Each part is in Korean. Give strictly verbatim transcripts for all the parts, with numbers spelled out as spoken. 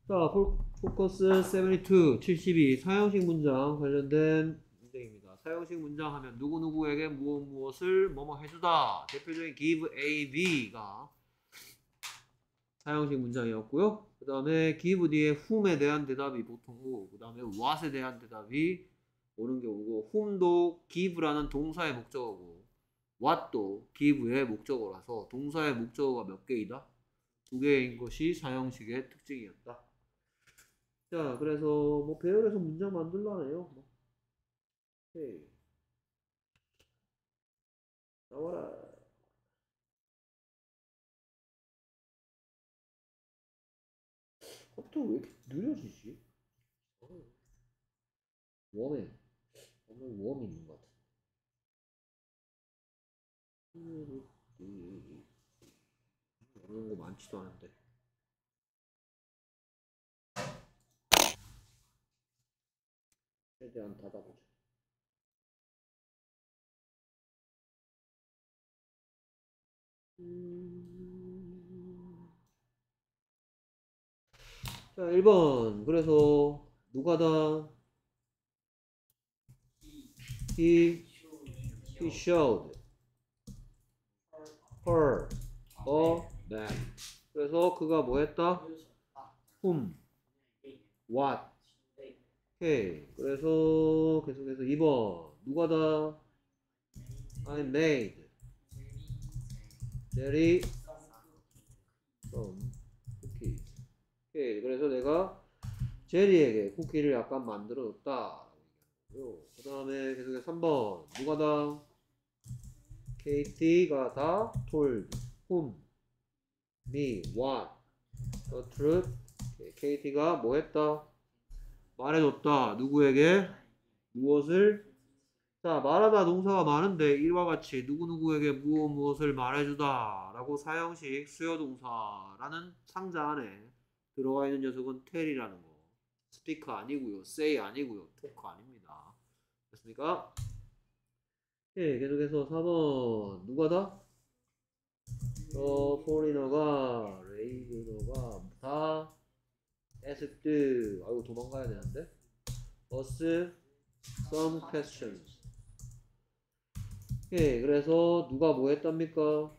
자, 포- 포커스 칠십이, 칠십이 사형식 문장 관련된 문제입니다. 사형식 문장 하면 누구누구에게 무엇 무엇을 뭐뭐 해주다. 대표적인 give A, B가 사형식 문장이었고요. 그 다음에 give 뒤에 whom에 대한 대답이 보통 오고, 그 다음에 what에 대한 대답이 오는 경우고, whom도 give라는 동사의 목적어고, what도 give의 목적어라서 동사의 목적어가 몇 개이다? 두 개인 것이 사형식의 특징이었다. 자, 그래서 뭐 배열해서 문장 만들라네요. 뭐. 오케이. 나와라. 컴퓨터 왜 이렇게 느려지지? 어, 웜에 오늘 웜이 있는 것 같아. 어려운 거 많지도 않은데. 최대한 닫아보자. 음... 자, 일 번. 그래서 누가 다 he he showed her a map. 그래서 그가 뭐 했다? whom, what. 오케이. 그래서 계속해서 이 번. 누가 다 I made jelly from cookies. 오케이. 그래서 내가 제리에게 쿠키를 약간 만들어 줬다. 그 다음에 계속해서 삼 번. 누가 다 케이티가 다 told whom, me, what, the truth. 케이티가 뭐 했다? 말해줬다. 누구에게? 무엇을? 자, 말하다 동사가 많은데 이와 같이 누구누구에게 무엇 무엇을 말해주다 라고 사형식 수요동사라는 상자 안에 들어가 있는 녀석은 텔이라는 거. 스피커 아니고요. say 아니고요. 토크 아닙니다. 됐습니까? 예, 계속해서 사 번. 누가 다? 어, 포리너가, 레이브너가 다 asked. 아이고, 도망가야 되는데. us some questions. 예, 그래서 누가 뭐 했답니까?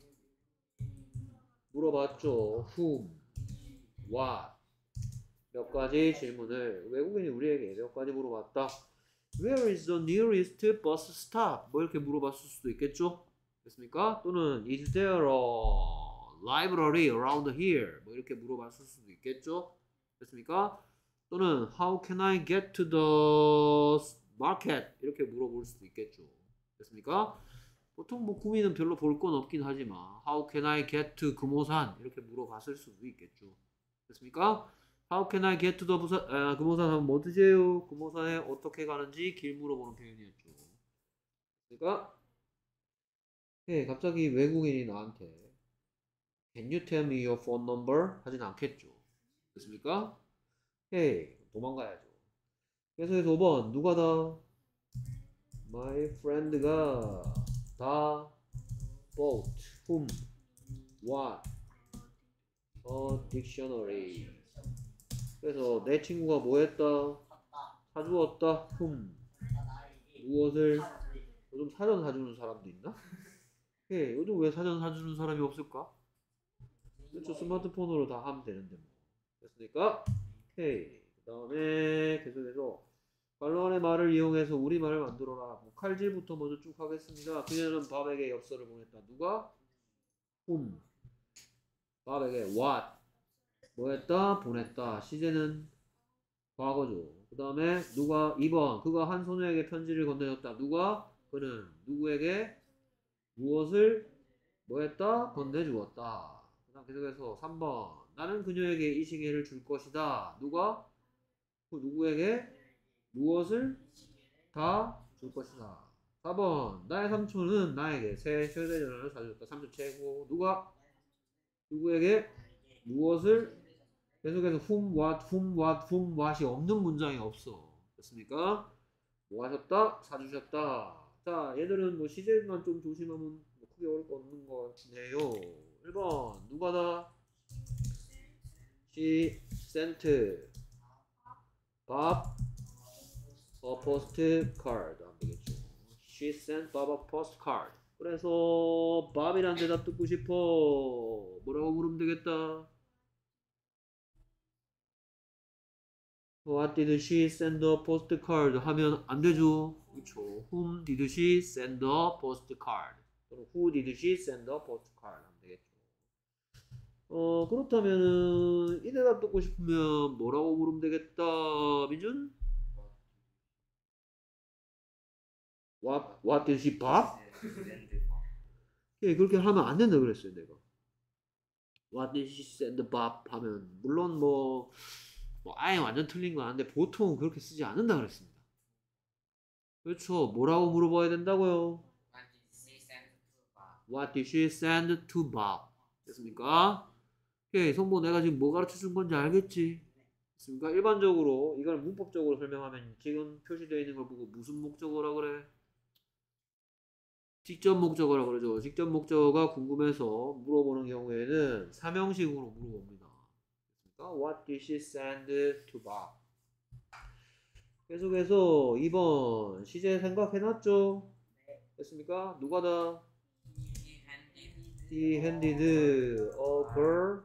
물어봤죠. whom, what. 몇 가지 질문을 외국인이 우리에게 몇 가지 물어봤다. Where is the nearest bus stop? 뭐 이렇게 물어봤을 수도 있겠죠? 됐습니까? 또는 Is there a library around here? 뭐 이렇게 물어봤을 수도 있겠죠? 됐습니까? 또는 How can I get to the market? 이렇게 물어볼 수도 있겠죠. 됐습니까? 보통 뭐 구미는 별로 볼 건 없긴 하지만 How can I get to 금오산? 이렇게 물어봤을 수도 있겠죠. 됐습니까? How can I get to the 부산? 아, 금오산 하면 뭐 드세요? 금오산에 어떻게 가는지 길 물어보는 표현이었죠. 그러니까 예, 갑자기 외국인이 나한테 Can you tell me your phone number? 하진 않겠죠. 됐습니까? 예, 도망가야죠. 그래서 오 번 누가 다 My friend가 다 bought whom what a dictionary. 그래서 내 친구가 뭐 했다? 사주었다. whom 무엇을? 요즘 사전 사주는 사람도 있나? 예, 요즘 왜 사전 사주는 사람이 없을까? 그렇죠. 스마트폰으로 다 하면 되는데 뭐. 됐으니까 오케이. 그 다음에 계속해서 관로안의 말을 이용해서 우리말을 만들어라. 뭐 칼질부터 먼저 쭉 하겠습니다. 그녀는 밥에게 엽서를 보냈다. 누가? whom. 밥에게 what. 뭐 했다? 보냈다. 시제는 과거죠. 그 다음에 누가 이 번 그가 한 소녀에게 편지를 건네줬다. 누가? 그는 누구에게 무엇을 뭐 했다? 건네주었다. 그 다음 계속해서 삼 번 나는 그녀에게 이 시계를 줄 것이다. 누가? 그 누구에게 무엇을 다 줄 것이다. 사 번 나의 삼촌은 나에게 새 휴대전화를 사줬다. 삼촌 최고. 누가? 누구에게 무엇을? 계속해서 whom, what, whom, what, whom, what이 없는 문장이 없어. 됐습니까? 뭐 하셨다? 사주셨다. 자, 얘들은 뭐 시제만 좀 조심하면 뭐 크게 어려울 거 없는 것 같네요. 일 번 누가 다? She sent Bob a postcard. 안 되겠죠. She sent Bob a postcard. 그래서 Bob이란 대답 듣고 싶어. 뭐라고 물으면 되겠다. What did she send a postcard? 하면 안 되죠. 그렇죠. Whom did she send a postcard? 또는 Who did she send a postcard? 하면 되겠죠. 어 그렇다면은 이 대답 듣고 싶으면 뭐라고 물으면 되겠다. 민준? What What did she Bob? 예, 그렇게 하면 안 된다 그랬어요 내가. What did she send Bob? 하면 물론 뭐, 뭐 아예 완전 틀린 건 아닌데 보통은 그렇게 쓰지 않는다 그랬습니다. 그렇죠. 뭐라고 물어봐야 된다고요? What did she send to Bob? 됐습니까? 오케이, 성모 내가 지금 뭐 가르쳐 준 건지 알겠지? 됐습니까? 일반적으로 이걸 문법적으로 설명하면 지금 표시되어 있는 걸 보고 무슨 목적어라 그래? 직접 목적어라 그러죠. 직접 목적어가 궁금해서 물어보는 경우에는 삼형식으로 물어봅니다. 됐습니까? What did she send to Bob? 계속해서 이 번 시제 생각해놨죠? 됐습니까? 누가 다? He handed a girl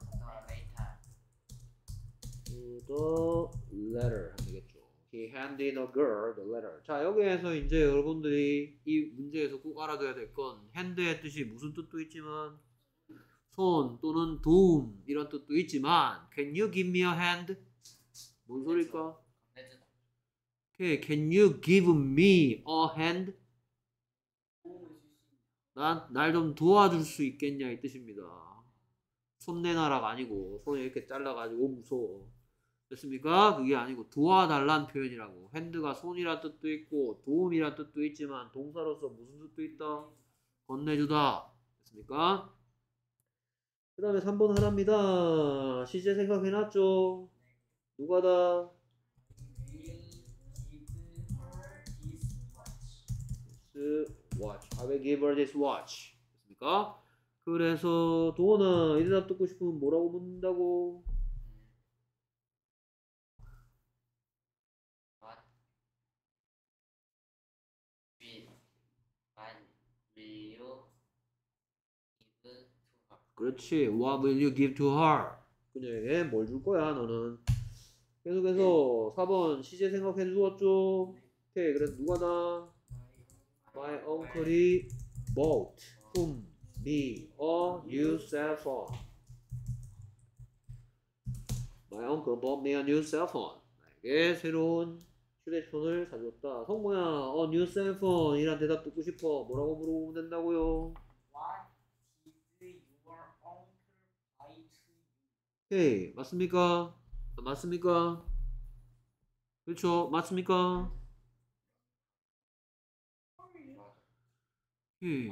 to the letter 하면 되겠죠. He handed a girl the letter. 자, 여기에서 이제 여러분들이 이 문제에서 꼭 알아둬야 될 건 hand의 뜻이 무슨 뜻도 있지만 손 또는 도움 이런 뜻도 있지만 Can you give me a hand? 뭔 소리일까? Okay, can you give me a hand? 난 날 좀 도와줄 수 있겠냐 이 뜻입니다. 손 내놔라가 아니고 손이 이렇게 잘라가지고 무서워. 됐습니까? 그게 아니고 도와달란 표현이라고. 핸드가 손이란 뜻도 있고 도움이란 뜻도 있지만 동사로서 무슨 뜻도 있다? 건네주다. 됐습니까? 그 다음에 삼 번 하나입니다. 시제 생각해놨죠? 누가 다? watch. I will give her this watch. 됐습니까? 그래서 도원아 이 대답 듣고 싶으면 뭐라고 묻는다고? 그렇지. What will you give to her? 그녀에게 뭘 줄 거야 너는? 계속해서 사 번 시제 생각해 주었죠? 오케이. 그래서 누가 다? My uncle이 bought whom me a new cell phone. My uncle bought me a new cell phone. 나에게 새로운 휴대폰을 사줬다. 성모야, 어, new cell phone 이란 대답 듣고 싶어. 뭐라고 물어보면 된다고요? 오케이, 맞습니까? 아, 맞습니까? 그렇죠, 맞습니까? 오케이.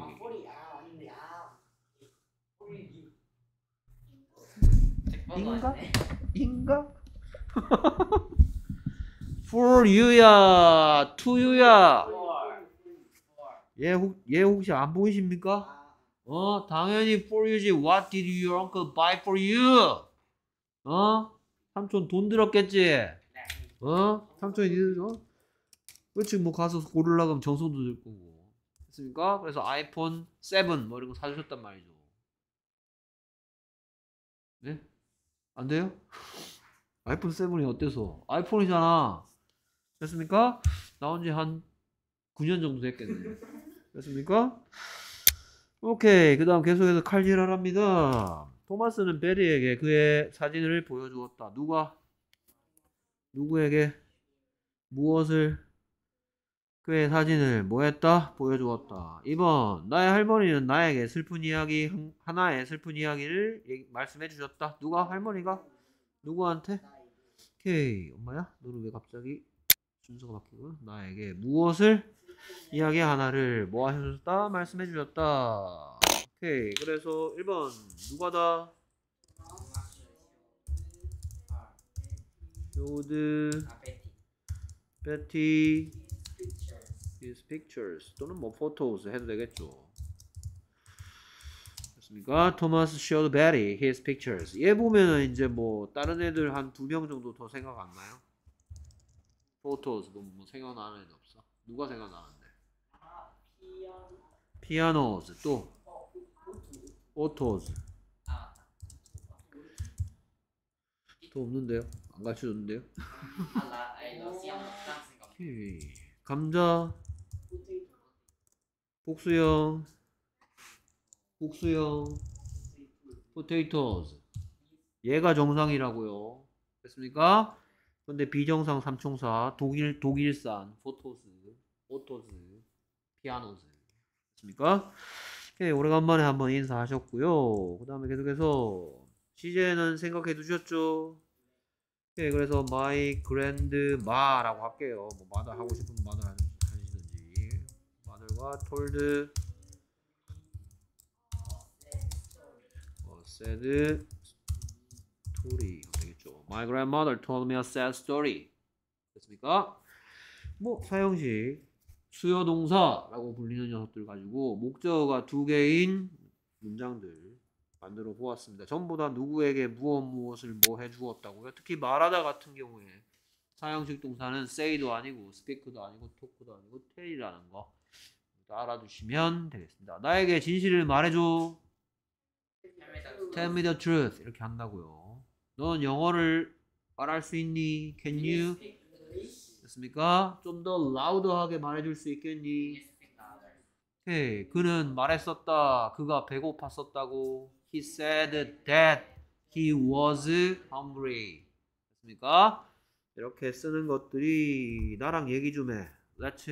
인가? 인가? For you야, to you야. 얘, 혹, 얘 혹시 안 보이십니까? 어, 당연히 for you지. What did your uncle buy for you? 어? 삼촌 돈 들었겠지? 어? 삼촌이 니들, 어? 그렇지, 뭐 가서 고르려고 하면 정성도 들 거고. 됐습니까? 그래서 아이폰 세븐 뭐 이런 거 사주셨단 말이죠. 네? 안 돼요? 아이폰 세븐이 어때서? 아이폰이잖아. 됐습니까? 나온 지 한 구 년 정도 됐겠네. 됐습니까? 오케이. 그 다음 계속해서 칼질하랍니다. 토마스는 베리에게 그의 사진을 보여주었다. 누가? 누구에게? 무엇을? 그의 사진을 뭐 했다? 보여주었다. 이 번 나의 할머니는 나에게 슬픈 이야기 하나의 슬픈 이야기를 얘기, 말씀해 주셨다. 누가? 할머니가? 누구한테? 오케이. 엄마야? 너는 왜 갑자기 순서가 바뀌고 나에게 무엇을? 이야기 하나를 뭐 하셨다? 말씀해 주셨다. 오케이. 그래서 일 번 누가 다? showed Betty his pictures 또는 뭐 photos 해도 되겠죠. 됐습니까? Thomas showed Betty his pictures. 얘 보면은 이제 뭐 다른 애들 한 두 명 정도 더 생각 안 나요? Photos 뭐 생각나는 애들 없어? 누가 생각나는데? Pianos 또 Photos 또 없는데요? 안 가르쳐줬는데요? 오케이. 감자 복수형 복수형 potatoes 얘가 정상이라고요. 됐습니까? 근데 비정상 삼총사 독일 독일산 포토스 포토스 피아노스 됐습니까? 오케이, 오래간만에 한번 인사하셨고요. 그 다음에 계속해서 시제는 생각해 두셨죠? 오케이, 그래서 my grandma라고 할게요. 뭐 mother 하고 싶으면 mother 하시든지 mother과 told 어, said story 되겠죠. My grandmother told me a sad story. 됐습니까? 뭐 사형식 수요동사라고 불리는 녀석들 가지고 목적어가 두 개인 문장들 만들어 보았습니다. 전부 다 누구에게 무엇 무엇을 뭐 해주었다고요. 특히 말하다 같은 경우에 사형식 동사는 say도 아니고 speak도 아니고 talk도 아니고 tell이라는 거 알아두시면 되겠습니다. 나에게 진실을 말해줘. Tell me the truth 이렇게 한다고요. 넌 영어를 말할 수 있니? Can you? 됐습니까? 좀 더 라우드하게 말해줄 수 있겠니? 오케이. 그는 말했었다. 그가 배고팠었다고. He said that he was hungry. 됐습니까? 이렇게 쓰는 것들이 나랑 얘기 좀 해. Let's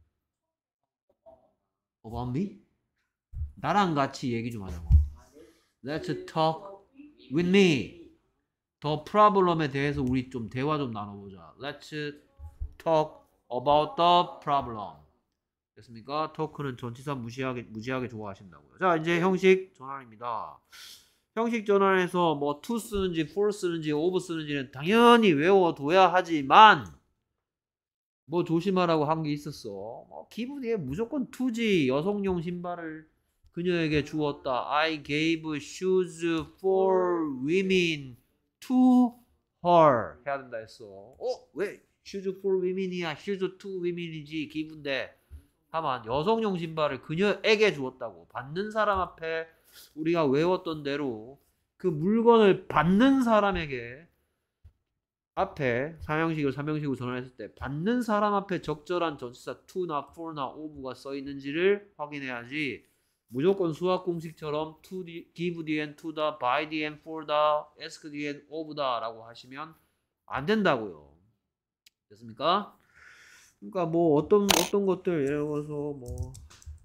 about me? 나랑 같이 얘기 좀 하자고. Let's talk with me. 더 프로블럼에 대해서 우리 좀 대화 좀 나눠보자. Let's talk about the problem. 됐습니까? talk는 전치사 무시하게 무지하게 좋아하신다고요. 자, 이제 형식 전환입니다. 형식 전환에서 뭐 to 쓰는지 for 쓰는지 of 쓰는지는 당연히 외워둬야 하지만 뭐 조심하라고 한 게 있었어. 뭐 기분이 무조건 to지. 여성용 신발을 그녀에게 주었다. I gave shoes for women to her 해야 된다 했어. 어? 왜 shoes for women이야? shoes to women이지 기분데. 다만 여성용 신발을 그녀에게 주었다고. 받는 사람 앞에 우리가 외웠던 대로 그 물건을 받는 사람에게 앞에 삼형식을 삼형식으로 전환했을 때 받는 사람 앞에 적절한 전치사 to나 for나 of가 써 있는지를 확인해야지. 무조건 수학 공식처럼 to the, give the and to the, by the and for the, ask the and of the 라고 하시면 안 된다고요. 됐습니까? 그러니까 뭐 어떤 어떤 것들 예를 들어서 뭐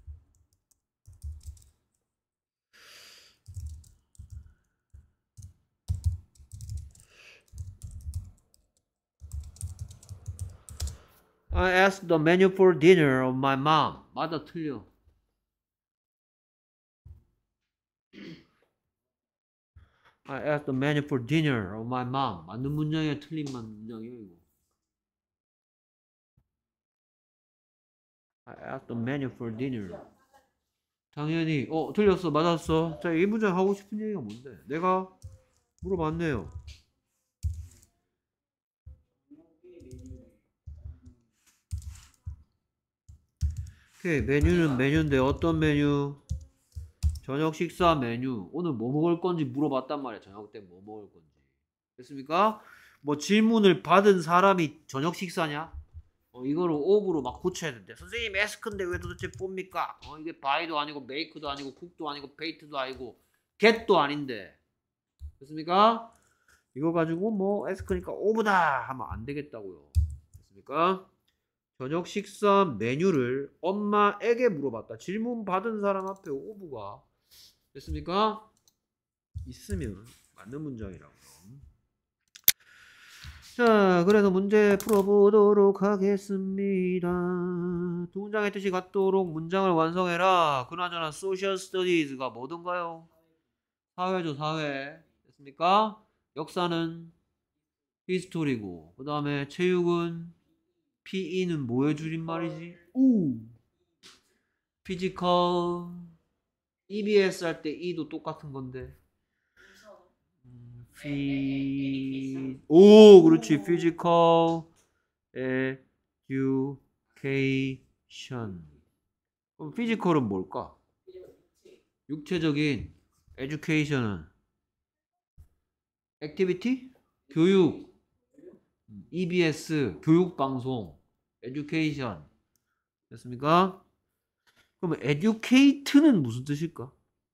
I asked the menu for dinner of my mom. 맞아 틀려. I asked the menu for dinner of my mom. 맞는 문장이야 틀린 문장이야 이거. I asked the menu for dinner. 당연히 어 틀렸어 맞았어. 자 이 문장 하고 싶은 얘기가 뭔데? 내가 물어봤네요. 오케이 메뉴는 메뉴인데 어떤 메뉴? 저녁 식사 메뉴. 오늘 뭐 먹을 건지 물어봤단 말이야. 저녁 때 뭐 먹을 건지. 됐습니까? 뭐 질문을 받은 사람이 저녁 식사냐? 어, 이거를 오브로 막 고쳐야 된대. 선생님 에스크인데 왜 도대체 뭡니까? 어, 이게 바이도 아니고 메이크도 아니고 쿡도 아니고 베이트도 아니고 겟도 아닌데. 됐습니까? 이거 가지고 뭐 에스크니까 오브다 하면 안 되겠다고요. 됐습니까? 저녁 식사 메뉴를 엄마에게 물어봤다. 질문 받은 사람 앞에 오브가 됐습니까? 있으면 맞는 문장이라고요. 자, 그래서 문제 풀어보도록 하겠습니다. 두 문장의 뜻이 같도록 문장을 완성해라. 그나저나 소셜 스터디즈가 뭐든가요? 사회죠, 사회. 됐습니까? 역사는 히스토리고, 그 다음에 체육은 피이는 뭐의 줄임말이지? 우! 피지컬 이비에스 할 때 E도 똑같은 건데. 음, 피... 오, 그렇지. Physical Education. 그럼 피지컬은 뭘까? 육체적인. Education은 액티비티? 교육. 이비에스 교육방송. Education. 됐습니까? 그러면 educate는 무슨 뜻일까?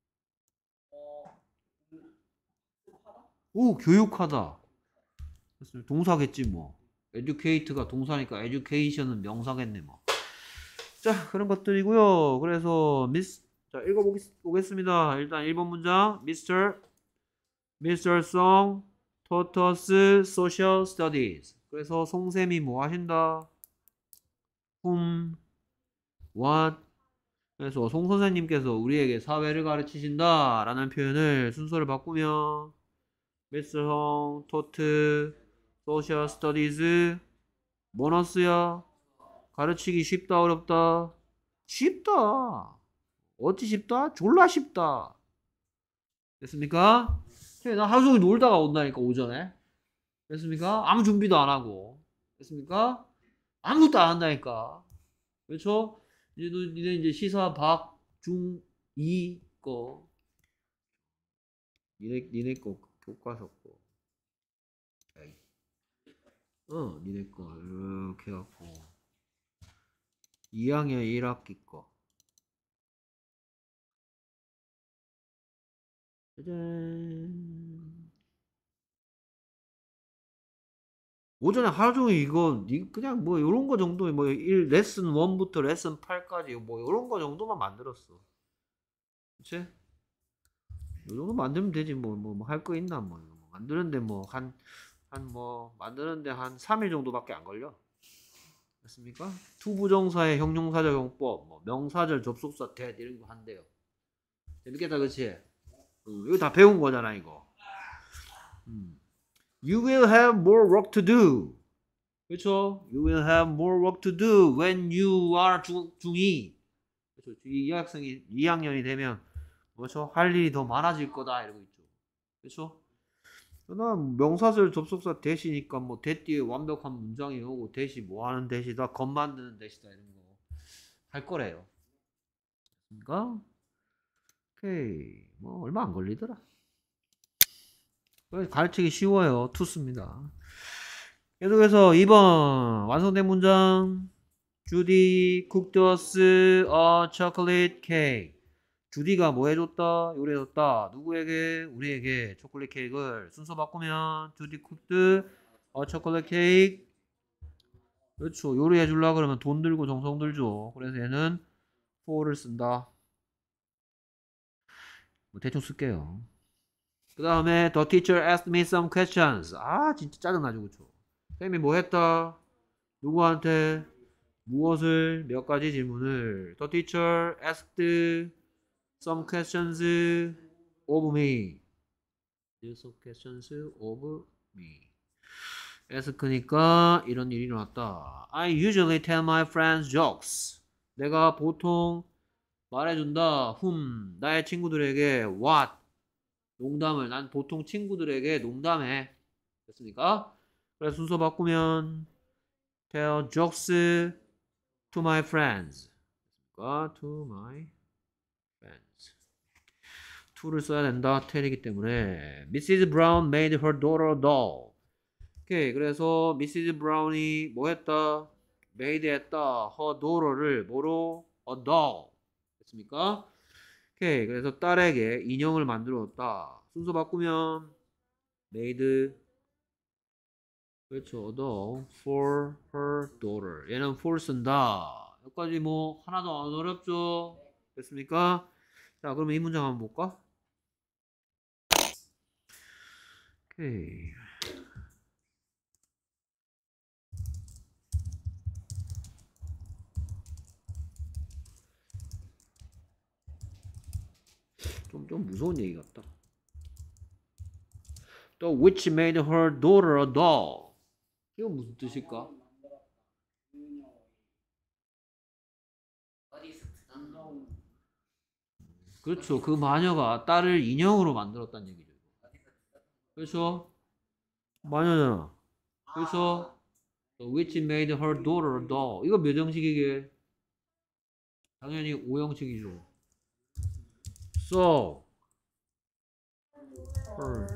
오, 교육하다. 됐습니다. 동사겠지 뭐. educate가 동사니까 education은 명사겠네 뭐. 자, 그런 것들이고요. 그래서 미스 자, 읽어보겠습니다. 일단 일 번 문장. Mister Mister Song taught us social studies. 그래서 송쌤이 뭐 하신다? whom, what. 그래서 송 선생님께서 우리에게 사회를 가르치신다 라는 표현을 순서를 바꾸면 Mister Song taught social studies. 보너스야. 가르치기 쉽다 어렵다? 쉽다. 어찌 쉽다? 졸라 쉽다. 됐습니까? 나 하루 종일 놀다가 온다니까 오전에. 됐습니까? 아무 준비도 안 하고. 됐습니까? 아무것도 안 한다니까. 그렇죠? 이제 너 니네 이제 시사 박, 중, 이 거. 니네 니네 거 교과서 거. 어, 니네 거 이렇게 해갖고 이 학년 일 학기 거. 짜잔. 오전에 하루 종일 이거 그냥 뭐 이런 거 정도 뭐 일 레슨 일부터 레슨 팔까지 뭐 이런 거 정도만 만들었어. 그치? 이 정도 만들면 되지 뭐 뭐 할 거 있나 뭐 만드는데 뭐 한 한 뭐 만드는데 한 삼 일 정도밖에 안 걸려. 됐습니까? 투부정사의 형용사적 용법, 뭐 명사절 접속사 대 이런 거 한대요. 재밌겠다, 그치? 음, 이거 다 배운 거잖아 이거. 음. You will have more work to do. 그렇죠? You will have more work to do when you are 중, 중이. 그렇죠? 이 학생이 이 학년이 되면 그렇죠? 할 일이 더 많아질 거다 이러고 있죠. 그렇죠? 그러나 명사절 접속사 대시니까 뭐 대 뒤에 완벽한 문장이 오고 대시 뭐 하는 대시다, 겉 만드는 대시다 이런 거 할 거래요. 그러니까 오케이 뭐 얼마 안 걸리더라. 가르치기 쉬워요. 투스입니다. 계속해서 이 번 완성된 문장. 주디 cooked us a chocolate cake. 주디가 뭐 해줬다? 요리해줬다. 누구에게? 우리에게 초콜릿 케이크를 순서 바꾸면 주디 cooked a chocolate cake. 그렇죠. 요리해 주려고 그러면 돈 들고 정성 들죠. 그래서 얘는 for를 쓴다. 뭐 대충 쓸게요. 그 다음에 the teacher asked me some questions. 아 진짜 짜증나죠. 그쵸? 쌤이 뭐 했다? 누구한테? 무엇을? 몇 가지 질문을. The teacher asked some questions of me. Some questions of me. ask니까 이런 일이 일어났다. I usually tell my friends jokes. 내가 보통 말해준다. whom 나의 친구들에게 what 농담을 난 보통 친구들에게 농담해. 됐습니까? 그래서 순서 바꾸면 tell jokes to my friends. to my friends. to를 써야 된다. tell이기 때문에 미시즈 Brown made her daughter a doll. 오케이. 그래서 미시즈 브라운이 뭐 했다? made 했다. her daughter를 뭐로? a doll. 됐습니까? 오케이. 그래서 딸에게 인형을 만들었다. 순서 바꾸면 made 그렇죠. a doll for her daughter. 얘는 for 쓴다. 여기까지 뭐 하나도 안 어렵죠? 됐습니까? 자, 그러면 이 문장 한번 볼까? 오케이. 좀, 좀 무서운 얘기 같다. 또 which made her daughter a doll. 이건 무슨 뜻일까? 그렇죠. 그 마녀가 딸을 인형으로 만들었다는 얘기죠. 그렇죠? 마녀잖아. 그렇죠? Which made her daughter a doll. 이거 몇 형식이게? 당연히 오 형식이죠. So, her.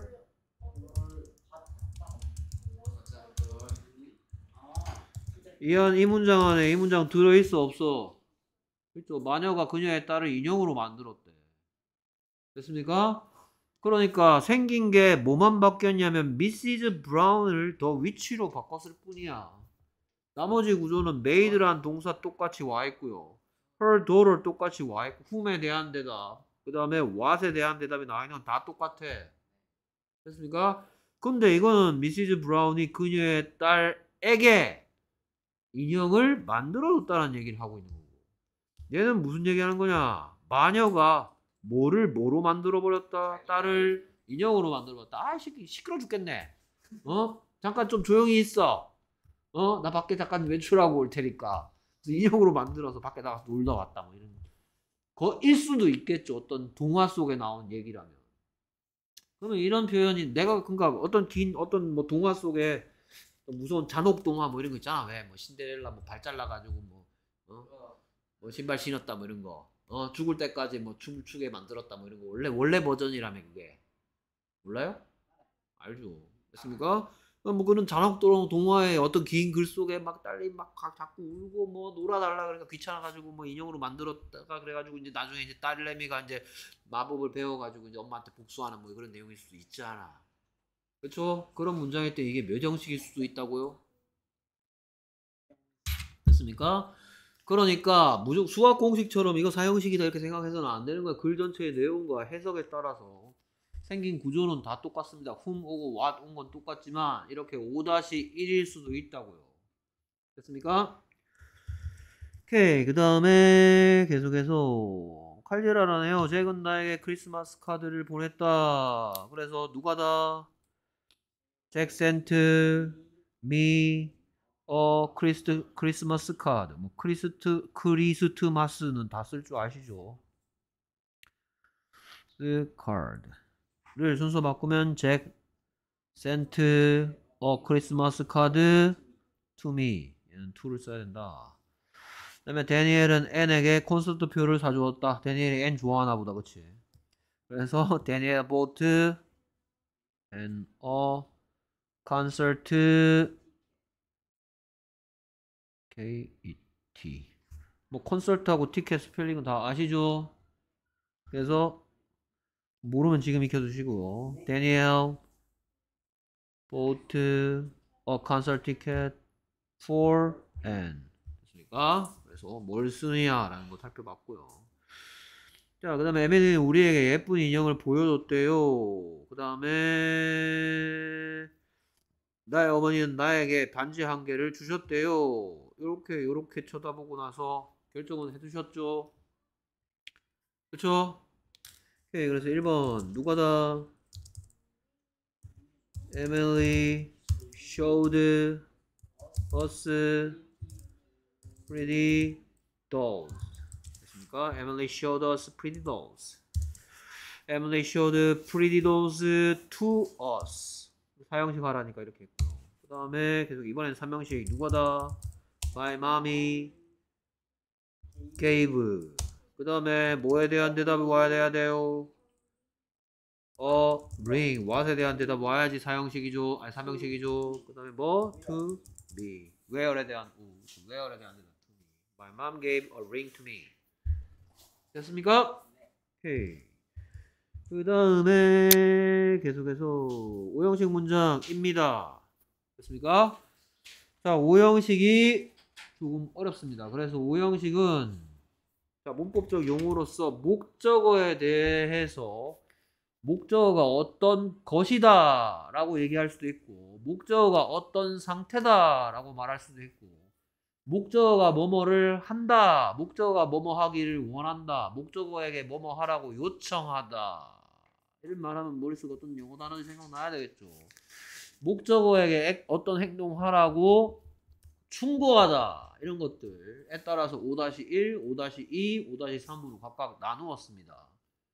이한 이 문장 안에 이 문장 들어있어 없어? 그렇죠. 마녀가 그녀의 딸을 인형으로 만들었대. 됐습니까? 그러니까 생긴 게 뭐만 바뀌었냐면 미시즈 브라운을 더 위치로 바꿨을 뿐이야. 나머지 구조는 made란 동사 똑같이 와 있고요. her daughter 똑같이 와 있고 whom에 대한 대답 그 다음에 what에 대한 대답이 나와 있는 건 다 똑같아. 됐습니까? 근데 이거는 미시즈 브라운이 그녀의 딸에게 인형을 만들어줬다는 얘기를 하고 있는 거고, 얘는 무슨 얘기하는 거냐? 마녀가 뭐를 뭐로 만들어버렸다? 딸을 인형으로 만들어버렸다. 아, 시끄, 시끄러 죽겠네. 어? 잠깐 좀 조용히 있어. 어? 나 밖에 잠깐 외출하고 올 테니까. 인형으로 만들어서 밖에 나가서 놀다 왔다. 뭐 이런 거일 수도 있겠죠. 어떤 동화 속에 나온 얘기라면. 그러면 이런 표현이 내가 그러니까 어떤 긴 어떤 뭐 동화 속에 무서운 잔혹 동화 뭐 이런 거 있잖아. 왜 뭐 신데렐라 뭐 발 잘라가지고 뭐, 어? 뭐 신발 신었다 뭐 이런 거. 어 죽을 때까지 뭐 춤을 추게 만들었다 뭐 이런 거 원래 원래 버전이라며 그게. 몰라요? 알죠. 됐습니까? 뭐 그런 잔혹 동화의 어떤 긴 글 속에 막 딸이 막 자꾸 울고 뭐 놀아달라 그러니까 귀찮아가지고 뭐 인형으로 만들었다가 그래가지고 이제 나중에 이제 딸내미가 이제 마법을 배워가지고 이제 엄마한테 복수하는 뭐 그런 내용일 수도 있잖아. 그렇죠? 그런 문장일 때 이게 몇 형식일 수도 있다고요? 됐습니까? 그러니까 무조건 수학 공식처럼 이거 사형식이다 이렇게 생각해서는 안 되는 거야. 글 전체의 내용과 해석에 따라서 생긴 구조는 다 똑같습니다. whom 오고 what 온 건 똑같지만 이렇게 오 일일 수도 있다고요. 됐습니까? 오케이. 그 다음에 계속해서 칼제라라네요. 잭은 나에게 크리스마스 카드를 보냈다. 그래서 누가다? 잭 sent me 어 크리스트 크리스마스 카드. 뭐 크리스트 크리스트마스는 다 쓸 줄 아시죠? 스 카드를 순서 바꾸면 잭 sent a 크리스마스 카드 to me. 얘는 to를 써야 된다. 그 다음에 데니엘은 N에게 콘서트 표를 사주었다. 데니엘이 N 좋아하나 보다. 그치? 그래서 데니엘 bought an a concert K E T 뭐 콘서트하고 티켓 스펠링은 다 아시죠? 그래서 모르면 지금 익혀두시고 데니엘 bought a concert ticket for N 됐습니까? 그래서 뭘 쓰느냐 라는 거 살펴봤고요. 자, 그 다음에 에밀리는 우리에게 예쁜 인형을 보여줬대요. 그 다음에 나의 어머니는 나에게 반지 한 개를 주셨대요. 요렇게 요렇게 쳐다보고 나서 결정은 해두셨죠? 그쵸? 오케이. 그래서 일 번 누가다? Emily showed us pretty dolls. 됐습니까? Emily showed us pretty dolls. Emily showed pretty dolls to us. 사형식 하라니까 이렇게 했고요. 그 다음에 계속 이번엔 삼형식 누가다? My mommy gave. 그 다음에 뭐에 대한 대답이 와야 돼야 돼요? 어, ring. what에 대한 대답 와야지 사형식이죠. 아니 삼형식이죠. 그 다음에 뭐? to me. where에 대한 우. where에 대한 대답 to me. My mom gave a ring to me. 됐습니까? 오케이. 그 다음에 계속해서 오형식 문장입니다. 됐습니까? 자, 오형식이 조금 어렵습니다. 그래서 오형식은 자, 문법적 용어로서 목적어에 대해서 목적어가 어떤 것이다 라고 얘기할 수도 있고 목적어가 어떤 상태다 라고 말할 수도 있고 목적어가 뭐뭐를 한다, 목적어가 뭐뭐 하기를 원한다, 목적어에게 뭐뭐 하라고 요청하다 이런 말하면 머릿속에 어떤 용어 단어가 생각나야 되겠죠. 목적어에게 어떤 행동하라고 충고하다 이런 것들에 따라서 오 일, 오 이, 오 삼으로 각각 나누었습니다.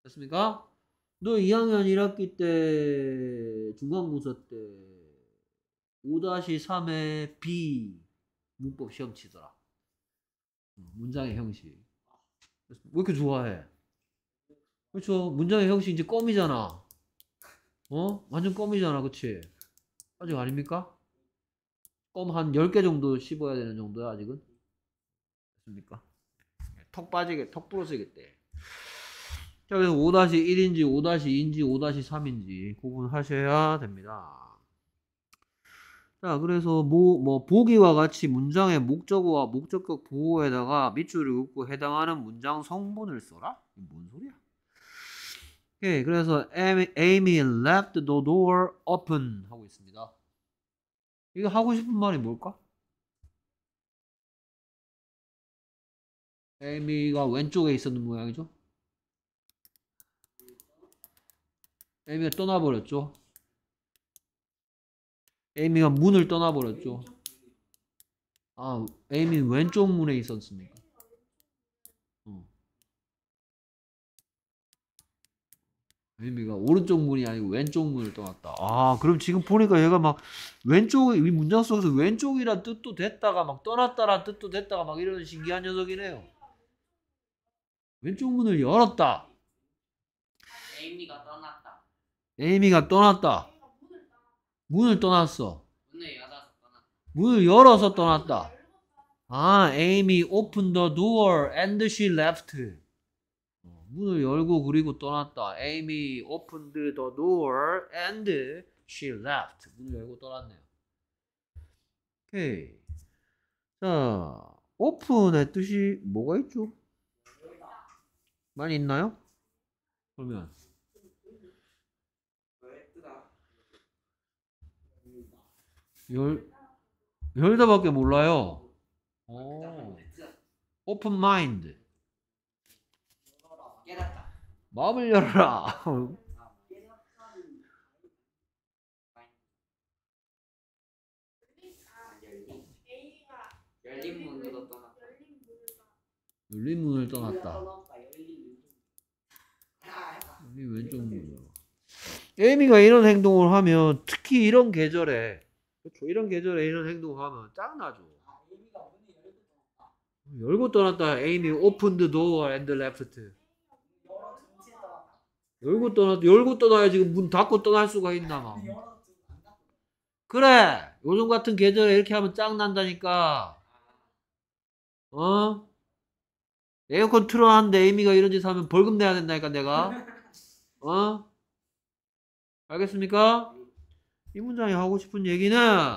됐습니까? 너 이 학년 일 학기 때 중간고사 때 오 삼의 B 문법 시험 치더라. 문장의 형식. 왜 이렇게 좋아해? 그렇죠. 문장의 형식 이제 껌이잖아. 어? 완전 껌이잖아. 그치? 아직 아닙니까? 껌 한 열 개 정도 씹어야 되는 정도야 아직은. 됐습니까? 턱 빠지게 턱 부러지겠대. 자, 그래서 오 일인지 오 이인지 오 삼인지 구분하셔야 됩니다. 자, 그래서 뭐, 뭐 보기와 같이 문장의 목적어와 목적격 보호에다가 밑줄을 긋고 해당하는 문장 성분을 써라? 이게 뭔 소리야? 오케이, 그래서 Amy left the door open 하고 있습니다. 이거 하고 싶은 말이 뭘까? 에이미가 왼쪽에 있었는 모양이죠? 에이미가 떠나버렸죠? 에이미가 문을 떠나버렸죠? 아, 에이미 왼쪽 문에 있었습니까? 어. 에이미가 오른쪽 문이 아니고 왼쪽 문을 떠났다. 아, 그럼 지금 보니까 얘가 막 왼쪽, 이 문장 속에서 왼쪽이란 뜻도 됐다가 막 떠났다란 뜻도 됐다가 막 이런 신기한 녀석이네요. 왼쪽 문을 열었다. 에이미가 떠났다. 에이미가 떠났다. 문을 떠났어. 문을 열어서 떠났다. 문을 열어서 떠났다. 아, Amy opened the door and she left. 어, 문을 열고 그리고 떠났다. Amy opened the door and she left. 문을 열고 떠났네요. 오케이. 자, open의 뜻이 뭐가 있죠? 많이 있나요? 그러면 열 열다밖에 몰라요. 오. open mind. 깨닫다. 마음을 열어라. 열린 문으로 떠났다. 열린 문을 떠났다. 이 왼쪽 문으로. 에이미가 이런 행동을 하면 특히 이런 계절에 그렇죠. 이런 계절에 이런 행동을 하면 짱나죠. 열고 떠났다. 에이미 opened the door and left. 열고 떠났 열고 떠나야 지금 문 닫고 떠날 수가 있나 막. 그래. 요즘 같은 계절에 이렇게 하면 짱난다니까. 어? 에어컨 틀어놨는데 에이미가 이런 짓 하면 벌금 내야 된다니까 내가. 어? 알겠습니까? 이 문장이 하고 싶은 얘기는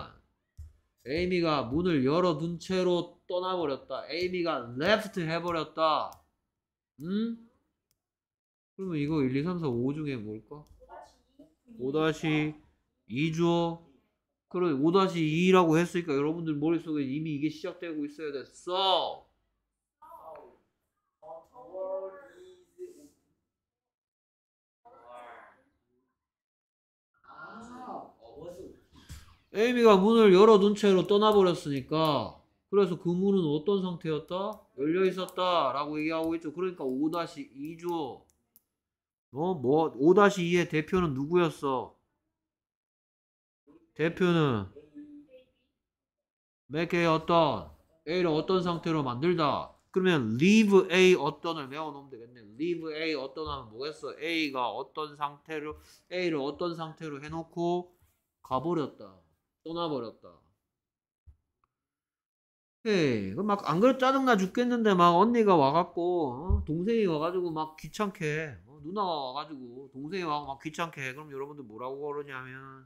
에이미가 문을 열어둔 채로 떠나버렸다. 에이미가 left 해버렸다. 음? 그러면 이거 일, 이, 삼, 사, 오 중에 뭘까? 오 이죠? 그래 오 이라고 했으니까 여러분들 머릿속에 이미 이게 시작되고 있어야 됐어. 에이미가 문을 열어둔 채로 떠나버렸으니까 그래서 그 문은 어떤 상태였다? 열려있었다 라고 얘기하고 있죠. 그러니까 오 이죠. 어? 뭐 오 이의 대표는 누구였어? 대표는 make A 어떤 A를 어떤 상태로 만들다. 그러면 leave A 어떤을 외워놓으면 되겠네. leave A 어떤 하면 뭐겠어? A가 어떤 상태로 A를 어떤 상태로 해놓고 가버렸다. 떠나버렸다. 에이, 막 안 그래도 짜증나 죽겠는데 막 언니가 와갖고 어? 동생이 와가지고 막 귀찮게 어? 누나가 와가지고 동생이 와서 막 귀찮게 해. 그럼 여러분들 뭐라고 그러냐면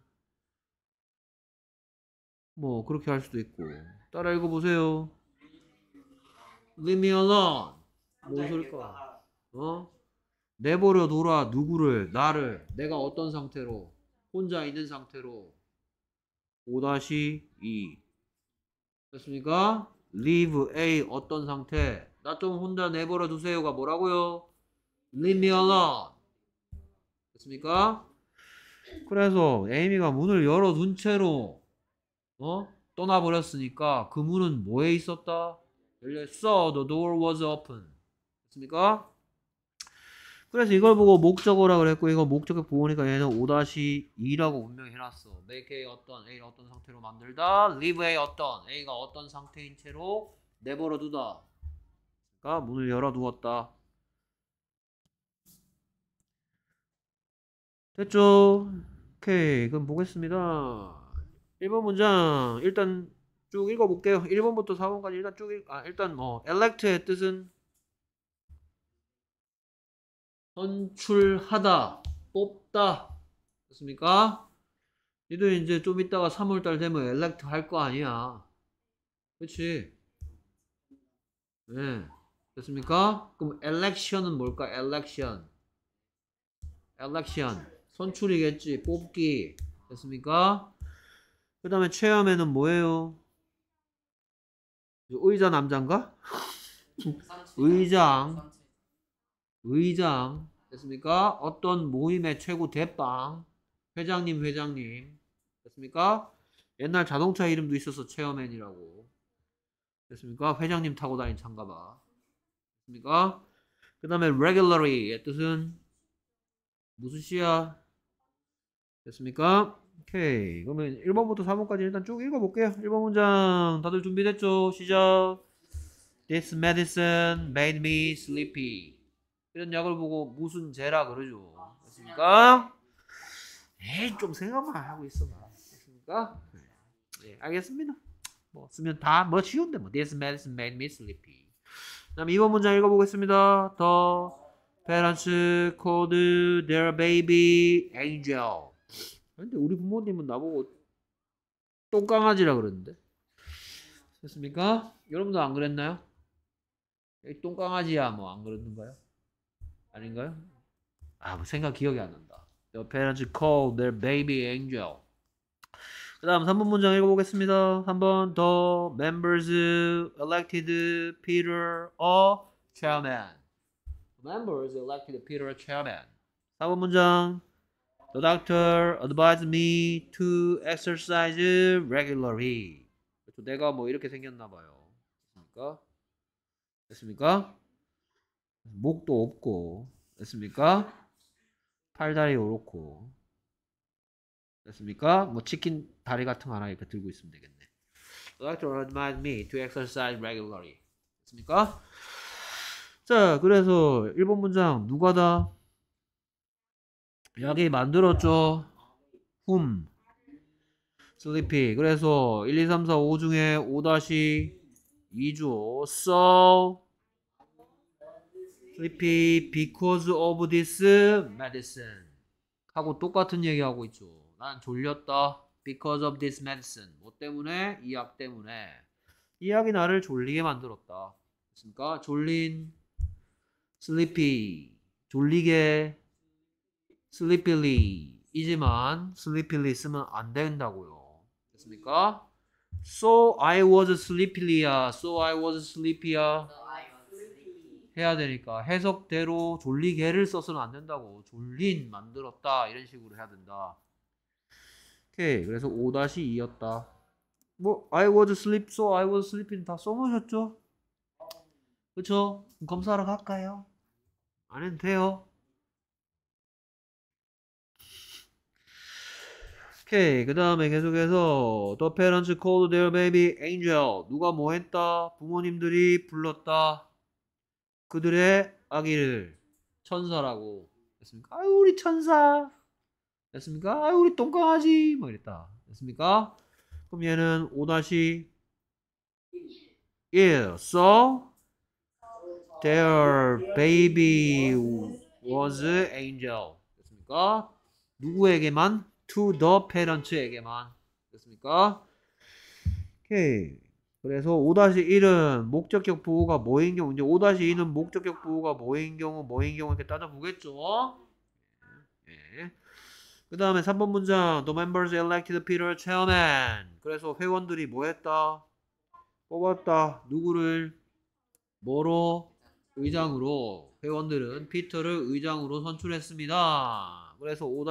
뭐 그렇게 할 수도 있고 따라 읽어보세요. Leave me alone. 뭔 소릴까? 어? 내버려 둬라. 누구를? 나를. 내가 어떤 상태로? 혼자 있는 상태로. 오 이 됐습니까? Leave A 어떤 상태? 나 좀 혼자 내버려 두세요가 뭐라고요? Leave me alone. 됐습니까? 그래서 에이미가 문을 열어둔 채로 어? 떠나버렸으니까 그 문은 뭐에 있었다? 열렸어. The door was open. 됐습니까? 그래서 이걸 보고 목적어라 그랬고 이거 목적격 보니까 얘는 오 이라고 분명히 해놨어. make A 어떤 A 어떤 상태로 만들다, leave A 어떤 A가 어떤 상태인 채로 내버려 두다. 그러니까 문을 열어두었다. 됐죠? 오케이, 그럼 보겠습니다. 일 번 문장 일단 쭉 읽어볼게요. 일 번부터 사 번까지 일단 쭉 읽, 아 일단 뭐 elect의 뜻은 선출하다, 뽑다. 됐습니까? 니도 이제 좀 이따가 삼월달 되면 elect 할 거 아니야. 그치? 네. 됐습니까? 그럼 election은 뭘까? election. election. 선출이겠지. 뽑기. 됐습니까? 그 다음에 체험에는 뭐예요? 의자 남자인가? 의장. 의장. 됐습니까? 어떤 모임의 최고 대빵. 회장님, 회장님. 됐습니까? 옛날 자동차 이름도 있어서 체어맨이라고. 됐습니까? 회장님 타고 다닌 차인가 봐. 됐습니까? 그 다음에 regularly의 뜻은 무슨 시야? 됐습니까? 오케이. 그러면 일 번부터 사 번까지 일단 쭉 읽어볼게요. 일 번 문장 다들 준비됐죠? 시작. This medicine made me sleepy. 이런 약을 보고 무슨 죄라 그러죠. 됐습니까? 에이, 좀 생각만 하고 있어봐. 됐습니까? 네, 알겠습니다. 뭐 쓰면 다 뭐 쉬운데 뭐. This medicine made me sleepy. 그다음 이 번 문장 읽어보겠습니다. The parents called their baby angel. 근데 우리 부모님은 나보고 똥강아지라 그러는데. 됐습니까? 여러분도 안 그랬나요? 똥강아지야 뭐 안 그러는가요? 아닌가요? 아, 뭐 생각 기억이 안 난다. The parents called their baby angel. 그 다음 삼 번 문장 읽어보겠습니다. 삼 번 The members elected Peter a chairman. Members elected Peter a chairman. 사 번 문장 The doctor advised me to exercise regularly. 내가 뭐 이렇게 생겼나봐요. 됐습니까? 됐습니까? 목도 없고 됐습니까? 팔다리 요렇고 됐습니까? 뭐 치킨 다리 같은 거 하나 이렇게 들고 있으면 되겠네. The doctor advised me to exercise regularly. 됐습니까? 자, 그래서 일 번 문장 누가 다 여기 만들었죠. whom sleepy. 그래서 일, 이, 삼, 사, 오 중에 오 이죠. So sleepy because of this medicine. 하고 똑같은 얘기하고 있죠. 난 졸렸다. Because of this medicine. 뭐 때문에? 이 약 때문에. 이 약이 나를 졸리게 만들었다. 됐습니까? 졸린 sleepy. 졸리게 sleepily. 이지만 sleepily 쓰면 안 된다고요. 됐습니까? So I was sleepy야. So I was sleepy야. 해야 되니까 해석대로 졸리게를 써서는 안 된다고. 졸린 만들었다 이런 식으로 해야 된다. 오케이. 그래서 오 이였다. 뭐 I was asleep, so I was sleeping 다 써놓으셨죠? 그쵸? 검사하러 갈까요? 안 해도 돼요. 오케이. 그 다음에 계속해서 The parents called their baby angel. 누가 뭐 했다? 부모님들이 불렀다. 그들의 아기를 천사라고. 됐습니까? 아유 우리 천사. 됐습니까? 아유 우리 똥강아지. 뭐 이랬다. 됐습니까? 그럼 얘는 오 일. So their baby was angel. 됐습니까? 누구에게만? To the parents에게만. 됐습니까? 오케이. 그래서 오 일은 목적격 부호가 뭐인 경우, 이제 오 이는 목적격 부호가 뭐인 경우, 뭐인 경우 이렇게 따져보겠죠? 예. 그 다음에 삼 번 문장, The members elected Peter chairman. 그래서 회원들이 뭐 했다? 뽑았다. 누구를? 뭐로? 의장으로. 회원들은 피터를 의장으로 선출했습니다. 그래서 오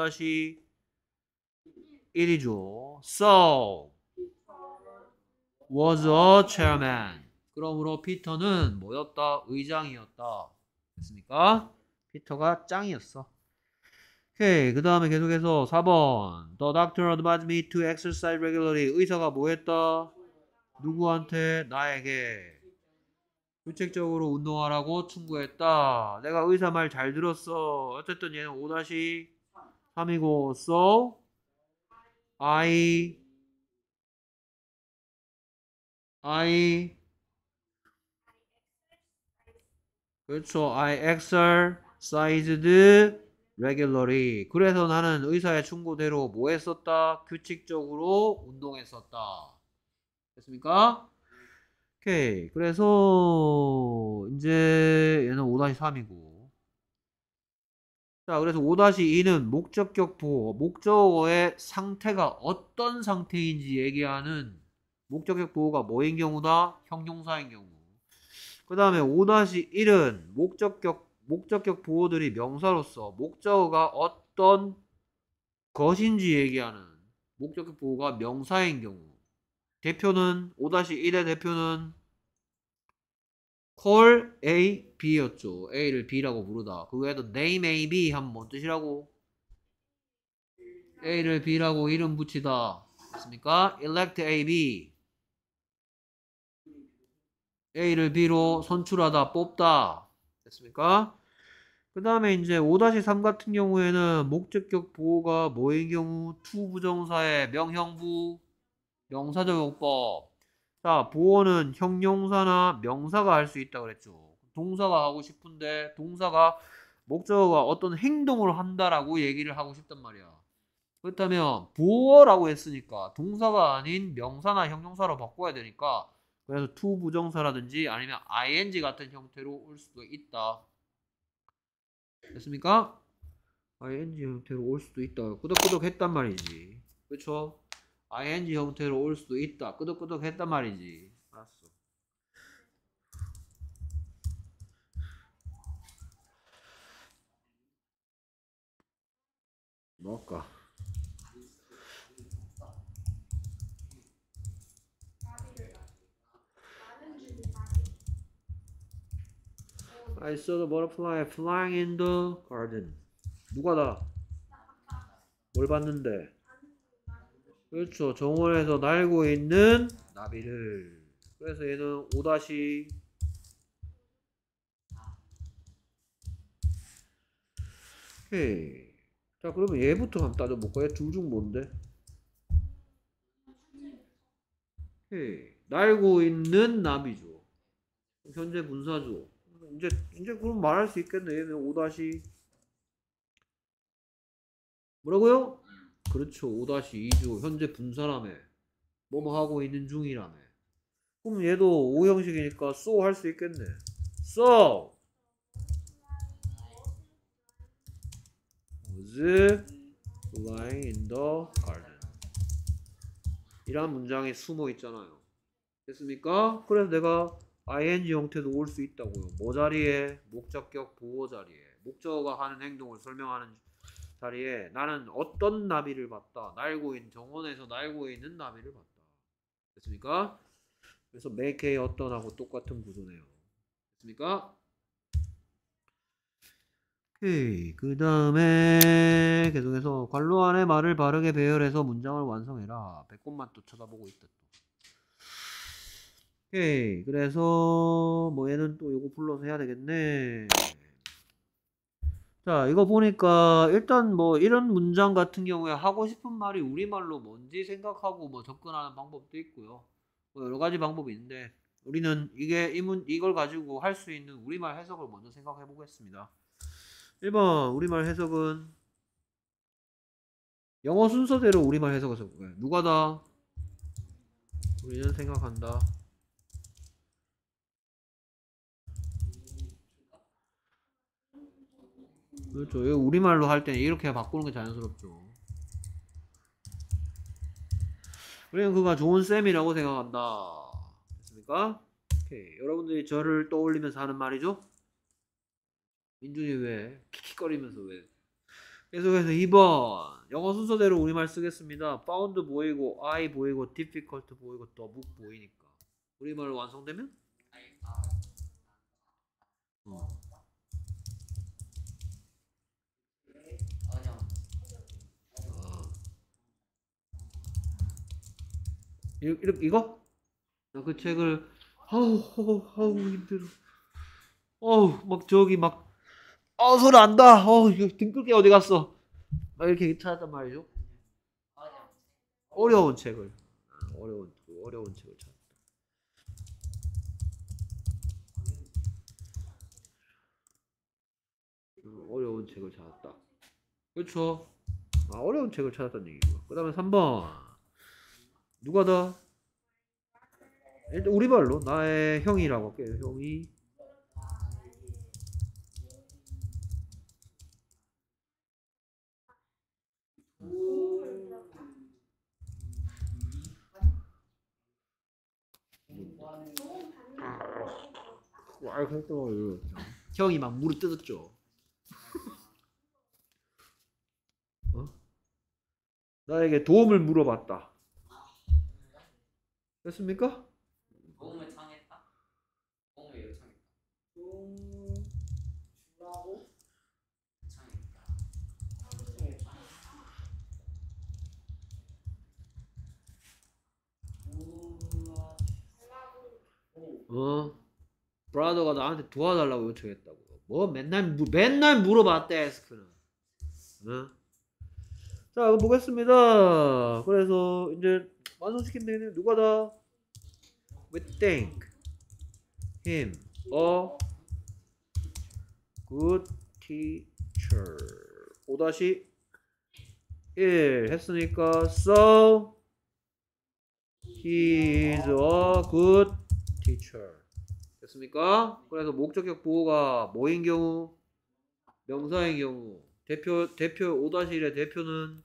일이죠. So was a chairman. 그러므로 피터는 뭐였다? 의장이었다. 됐습니까? 피터가 짱이었어. 오케이. 그 다음에 계속해서 사 번. The doctor advised me to exercise regularly. 의사가 뭐 했다? 누구한테? 나에게. 규칙적으로 운동하라고 충고했다. 내가 의사 말 잘 들었어. 어쨌든 얘는 오 삼이고 so I I 그렇죠. I exercised regularly. 그래서 나는 의사의 충고대로 뭐 했었다? 규칙적으로 운동했었다. 됐습니까? 오케이. 그래서 이제 얘는 오 삼이고. 자, 그래서 오 이는 목적격 보호, 목적어의 상태가 어떤 상태인지 얘기하는 목적격 보호가 뭐인 경우다? 형용사인 경우. 그 다음에 오 일은 목적격, 목적격 보호들이 명사로서 목적어가 어떤 것인지 얘기하는 목적격 보호가 명사인 경우. 대표는, 오 일의 대표는 call A, B였죠. A를 B라고 부르다. 그 외에도 name A, B 하면 뭔 뜻이라고? A를 B라고 이름 붙이다. 됐습니까? elect A, B. A를 B로 선출하다, 뽑다. 됐습니까? 그 다음에 이제 오 삼 같은 경우에는 목적격 보호가 뭐인 경우? to 부정사의 명형부, 명사적 용법. 자, 보호는 형용사나 명사가 할 수 있다 그랬죠. 동사가 하고 싶은데 동사가 목적어가 어떤 행동을 한다라고 얘기를 하고 싶단 말이야. 그렇다면 보호라고 했으니까 동사가 아닌 명사나 형용사로 바꿔야 되니까 그래서 to 부정사라든지 아니면 ing 같은 형태로 올 수도 있다. 됐습니까? ing 형태로 올 수도 있다. 끄덕끄덕 했단 말이지. 그렇죠? ing 형태로 올 수도 있다. 끄덕끄덕 했단 말이지. 알았어. 뭘까? I saw the butterfly flying in the garden. 누가 다? 뭘 봤는데? 그렇죠. 정원에서 날고 있는 나비를. 그래서 얘는 오 다시 오케이. 자, 그러면 얘부터 한번 따져볼까요? 둘 중 뭔데? 오케이. 날고 있는 나비죠. 현재 분사죠. 이제 이제 그럼 말할 수 있겠네. 얘는 오 다시 뭐라고요? 그렇죠. 오 다시 이죠. 현재 분사라며. 뭐뭐 하고 있는 중이라며. 그럼 얘도 오 형식이니까 so 할 수 있겠네. So was lying in the garden. 이란 문장이 숨어 있잖아요. 됐습니까? 그래서 내가 ing 형태도 올 수 있다고요. 뭐 자리에? 목적격 보호 자리에. 목적어가 하는 행동을 설명하는 자리에 나는 어떤 나비를 봤다. 날고 있는 정원에서 날고 있는 나비를 봤다. 됐습니까? 그래서 make의 어떤 하고 똑같은 구조네요. 됐습니까? 오케이. 그 다음에 계속해서 관로 안에 말을 바르게 배열해서 문장을 완성해라. 배꼽만 또 쳐다보고 있다. 또. 오케이. 그래서 뭐 얘는 또 요거 불러서 해야 되겠네. 자, 이거 보니까 일단 뭐 이런 문장 같은 경우에 하고 싶은 말이 우리말로 뭔지 생각하고 뭐 접근하는 방법도 있고요. 뭐 여러 가지 방법이 있는데 우리는 이게 이 문, 이걸 가지고 할 수 있는 우리말 해석을 먼저 생각해 보겠습니다. 일 번 우리말 해석은 영어 순서대로 우리말 해석을 써볼까요? 누가 다? 우리는 생각한다. 그렇죠. 이거 우리말로 할 때는 이렇게 바꾸는 게 자연스럽죠. 우리는 그가 좋은 쌤이라고 생각한다. 됐습니까? 오케이. 여러분들이 저를 떠올리면서 하는 말이죠. 민준이 왜 킥킥거리면서 왜? 계속해서 이 번 영어 순서대로 우리말 쓰겠습니다. found 보이고 I 보이고 difficult 보이고 the book 보이니까 우리말 완성되면 어. 이렇게 이거? 나 그 책을 아우 아우 아우 힘들어. 어우 막 저기 막 어 소리 난다. 어 이거 등글게 어디 갔어? 막 이렇게 찾았단 말이죠. 어려운 책을 어려운 어려운 책을 찾았다. 어려운 책을 찾았다. 그렇죠? 아, 어려운 책을 찾았다는 얘기고. 그 다음에 삼 번 누가 더? 일단 우리 말로 나의 형이라고 할게요. 형이 와, 그랬던 형이 막 물을 뜯었죠. 어? 나에게 도움을 물어봤다. 됐습니까? 도움을 청했다. 도움을 요청했다. 좀 주라고 청했다. 어? 브라더가 나한테 도와달라고 요청했다고. 뭐 맨날 무, 맨날 물어봤대 에스크는. 어? 자, 그럼 보겠습니다. 그래서 이제 완성시키면 되겠네요. 누가 다? We think him a good teacher. 오 일 했으니까 so he is a good teacher. 됐습니까? 그래서 목적격 보호가 뭐인 경우? 명사인 경우. 대표 대표 오 일의 대표는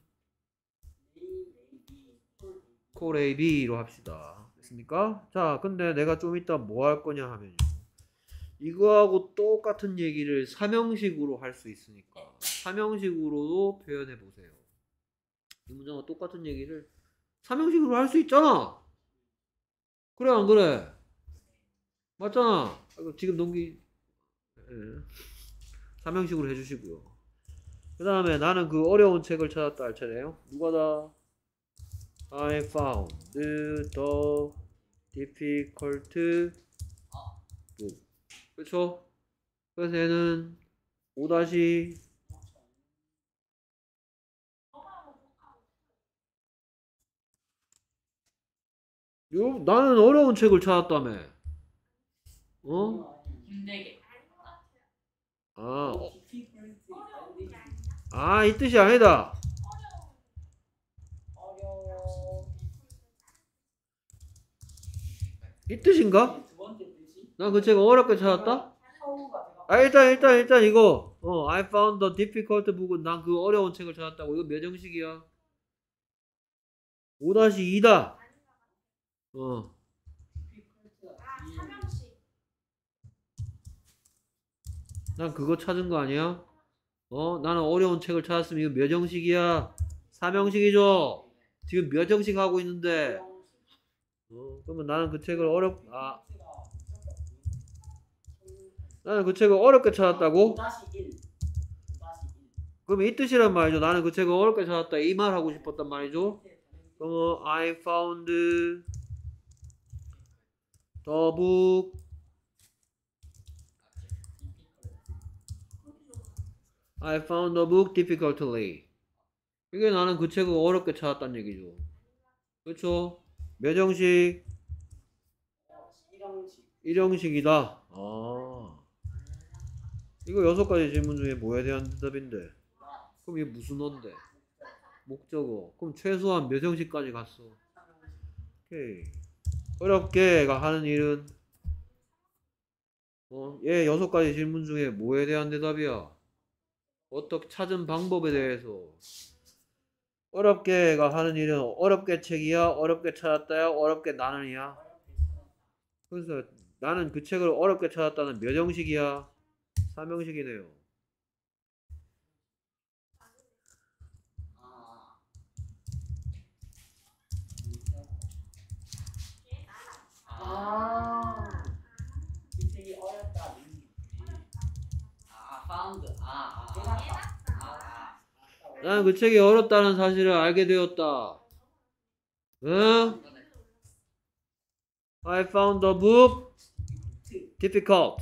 콜 에이 비로 합시다. 됐습니까? 자, 근데 내가 좀 이따 뭐 할 거냐 하면요. 이거하고 똑같은 얘기를 삼형식으로 할 수 있으니까 삼형식으로도 표현해 보세요. 이 문장과 똑같은 얘기를 삼형식으로 할 수 있잖아. 그래 안 그래? 맞잖아. 지금 넘기 예. 삼형식으로 해주시고요. 그 다음에 나는 그 어려운 책을 찾았다 할 차례요. 누가 다? I found the difficult book. 그렇죠? 그래서 얘는 오 다시 요, 나는 어려운 책을 찾았다며. 어? 힘들게. 아, 어. 아, 이 뜻이 아니다. 어려워. 이 뜻인가? 두 번째 뜻이 난 그 책 어렵게 찾았다? 서우가 제가 아, 일단, 일단, 일단 이거. 어, I found the difficult book은 난 그 어려운 책을 찾았다고. 이거 몇 형식이야? 오 다시 이다. 어. 난 그거 찾은 거 아니야? 어? 나는 어려운 책을 찾았으면 이거 몇 형식이야? 삼 형식이죠? 지금 몇 형식 하고 있는데. 어, 그러면 나는 그 책을 어렵, 아, 나는 그 책을 어렵게 찾았다고? 오 다시 일. 그러면 이 뜻이란 말이죠. 나는 그 책을 어렵게 찾았다. 이 말 하고 싶었단 말이죠. 그러면 I found the book I found the book difficultly. 이게 나는 그 책을 어렵게 찾았다는 얘기죠. 그렇죠? 몇 형식? 일형식. 일 형식이다. 아. 이거 여섯 가지 질문 중에 뭐에 대한 대답인데? 그럼 이게 무슨 어인데? 목적어. 그럼 최소한 몇 형식까지 갔어? 오케이. 어렵게가 하는 일은 어? 얘 여섯 가지 질문 중에 뭐에 대한 대답이야? 어떻게 찾은 방법에 대해서. 어렵게가 하는 일은 어렵게 책이야? 어렵게 찾았다야? 어렵게 나는이야? 그래서 나는 그 책을 어렵게 찾았다는 몇 형식이야? 삼 형식이네요. 아. 이 책이 어렵다. 아, found. 아, 아. 깨닫다. 아, 나는 그 책이 어렵다는 사실을 알게 되었다. 응? I found the book difficult.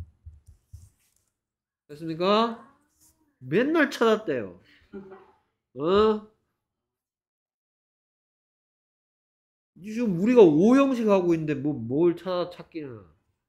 됐습니까? 맨날 찾았대요. 어? 지금 우리가 오형식 하고 있는데 뭐 뭘 찾아 찾기는.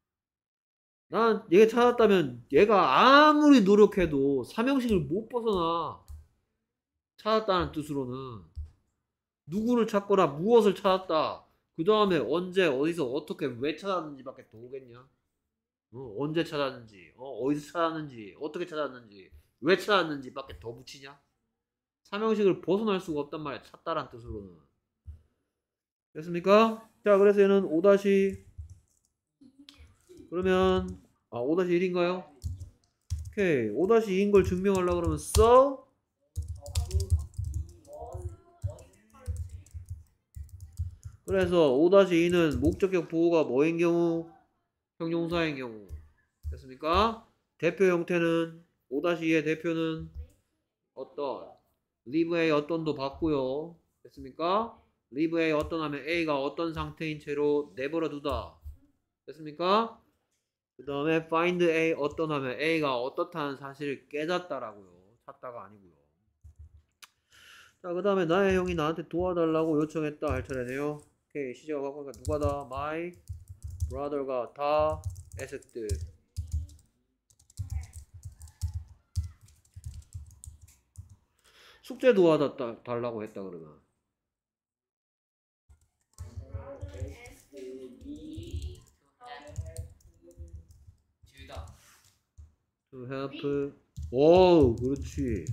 난 얘가 찾았다면 얘가 아무리 노력해도 삼형식을 못 벗어나. 찾았다는 뜻으로는 누구를 찾거나 무엇을 찾았다. 그 다음에 언제 어디서 어떻게 왜 찾았는지밖에 더 오겠냐? 어, 언제 찾았는지, 어, 디서 찾았는지, 어떻게 찾았는지, 왜 찾았는지밖에 더 붙이냐? 삼형식을 벗어날 수가 없단 말이야. 찾다란 뜻으로는. 됐습니까? 자, 그래서 얘는 오 다시 그러면 아 오 다시 일인가요? 오케이. 오 다시 이인 걸 증명하려고 그러면 so 그래서 오 다시 이는 목적격 보호가 뭐인 경우? 형용사인 경우. 됐습니까? 대표 형태는 오 다시 이의 대표는 어떤? leave A 어떤도 받고요. 됐습니까? leave A 어떤 하면 A가 어떤 상태인 채로 내버려 두다. 됐습니까? 그 다음에 find A 어떤 하면 A가 어떻다는 사실을 깨닫다라고요. 찾다가 아니고요. 자, 그 다음에 나의 형이 나한테 도와달라고 요청했다 할 차례네요. 오케이. 시제가 바꾸니까 누가 다? my brother가 다 asked. 숙제 도와달라고 했다 그러면 둘다 to help. 오, 그렇지.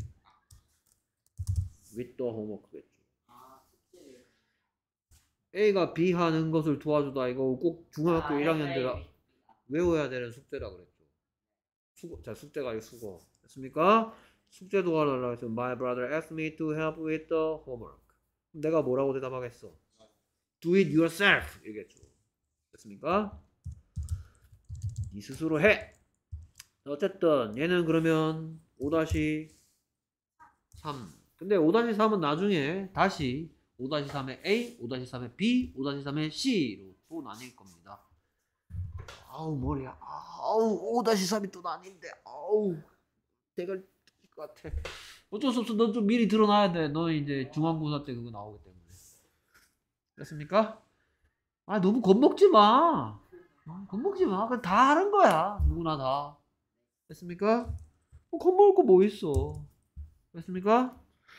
with the homework겠죠. 아 숙제를 A가 B 하는 것을 도와주다. 이거 꼭 중학교 아, 일 학년 들 에이, 외워야 되는 숙제라 그랬죠. 수고, 자, 숙제가 아니고 수고. 됐습니까? 숙제 도와달라고 해서 My brother asked me to help with the homework. 내가 뭐라고 대답하겠어? Do it yourself. 이겠죠. 됐습니까? 네 스스로 해. 어쨌든 얘는 그러면 오 다시 삼. 근데 오 다시 삼은 나중에 다시 오 다시 삼의 A, 오 다시 삼의 B, 오 다시 삼의 C로 또 나뉠 겁니다. 아우 머리야. 아우 오 다시 삼이 또 나뉜데. 아우 대갈 것 같아. 어쩔 수 없어. 너 좀 미리 드러나야 돼. 너 이제 중간고사 때 그거 나오기 때문에. 됐습니까? 아 너무 겁먹지 마. 어, 겁먹지 마. 그냥 다 하는 거야. 누구나 다. 됐습니까? 뭐 겁먹을 거 뭐 있어. 됐습니까?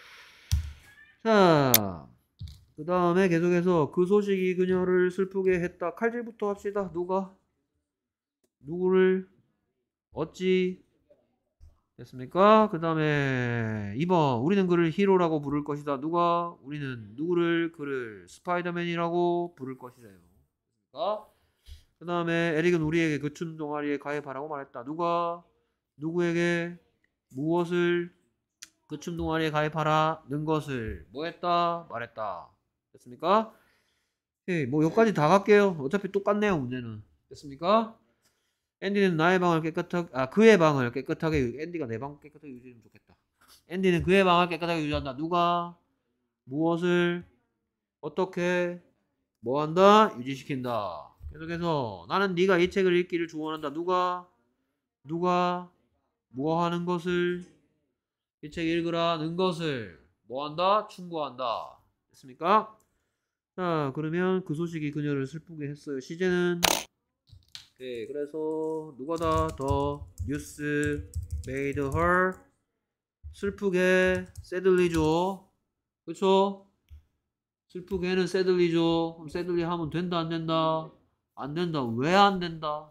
자, 그 다음에 계속해서 그 소식이 그녀를 슬프게 했다. 칼질부터 합시다. 누가? 누구를? 어찌? 됐습니까? 그 다음에 이 번 우리는 그를 히로라고 부를 것이다. 누가? 우리는 누구를 그를 스파이더맨이라고 부를 것이다. 됐습니까? 그 다음에 에릭은 우리에게 그 춤 동아리에 가입하라고 말했다. 누가? 누구에게 무엇을 그 춤 동아리에 가입하라는 것을 뭐 했다? 말했다. 됐습니까? 예, 뭐 여기까지 다 갈게요. 어차피 똑같네요. 문제는. 됐습니까? 앤디는 나의 방을 깨끗하게 아 그의 방을 깨끗하게 유- 앤디가 내 방 깨끗하게 유지하면 좋겠다. 앤디는 그의 방을 깨끗하게 유지한다. 누가? 무엇을? 어떻게? 뭐 한다? 유지시킨다. 계속해서 나는 네가 이 책을 읽기를 조언한다. 누가? 누가? 뭐 하는 것을? 이 책 읽으라는 것을 뭐 한다? 충고한다. 됐습니까? 자, 그러면 그 소식이 그녀를 슬프게 했어요. 시제는 오케이, 그래서 누가 다 더 뉴스 made her 슬프게 sadly죠. 그쵸? 슬프게는 sadly죠. 그럼 sadly 하면 된다 안 된다? 안 된다. 왜 안 된다?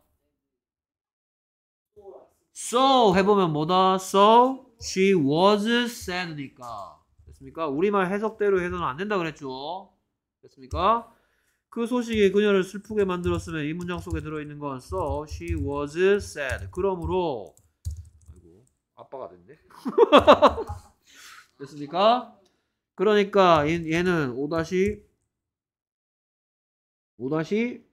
So 해보면 뭐다? So she was sad니까. 됐습니까? 우리말 해석대로 해서는 안 된다 그랬죠. 됐습니까? 그 소식이 그녀를 슬프게 만들었으면 이 문장 속에 들어있는 건 So she was sad. 그러므로 아이고 아빠가 됐네. 됐습니까? 그러니까 얘- 얘는 오 다시 오 다시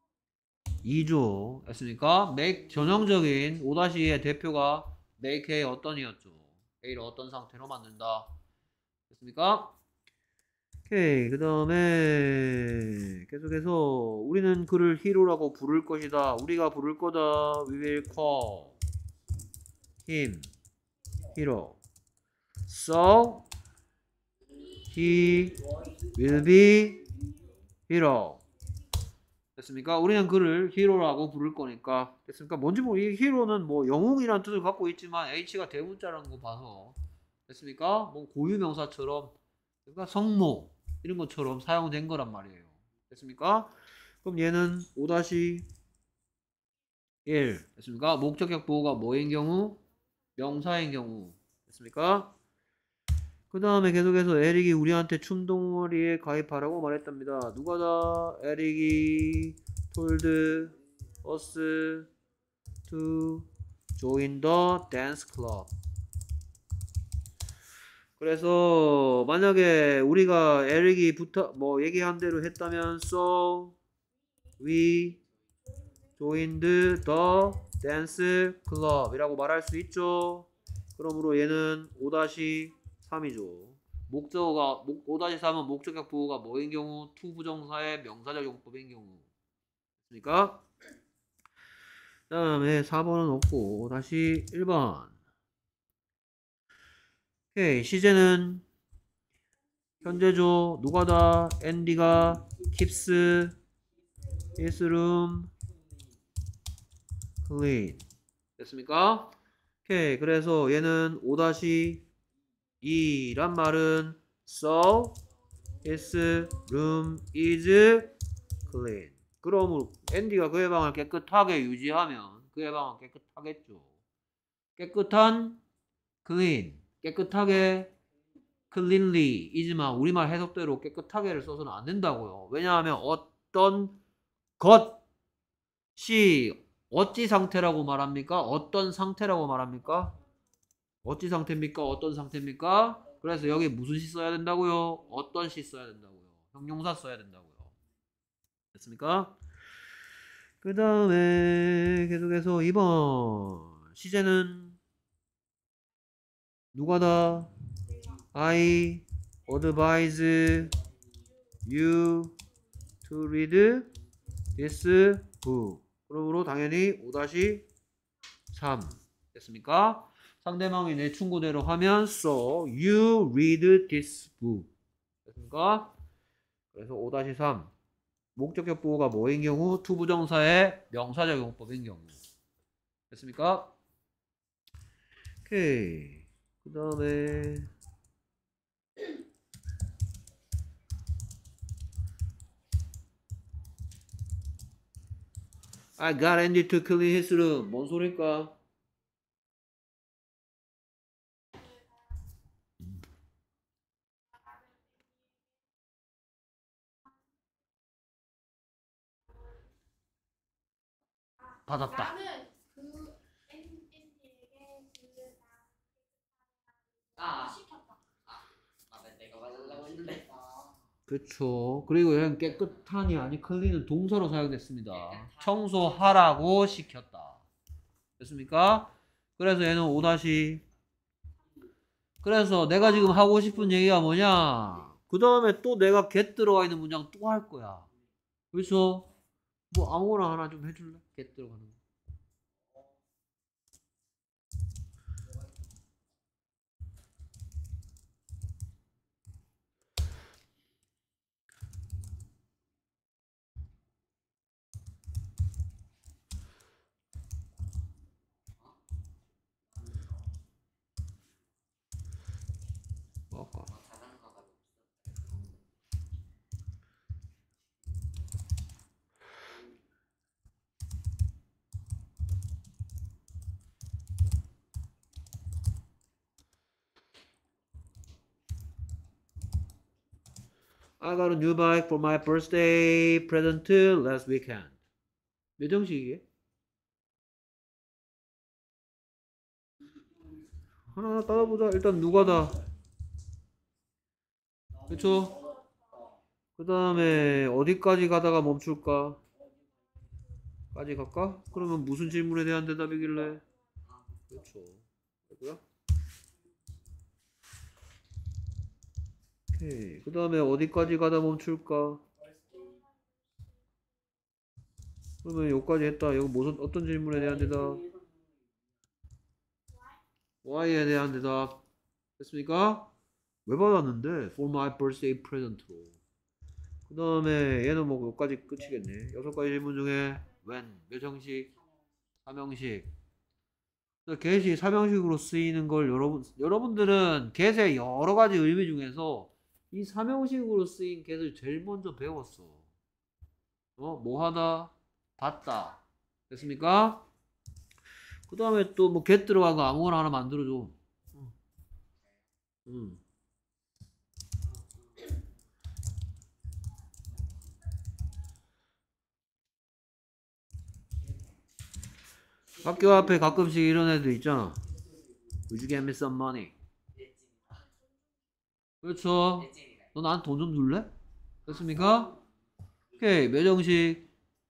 이죠. 됐습니까? make 전형적인 오 다시 이의 대표가 make A 어떤이었죠. A를 어떤 상태로 만든다. 됐습니까? 오케이. 그 다음에 계속해서 우리는 그를 히로라고 부를 것이다. 우리가 부를 거다. We will call him hero. So he will be hero. 됐습니까? 우리는 그를 히로라고 부를 거니까. 됐습니까? 뭔지 모르 이 히로는 뭐 영웅이란 뜻을 갖고 있지만 H가 대문자라는 거 봐서 됐습니까? 뭐 고유명사처럼 그러니까 성모 이런 것처럼 사용된 거란 말이에요. 됐습니까? 그럼 얘는 오 일 됐습니까? 목적격 보호가 뭐인 경우? 명사인 경우. 됐습니까? 그 다음에 계속해서 에릭이 우리한테 춤동아리에 가입하라고 말했답니다. 누가 다? 에릭이 told us to join the dance club. 그래서 만약에 우리가 에릭이 부탁 뭐 얘기한 대로 했다면 so we joined the dance club 이라고 말할 수 있죠. 그러므로 얘는 오 삼이죠. 목적어가 오 삼은 목적격 보호가 뭐인 경우? to 부정사의 명사적 용법인 경우. 됐습니까? 그 다음에 사 번은 없고 다시 일 번. 오케이. 시제는 현재죠. 누가 다? 앤디가 keeps his room clean. 됐습니까? 오케이. 그래서 얘는 오 이란 말은 so his room is clean. 그러므로 앤디가 그의 방을 깨끗하게 유지하면 그의 방은 깨끗하겠죠. 깨끗한 clean. 깨끗하게 cleanly 이지만 우리말 해석대로 깨끗하게를 써서는 안 된다고요. 왜냐하면 어떤 것이 어찌 상태라고 말합니까? 어떤 상태라고 말합니까? 어찌 상태입니까? 어떤 상태입니까? 그래서 여기 무슨 시 써야 된다고요? 어떤 시 써야 된다고요? 형용사 써야 된다고요. 됐습니까? 그 다음에 계속해서 이 번 시제는 누가 다? I advise you to read this book. 그러므로 당연히 오 삼 됐습니까? 상대방이 내 충고대로 하면 so you read this book. 됐습니까? 그래서 오 삼 목적격 보호가 뭐인 경우? to 부정사의 명사적 용법인 경우. 됐습니까? 오케이. 그 다음에 I got Andy to clean his room. 뭔 소릴까? 받았다. 나는 그 앤디에게 그 아, 시켰다. 아, 내가 말하려고 했는데. 그쵸. 그리고 얘는 깨끗하니 아니 클린은 동사로 사용됐습니다. 청소하라고 시켰다. 됐습니까? 그래서 얘는 오 그래서 내가 지금 하고 싶은 얘기가 뭐냐? 그 다음에 또 내가 get 들어가 있는 문장 또 할 거야. 그렇죠? 뭐 아무거나 하나 좀 해줄래? get 들어가는 거. 뭐 할까? 자전거가 I got a new bike for my birthday present last weekend. 몇 형식이게? 하나하나 따라보자. 일단 누가다. 그쵸? 그 다음에 어디까지 가다가 멈출까? 까지 갈까? 그러면 무슨 질문에 대한 대답이길래? 그렇죠. 그리고요. 오케이. 그 다음에 어디까지 가다 멈출까? 그러면 여기까지 했다. 이거 무슨 어떤 질문에 대한 대답? Y에 대한 대답 됐습니까? 왜 받았는데? For my birthday present로. 그 다음에 얘는 뭐 여기까지 끝이겠네. 여섯 가지 질문 중에 when 몇 형식? 삼형식. get이 삼형식으로 쓰이는 걸 여러분 여러분들은 get의 여러 가지 의미 중에서 이 삼형식으로 쓰인 get을 제일 먼저 배웠어. 어? 뭐 하다? 봤다. 됐습니까? 그 다음에 또 뭐 get 들어간 거 아무거나 하나 만들어줘. 응. 응. 학교 앞에 가끔씩 이런 애들 있잖아. Would you get me some money? 그렇죠. 너 나한테 돈 좀 줄래? 됐습니까? 오케이. 몇 형식?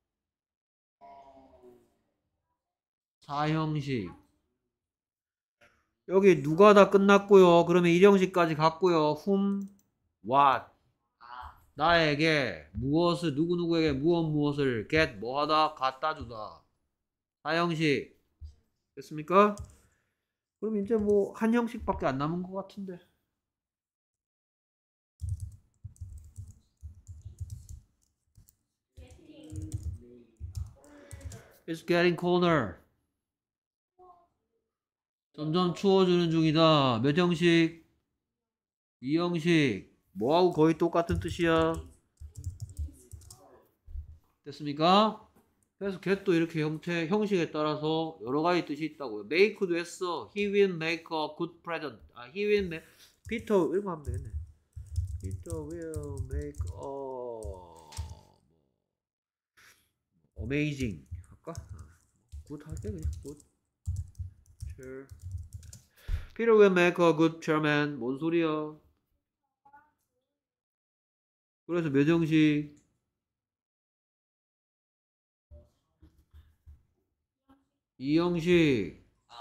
사형식. 여기 누가 다 끝났고요. 그러면 일 형식까지 갔고요. whom, what. 나에게 무엇을 누구누구에게 무엇 무엇을 get 뭐 하다 갖다 주다. 사형식. 됐습니까? 그럼 이제 뭐 한 형식밖에 안 남은 것 같은데. It's getting colder. 점점 추워지는 중이다. 몇 형식? 이 형식. 뭐하고 거의 똑같은 뜻이야? 됐습니까? 그래서 get도 이렇게 형태, 형식에 따라서 여러 가지 뜻이 있다고요. make도 했어. He will make a good present. 아, he will make. Peter, 이거 하면 되겠네. Peter will make a amazing. 할까? good 할 때 그냥 good. Sure. Peter will make a good chairman. 뭔 소리야? 그래서 몇 형식? 이 형식.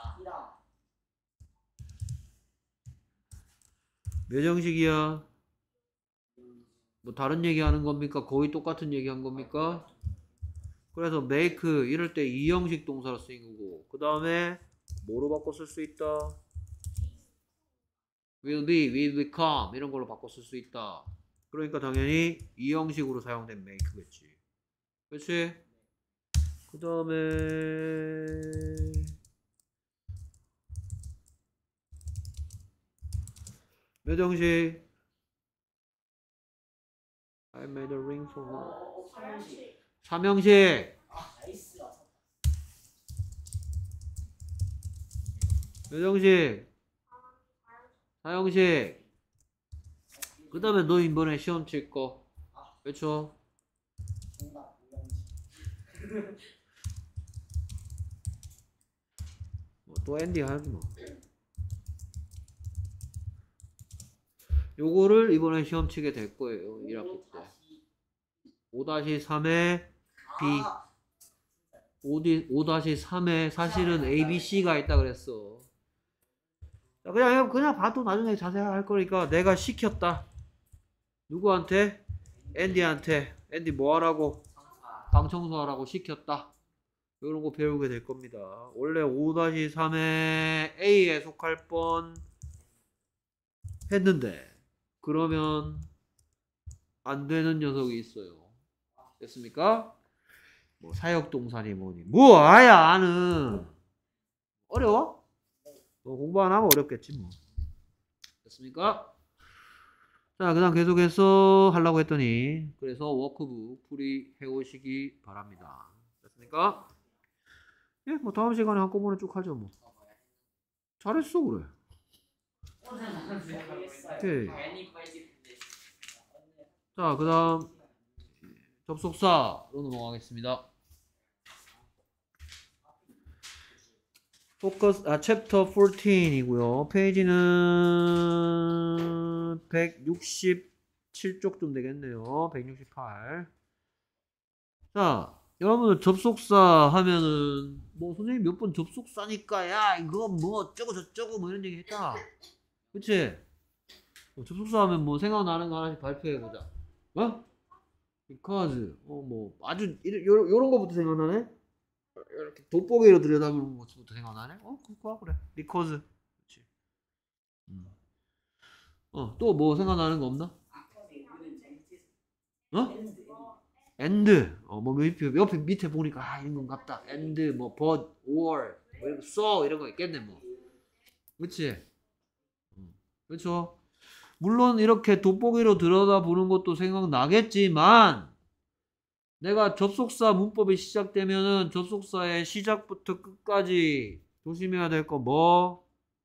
몇 형식이야? 뭐 다른 얘기 하는 겁니까? 거의 똑같은 얘기 한 겁니까? 그래서 make 이럴 때 이 형식 동사로 쓰인 거고, 그 다음에 뭐로 바꿔 쓸 수 있다? will be, will become 이런 걸로 바꿔 쓸 수 있다. 그러니까 당연히 이 형식으로 사용된 make겠지. 그렇지? 그 다음에 몇 형식? I made a ring for her. 삼형식. 몇 형식? 사형식. 그 다음에 너 이번에 시험 칠 거. 그렇죠? 뭐 또 앤디 하지 뭐. 요거를 이번에 시험 치게 될 거예요. 일 학기 때. 오 삼에 B. 오 삼에 사실은 A, B, C가 있다 그랬어. 그냥 그냥 봐도 나중에 자세히 할 거니까 내가 시켰다. 누구한테? 앤디한테. 앤디 뭐 하라고? 방 청소하라고 시켰다. 이런 거 배우게 될 겁니다. 원래 오 삼에 A에 속할 뻔 했는데 그러면 안 되는 녀석이 있어요. 됐습니까? 뭐 사역동사니 뭐니 뭐 아야 아는 어려워? 뭐 공부 안 하면 어렵겠지 뭐. 됐습니까? 자, 그 다음 계속해서 하려고 했더니 그래서 워크북 풀이 해오시기 바랍니다. 됐습니까? 예, 뭐 다음 시간에 한꺼번에 쭉 하죠 뭐. 잘했어 그래. 오케이. 자, 그 다음 접속사로 넘어가겠습니다. 포커스, 아, 챕터 사십이고요. 페이지는 백육십칠 쪽쯤 되겠네요. 백육십팔. 자, 여러분 접속사 하면은 뭐 선생님 몇 번 접속사니까 야 이거 뭐 어쩌고 저쩌고 뭐 이런 얘기 했잖아. 그치? 접속사 하면 뭐 생각나는 거 하나씩 발표해보자. 어? because. 어, 뭐, 아주, 이런, 요런, 요런 거부터 생각나네? 이렇게 돋보기로 들여다보는 것부터 생각나네? 어, 그거 그래. because. 그렇지. 음. 어, 또 뭐 생각나는 거 없나? 어? and. 어, 뭐 옆에, 옆에 밑에 보니까 아, 이런 건 같다. and, 뭐, but, or, 뭐 이런 거, so 이런 거 있겠네, 뭐. 그렇지? 음. 그렇죠? 물론 이렇게 돋보기로 들여다보는 것도 생각나겠지만 내가 접속사 문법이 시작되면은 접속사의 시작부터 끝까지 조심해야 될 거 뭐?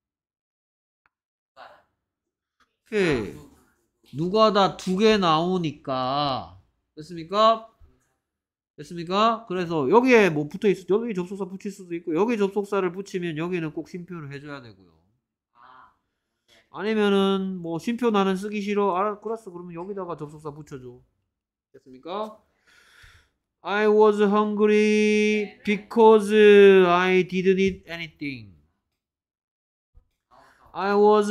오케이. 누가다 두 개 나오니까 됐습니까? 됐습니까? 그래서 여기에 뭐 붙어 있어. 여기 접속사 붙일 수도 있고 여기 접속사를 붙이면 여기는 꼭 쉼표를 해줘야 되고요. 아니면은 뭐 쉼표 나는 쓰기 싫어. 알아, 그랬어. 그러면 여기다가 접속사 붙여줘. 됐습니까? I was hungry because I didn't eat anything. I was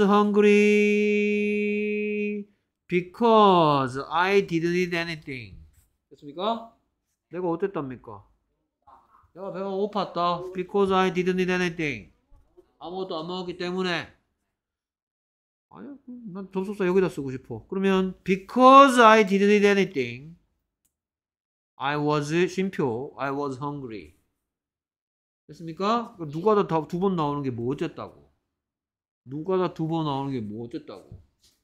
hungry because I didn't eat anything. 됐습니까? 내가 어땠답니까? 내가 배가 고팠다. Because I didn't eat anything. 아무것도 안 먹었기 때문에. 아니야, 난 접속사 여기다 쓰고 싶어. 그러면 because I didn't eat anything, I was 쉼표, I was hungry. 됐습니까? 누가 다 두 번 나오는 게 뭐 어쨌다고? 누가 다 두 번 나오는 게 뭐 어쨌다고?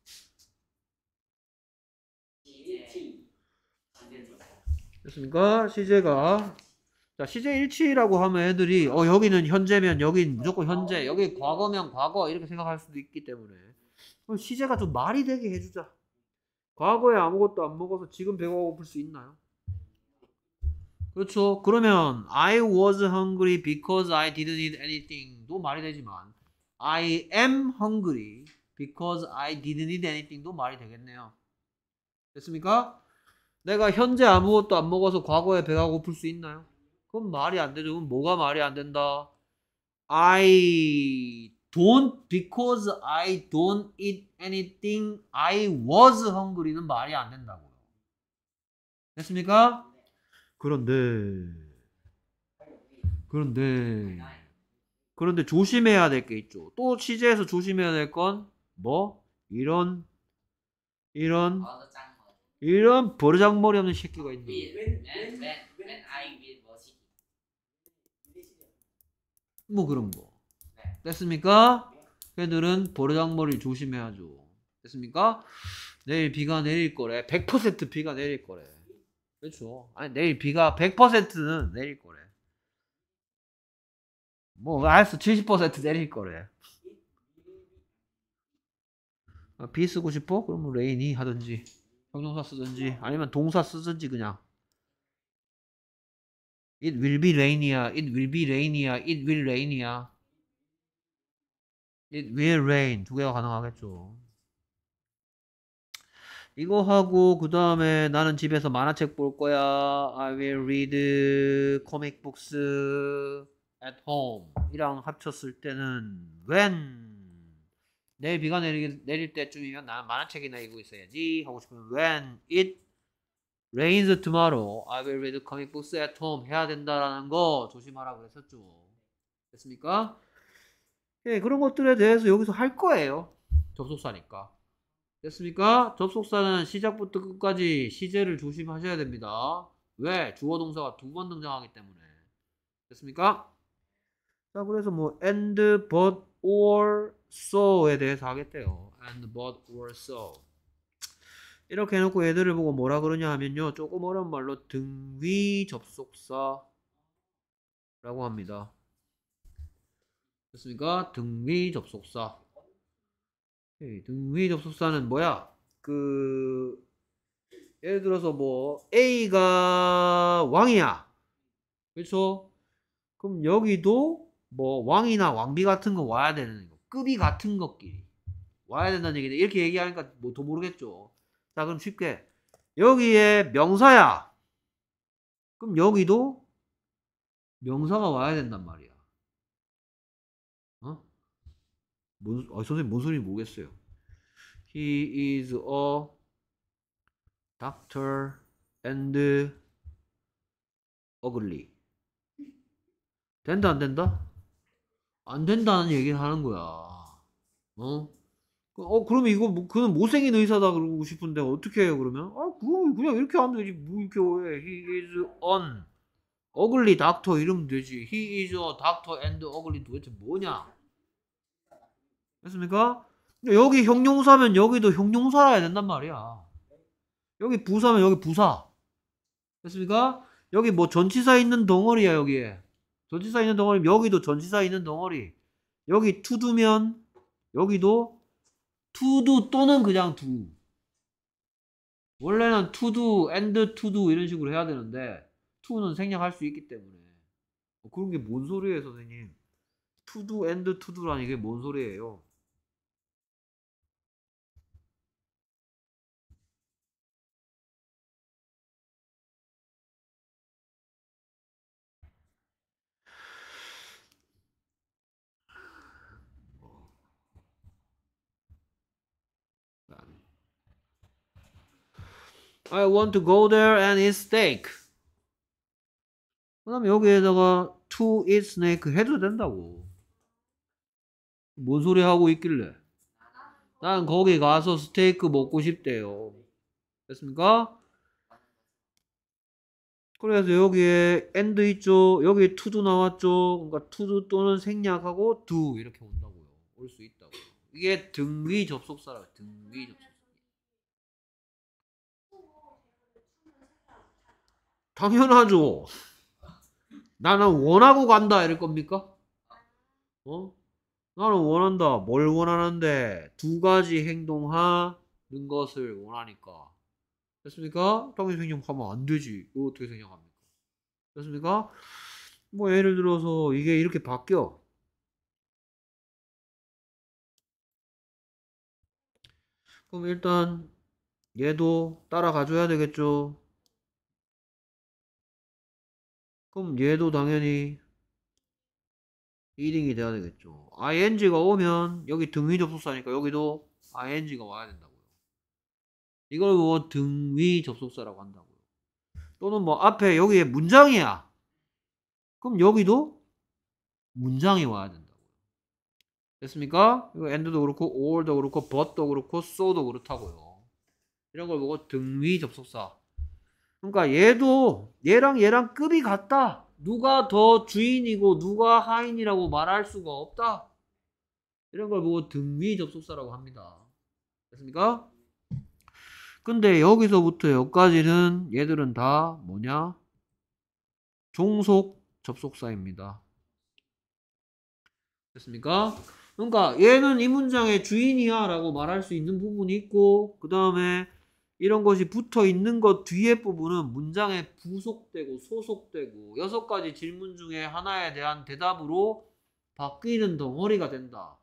됐습니까? 시제가 자 시제 일치라고 하면 애들이 어 여기는 현재면 여긴 무조건 현재, 여기 과거면 과거 이렇게 생각할 수도 있기 때문에 시제가 좀 말이 되게 해주자. 과거에 아무것도 안 먹어서 지금 배가 고플 수 있나요? 그렇죠. 그러면 I was hungry because I didn't eat anything도 말이 되지만 I am hungry because I didn't eat anything도 말이 되겠네요. 됐습니까? 내가 현재 아무것도 안 먹어서 과거에 배가 고플 수 있나요? 그건 말이 안 되죠. 그럼 뭐가 말이 안 된다? I don't because I don't eat anything I was hungry는 말이 안 된다고요. 됐습니까? 그런데 그런데 그런데 조심해야 될 게 있죠. 또 시제에서 조심해야 될 건 뭐? 이런 이런 이런 버르장머리 없는 새끼가 있네. 뭐 그런 거. 됐습니까? 걔들은 버르장머리 조심해야죠. 됐습니까? 내일 비가 내릴 거래. 백 퍼센트 비가 내릴 거래. 그렇죠. 아니 내일 비가 백 퍼센트는 내릴 거래. 뭐 알았어. 칠십 퍼센트 내릴 거래. 아, 비 쓰고 싶어? 그러면 레인이 하든지 형용사 쓰든지 아니면 동사 쓰든지 그냥. It will be rain이야. It will be rain이야. It will rain이야. It will rain. 두 개가 가능하겠죠. 이거 하고 그 다음에 나는 집에서 만화책 볼 거야. I will read comic books at home. 이랑 합쳤을 때는 when 내일 비가 내릴, 내릴 때쯤이면 나는 만화책이나 읽고 있어야지 하고 싶으면 when it rains tomorrow I will read comic books at home 해야 된다라는 거 조심하라 그랬었죠. 됐습니까? 예, 그런 것들에 대해서 여기서 할 거예요. 접속사니까. 됐습니까? 접속사는 시작부터 끝까지 시제를 조심하셔야 됩니다. 왜? 주어 동사가 두 번 등장하기 때문에. 됐습니까? 자, 그래서 뭐 and, but, or, so에 대해서 하겠대요. and, but, or, so. 이렇게 해놓고 얘들을 보고 뭐라 그러냐 하면요. 조금 어려운 말로 등위 접속사라고 합니다. 됐습니까? 등위 접속사. 등위 접속사는 뭐야? 그 예를 들어서 뭐 A가 왕이야. 그렇죠? 그럼 여기도 뭐 왕이나 왕비 같은 거 와야 되는 거. 급이 같은 것끼리 와야 된다는 얘기인데 이렇게 얘기하니까 뭐 더 모르겠죠. 자, 그럼 쉽게 여기에 명사야. 그럼 여기도 명사가 와야 된단 말이야. 어? 뭔, 아, 선생님 뭔 소리인지 모르겠어요. He is a doctor and ugly. 된다 안 된다? 안 된다는 얘기를 하는 거야. 어? 어 그러면 이거 뭐, 그는 못생긴 의사다 그러고 싶은데 어떻게 해요 그러면? 아 그럼 그냥 이렇게 하면 되지 뭐 이렇게 왜? He is an ugly doctor 이러면 되지. He is a doctor and ugly 도대체 뭐냐? 됐습니까? 여기 형용사면 여기도 형용사라야 된단 말이야. 여기 부사면 여기 부사. 됐습니까? 여기 뭐 전치사 있는 덩어리야 여기에. 전치사 있는 덩어리 여기도 전치사 있는 덩어리. 여기 to do면 여기도 to do 또는 그냥 do. 원래는 to do and to do 이런 식으로 해야 되는데 to는 생략할 수 있기 때문에. 그런 게 뭔 소리예요 선생님? to do and to do라는 이게 뭔 소리예요? I want to go there and eat steak. 그 다음에 여기에다가 to eat snake 해도 된다고. 뭔 소리 하고 있길래? 난 거기 가서 스테이크 먹고 싶대요. 됐습니까? 그래서 여기에 and 있죠. 여기 to도 나왔죠. 그러니까 to도 또는 생략하고 do 이렇게 온다고요. 올 수 있다고. 이게 등위 접속사라고. 등위 접속사. 당연하죠. 나는 원하고 간다 이럴 겁니까? 어? 나는 원한다. 뭘 원하는데 두 가지 행동하는 것을 원하니까. 됐습니까? 당연히 생략하면 안 되지. 이거 어떻게 생략합니까? 됐습니까? 뭐 예를 들어서 이게 이렇게 바뀌어. 그럼 일단 얘도 따라가줘야 되겠죠. 그럼 얘도 당연히 eating이 돼야 되겠죠. ing가 오면 여기 등위 접속사니까 여기도 ing가 와야 된다고요. 이걸 뭐 등위 접속사라고 한다고요. 또는 뭐 앞에 여기에 문장이야. 그럼 여기도 문장이 와야 된다고요. 됐습니까? 이거 and도 그렇고 or도 그렇고 but도 그렇고 so도 그렇다고요. 이런 걸 보고 등위 접속사. 그러니까 얘도 얘랑 얘랑 급이 같다. 누가 더 주인이고 누가 하인이라고 말할 수가 없다. 이런 걸 보고 등위 접속사라고 합니다. 됐습니까? 근데 여기서부터 여기까지는 얘들은 다 뭐냐? 종속 접속사입니다. 됐습니까? 그러니까 얘는 이 문장의 주인이야 라고 말할 수 있는 부분이 있고 그 다음에 이런 것이 붙어 있는 것 뒤에 부분은 문장에 부속되고 소속되고 여섯 가지 질문 중에 하나에 대한 대답으로 바뀌는 덩어리가 된다.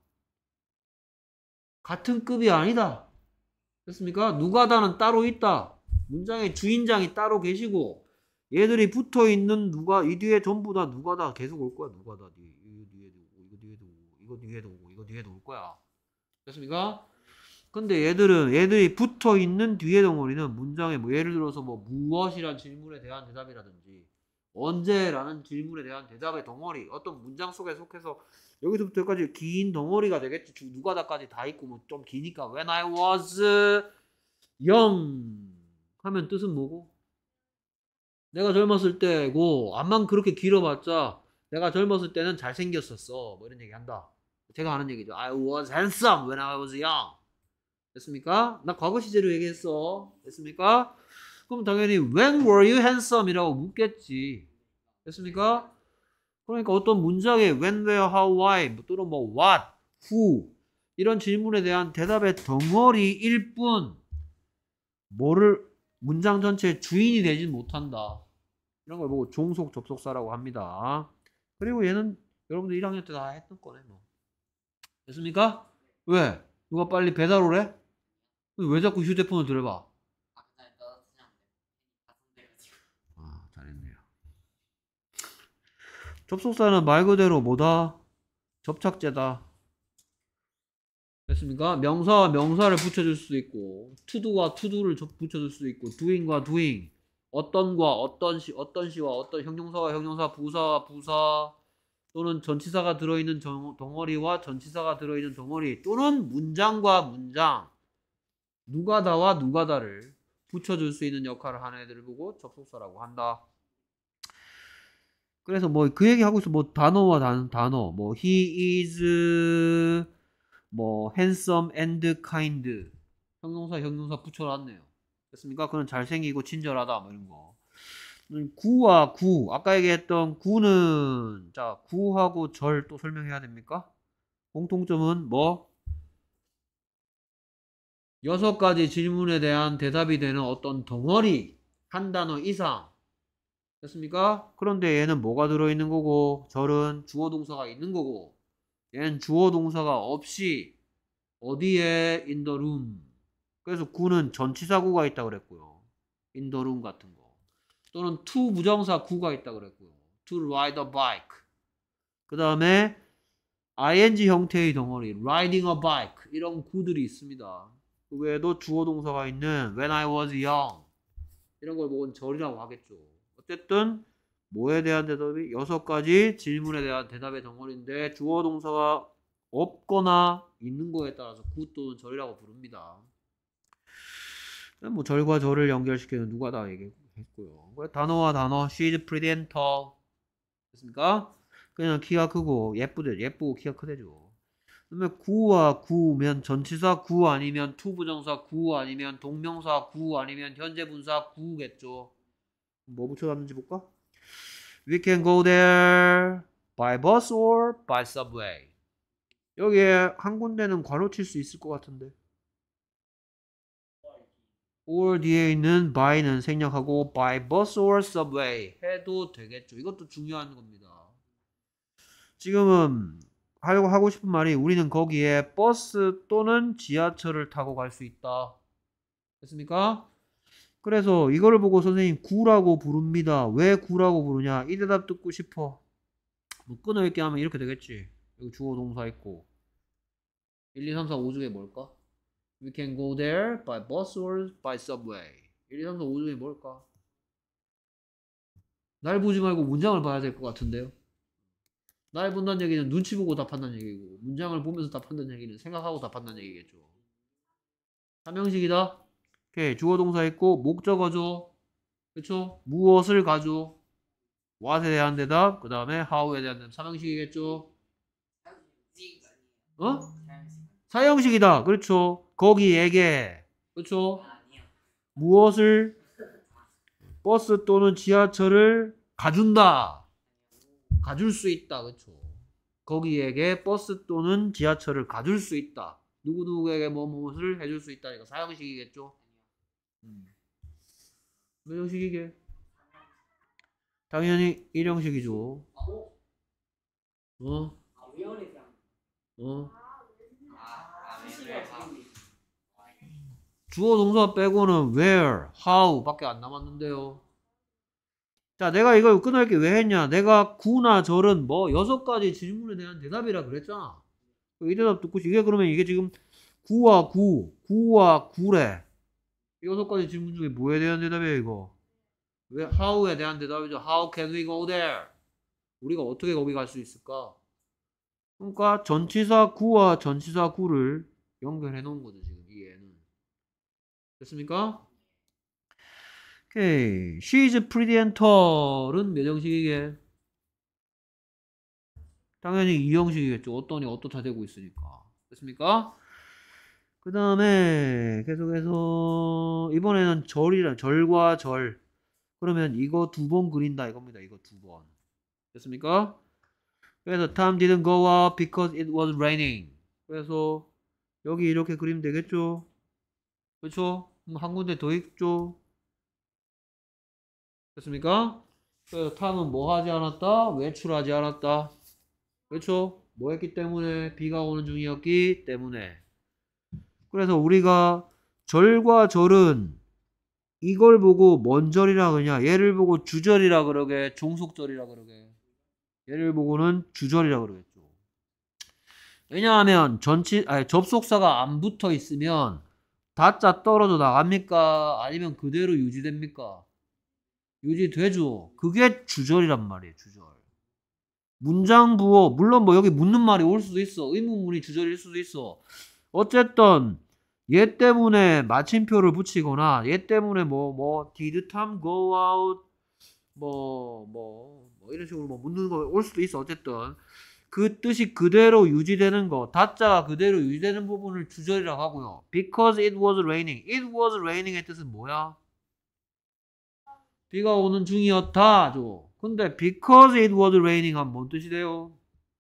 같은 급이 아니다. 됐습니까? 누가다는 따로 있다. 문장의 주인장이 따로 계시고 얘들이 붙어 있는 누가 이 뒤에 전부 다 누가다 계속 올 거야. 누가다. 이거 뒤에도 오고 이거 뒤에도 오고 이거 뒤에도 오고 이거 뒤에도 올 거야. 됐습니까? 근데 얘들은 얘들이 붙어 있는 뒤에 덩어리는 문장에 뭐 예를 들어서 뭐 무엇이란 질문에 대한 대답이라든지 언제라는 질문에 대한 대답의 덩어리 어떤 문장 속에 속해서 여기서부터 여기까지 긴 덩어리가 되겠지. 누가다까지 다 있고 뭐 좀 기니까 when I was young 하면 뜻은 뭐고? 내가 젊었을 때고 암만 그렇게 길어봤자 내가 젊었을 때는 잘생겼었어 뭐 이런 얘기 한다. 제가 하는 얘기죠. I was handsome when I was young. 됐습니까? 나 과거 시제로 얘기했어. 됐습니까? 그럼 당연히 when were you handsome? 이라고 묻겠지. 됐습니까? 그러니까 어떤 문장에 when, where, how, why 또는 뭐 what, who 이런 질문에 대한 대답의 덩어리일 뿐 뭐를 문장 전체의 주인이 되진 못한다. 이런 걸 보고 종속 접속사라고 합니다. 그리고 얘는 여러분들 일 학년 때 다 했던 거네 뭐. 됐습니까? 왜? 누가 빨리 배달 오래? 왜 자꾸 휴대폰을 들어봐? 아, 잘했네요. 접속사는 말 그대로 뭐다? 접착제다. 됐습니까? 명사와 명사를 붙여줄 수도 있고 to도와 to도를 붙여줄 수도 있고 doing과 doing 어떤과 어떤 시 어떤 시와 어떤 형용사와 형용사 부사와 부사 또는 전치사가 들어있는 정, 덩어리와 전치사가 들어있는 덩어리 또는 문장과 문장 누가다와 누가다를 붙여줄 수 있는 역할을 하는 애들을 보고 접속사라고 한다. 그래서 뭐 그 얘기 하고 있어. 뭐 단어와 단, 단어 뭐 he is 뭐 handsome and kind 형용사 형용사 붙여놨네요. 됐습니까? 그는 잘생기고 친절하다 뭐 이런 거. 구와 구 아까 얘기했던 구는 자 구하고 절 또 설명해야 됩니까? 공통점은 뭐? 여섯 가지 질문에 대한 대답이 되는 어떤 덩어리 한 단어 이상 됐습니까? 그런데 얘는 뭐가 들어있는 거고 절은 주어 동사가 있는 거고 얘는 주어 동사가 없이 어디에 in the room 그래서 구는 전치사구가 있다 그랬고요. in the room 같은 거 또는 to 부정사 구가 있다 그랬고요. to ride a bike 그 다음에 ing 형태의 덩어리 riding a bike 이런 구들이 있습니다. 그 외에도 주어 동사가 있는 when I was young 이런 걸 보고는 절이라고 하겠죠. 어쨌든 뭐에 대한 대답이 여섯 가지 질문에 대한 대답의 덩어리인데 주어 동사가 없거나 있는 거에 따라서 구 또는 절이라고 부릅니다. 뭐 절과 절을 연결시키는 누가 다 얘기했고요. 단어와 단어 she's pretty and tall 됐습니까? 그냥 키가 크고 예쁘대 예쁘고 키가 크대죠. 그러면 구와 구면 전치사 구 아니면 to 부정사 구 아니면 동명사 구 아니면 현재 분사 구겠죠. 뭐 붙여놨는지 볼까? We can go there by bus or by subway. 여기에 한 군데는 괄호 칠 수 있을 것 같은데 or 뒤에 있는 by는 생략하고 by bus or subway 해도 되겠죠. 이것도 중요한 겁니다. 지금은 하려고 하고 싶은 말이 우리는 거기에 버스 또는 지하철을 타고 갈 수 있다. 됐습니까? 그래서 이거를 보고 선생님 구라고 부릅니다. 왜 구라고 부르냐? 이 대답 듣고 싶어. 뭐 끊어읽기 하면 이렇게 되겠지. 여기 주어 동사 있고 일, 이, 삼, 사, 오 중에 뭘까? We can go there by bus or by subway. 일, 이, 삼, 사, 오 중에 뭘까? 날 보지 말고 문장을 봐야 될 것 같은데요. 날 본다는 얘기는 눈치 보고 답한다는 얘기고 문장을 보면서 답한다는 얘기는 생각하고 답한다는 얘기겠죠. 삼형식이다. 오케이. 주어 동사 있고 목적어죠. 그쵸? 무엇을 가져? what에 대한 대답 그 다음에 how에 대한 대답 삼형식이겠죠. 어? 사형식이다. 그렇죠. 거기에게 그렇죠. 무엇을 버스 또는 지하철을 가준다. 가줄 수 있다. 그렇죠. 거기에게 버스 또는 지하철을 가줄 수 있다. 누구누구에게 뭐 무엇을 해줄 수 있다. 이거 사형식이겠죠. 음. 몇 형식이게? 당연히 일형식이죠. 어? 어? 주어 동사 빼고는 where, how 밖에 안 남았는데요. 자, 내가 이걸 끊어읽기 왜 했냐? 내가 구나 절은 뭐 여섯 가지 질문에 대한 대답이라 그랬잖아. 이 대답 듣고 이게 그러면 이게 지금 구와 구, 구와 구래. 여섯 가지 질문 중에 뭐에 대한 대답이에요, 이거? 왜 how에 대한 대답이죠. How can we go there? 우리가 어떻게 거기 갈 수 있을까? 그러니까 전치사 구와 전치사 구를 연결해 놓은 거죠, 지금 이 애는. 됐습니까? 오케이. She's pretty and tall은 몇 형식이게? 당연히 이 형식이겠죠. 어떠니 어떻다 되고 있으니까. 됐습니까? 그 다음에 계속해서 이번에는 절이라 절과 절. 그러면 이거 두 번 그린다 이겁니다. 이거 두 번. 됐습니까? 그래서 Tom didn't go out because it was raining. 그래서 여기 이렇게 그리면 되겠죠? 그렇죠? 한 군데 더 있죠? 됐습니까? 그래서 탐은 뭐 하지 않았다? 외출하지 않았다. 그렇죠? 뭐 했기 때문에? 비가 오는 중이었기 때문에. 그래서 우리가 절과 절은 이걸 보고 뭔 절이라 그러냐? 얘를 보고 주절이라 그러게, 종속절이라 그러게. 얘를 보고는 주절이라 그러겠죠. 왜냐하면 전치 아니 접속사가 안 붙어 있으면 다자 떨어져 나갑니까? 아니면 그대로 유지됩니까? 유지되죠. 그게 주절이란 말이에요. 주절. 문장 부호 물론 뭐 여기 묻는 말이 올 수도 있어. 의문문이 주절일 수도 있어. 어쨌든 얘 때문에 마침표를 붙이거나 얘 때문에 뭐 뭐 did Tom go out 뭐 뭐 뭐 이런 식으로 뭐 묻는 거 올 수도 있어. 어쨌든 그 뜻이 그대로 유지되는 거, 다자가 그대로 유지되는 부분을 주절이라고 하고요. Because it was raining. It was raining의 뜻은 뭐야? 비가 오는 중이었다. 죠. 근데 because it was raining 하면 뭔 뜻이 돼요?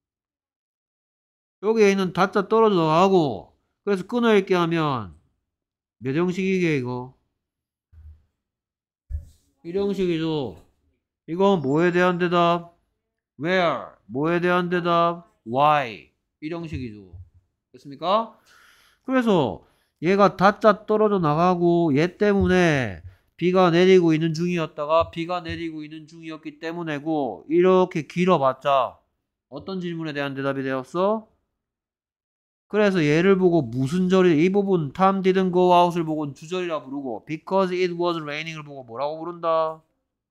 여기에 있는 다자 떨어져 나가고 그래서 끊어읽기 하면 몇 형식이게 이거? 일 형식이죠. 이건 뭐에 대한 대답? Where? 뭐에 대한 대답? Why? 일 형식이죠. 됐습니까? 그래서 얘가 다짜 떨어져 나가고 얘 때문에 비가 내리고 있는 중이었다가 비가 내리고 있는 중이었기 때문에고 이렇게 길어봤자 어떤 질문에 대한 대답이 되었어? 그래서 얘를 보고 무슨 절이 이 부분 Tom didn't go out을 보고 주절이라 부르고 because it was raining을 보고 뭐라고 부른다?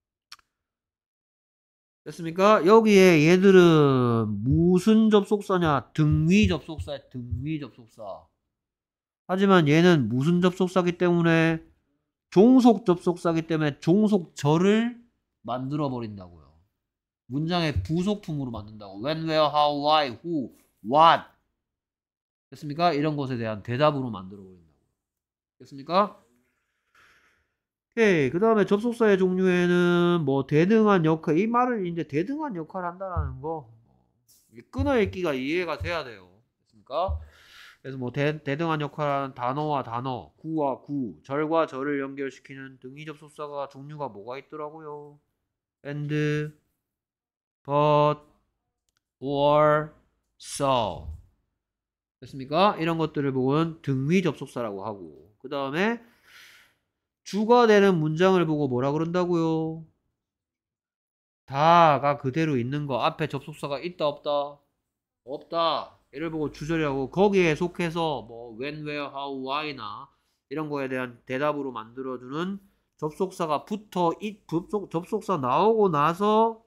됐습니까? 여기에 얘들은 무슨 접속사냐? 등위 접속사야. 등위 접속사. 하지만 얘는 무슨 접속사기 때문에 종속 접속사기 때문에 종속절을 만들어 버린다고요. 문장의 부속품으로 만든다고. When, where, how, why, who, what. 됐습니까? 이런 것에 대한 대답으로 만들어 버린다고. 됐습니까? 오케이. 그 다음에 접속사의 종류에는 뭐 대등한 역할, 이 말을 이제 대등한 역할을 한다라는 거 끊어읽기가 이해가 돼야 돼요. 됐습니까? 그래서 뭐 대, 대등한 역할은 단어와 단어, 구와 구, 절과 절을 연결시키는 등위 접속사가 종류가 뭐가 있더라고요. and, but, or, so. 됐습니까? 이런 것들을 보면 등위 접속사라고 하고 그 다음에 주가 되는 문장을 보고 뭐라 그런다고요? 다가 그대로 있는 거 앞에 접속사가 있다 없다? 없다. 얘를 보고 주절이라고 거기에 속해서 뭐 when, where, how, why나 이런 거에 대한 대답으로 만들어주는 접속사가 붙어 이 접속, 접속사 나오고 나서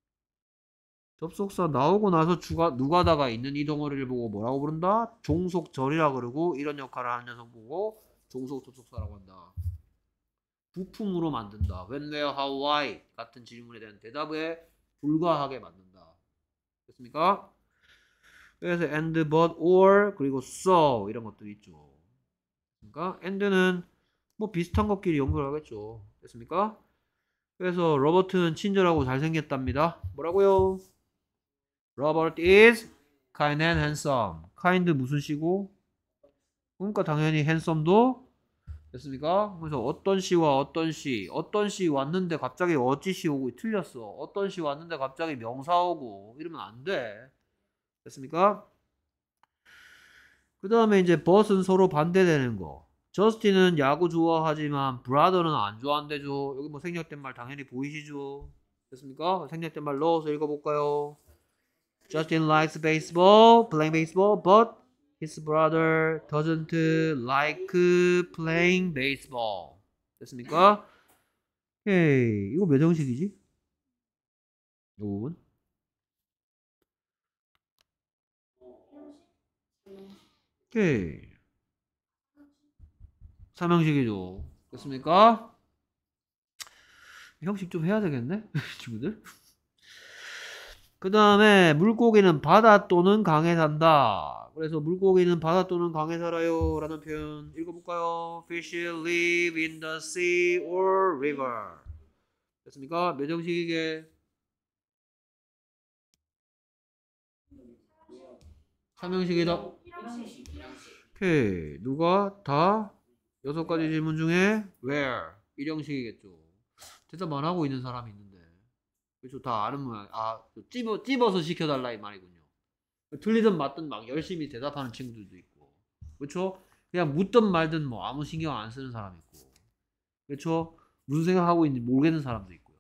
접속사 나오고 나서 주가 누가다가 있는 이 덩어리를 보고 뭐라고 부른다? 종속절이라 그러고 이런 역할을 하는 녀석 보고 종속 접속사라고 한다. 부품으로 만든다. When, where, how, why 같은 질문에 대한 대답에 불과하게 만든다. 됐습니까? 그래서 and, but, or 그리고 so 이런 것들이 있죠. 그러니까 and는 뭐 비슷한 것끼리 연결하겠죠. 됐습니까? 그래서 로버트는 친절하고 잘생겼답니다. 뭐라고요? Robert is kind and handsome. kind 무슨 시고? 그러니까 당연히 handsome도 됐습니까? 그래서 어떤 시와 어떤 시, 어떤 시 왔는데 갑자기 어찌 시 오고 틀렸어. 어떤 시 왔는데 갑자기 명사 오고 이러면 안 돼. 됐습니까? 그 다음에 이제 but은 서로 반대되는 거. 저스틴은 야구 좋아하지만 브라더는 안 좋아한대죠. 여기 뭐 생략된 말 당연히 보이시죠? 됐습니까? 생략된 말 넣어서 읽어볼까요? Justin likes baseball, playing baseball, but his brother doesn't like playing baseball. 됐습니까? 오케이. 이거 몇 형식이지? 이 부분? 오케이. 삼 형식이죠. 됐습니까? 형식 좀 해야 되겠네? 친구들? 그 다음에 물고기는 바다 또는 강에 산다. 그래서 물고기는 바다 또는 강에 살아요 라는 표현 읽어볼까요? Fish live in the sea or river. 됐습니까? 몇 형식이게? 삼 형식이다. 오케이. 누가 다 여섯 가지 질문 중에 where 일 형식이겠죠. 대답 안 하고 있는 사람이 있는데 그렇죠. 다 아는 모양. 아, 찝어, 찝어서 시켜달라 이 말이군요. 틀리든 맞든 막 열심히 대답하는 친구들도 있고 그렇죠. 그냥 묻든 말든 뭐 아무 신경 안 쓰는 사람 있고 그렇죠. 무슨 생각하고 있는지 모르겠는 사람도 있고요.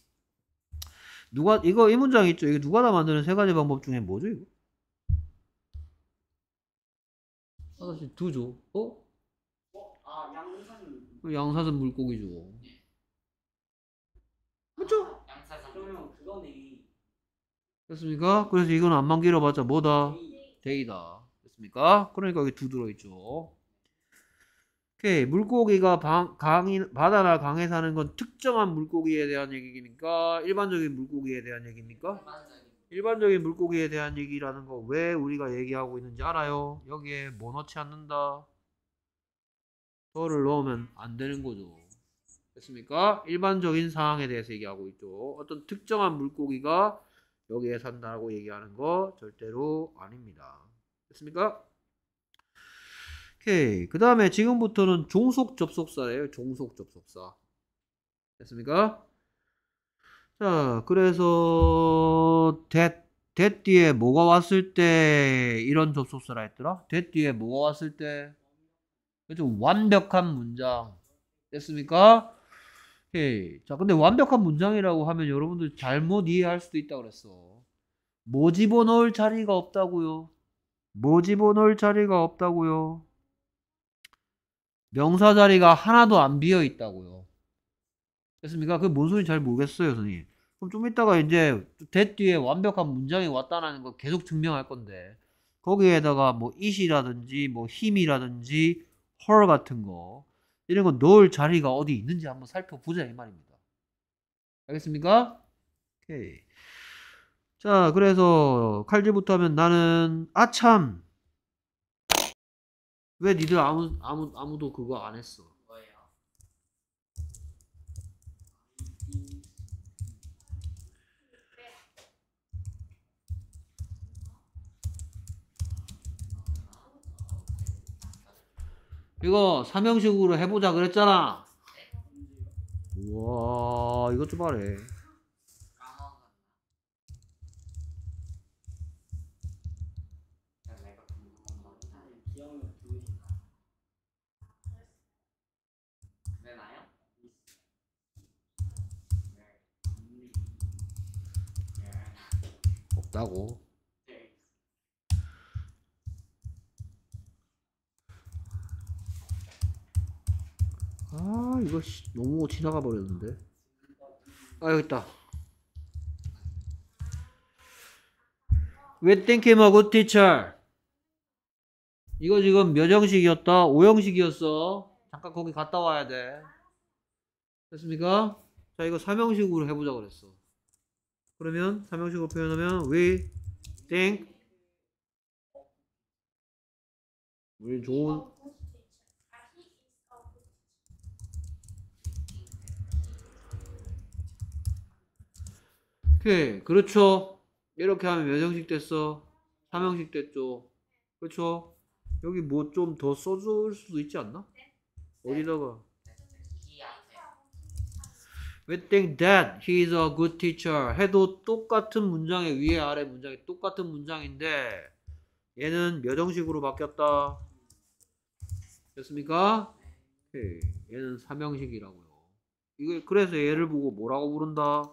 누가 이거 이 문장 있죠. 이거 누가 다 만드는 세 가지 방법 중에 뭐죠 이거? 사다시 두죠. 어? 어? 아 양산. 양사슴 물고기죠. 그렇죠? 양사상. 그러면 그거네. 됐습니까? 그래서 이건 안만 길어봤자 뭐다? 데이. 데이다. 됐습니까? 그러니까 여기 두 들어있죠. 오케이. 물고기가 방, 강이, 바다나 강에 사는 건 특정한 물고기에 대한 얘기입니까? 일반적인 물고기에 대한 얘기입니까? 일반적인. 일반적인 물고기에 대한 얘기라는 거 왜 우리가 얘기하고 있는지 알아요? 여기에 뭐 넣지 않는다? 더를 넣으면 안 되는 거죠. 됐습니까? 일반적인 상황에 대해서 얘기하고 있죠. 어떤 특정한 물고기가 여기에 산다고 얘기하는 거 절대로 아닙니다. 됐습니까? 오케이. 그 다음에 지금부터는 종속 접속사예요. 종속 접속사. 됐습니까? 자, 그래서 that, that 뒤에 뭐가 왔을 때 이런 접속사라 했더라? that 뒤에 뭐가 왔을 때 그죠? 완벽한 문장. 됐습니까? 오케이. 자, 근데 완벽한 문장이라고 하면 여러분들 잘못 이해할 수도 있다고 그랬어. 뭐 집어넣을 자리가 없다고요? 뭐 집어넣을 자리가 없다고요? 명사 자리가 하나도 안 비어 있다고요. 됐습니까? 그게 뭔 소리인지 잘 모르겠어요, 선생님. 그럼 좀 이따가 이제 that 뒤에 완벽한 문장이 왔다는 거 계속 증명할 건데 거기에다가 뭐 it이라든지 뭐 him이라든지 her 같은 거 이런 거 넣을 자리가 어디 있는지 한번 살펴보자 이 말입니다. 알겠습니까? 오케이. 자, 그래서 칼질부터 하면 나는 아참 왜 니들 아무 아무 아무도 그거 안 했어? 뭐예요? 이거 삼형식으로 해보자 그랬잖아. 우와, 이것 좀 봐래. 까먹었나? 야, 내가 궁금한 건 아니 기억력 좋으신가? 되나요? 없다고. 네. 아, 이거 씨, 너무 지나가 버렸는데. 아, 여기 있다. We think him a good teacher. 이거 지금 몇 형식이었다? 오 형식이었어. 잠깐 거기 갔다 와야 돼. 됐습니까? 자, 이거 삼 형식으로 해보자 그랬어. 그러면 삼 형식으로 표현하면 we think 우리 좋은 오케이, 그렇죠. 이렇게 하면 몇 형식 됐어? 삼 형식 됐죠. 그렇죠? 여기 뭐 좀 더 써줄 수도 있지 않나? 어디다가 이 앞에. We think that he is a good teacher 해도 똑같은 문장의 위에 아래 문장이 똑같은 문장인데 얘는 몇 형식으로 바뀌었다? 됐습니까? 오케이. 얘는 삼 형식이라고요. 이거 그래서 얘를 보고 뭐라고 부른다?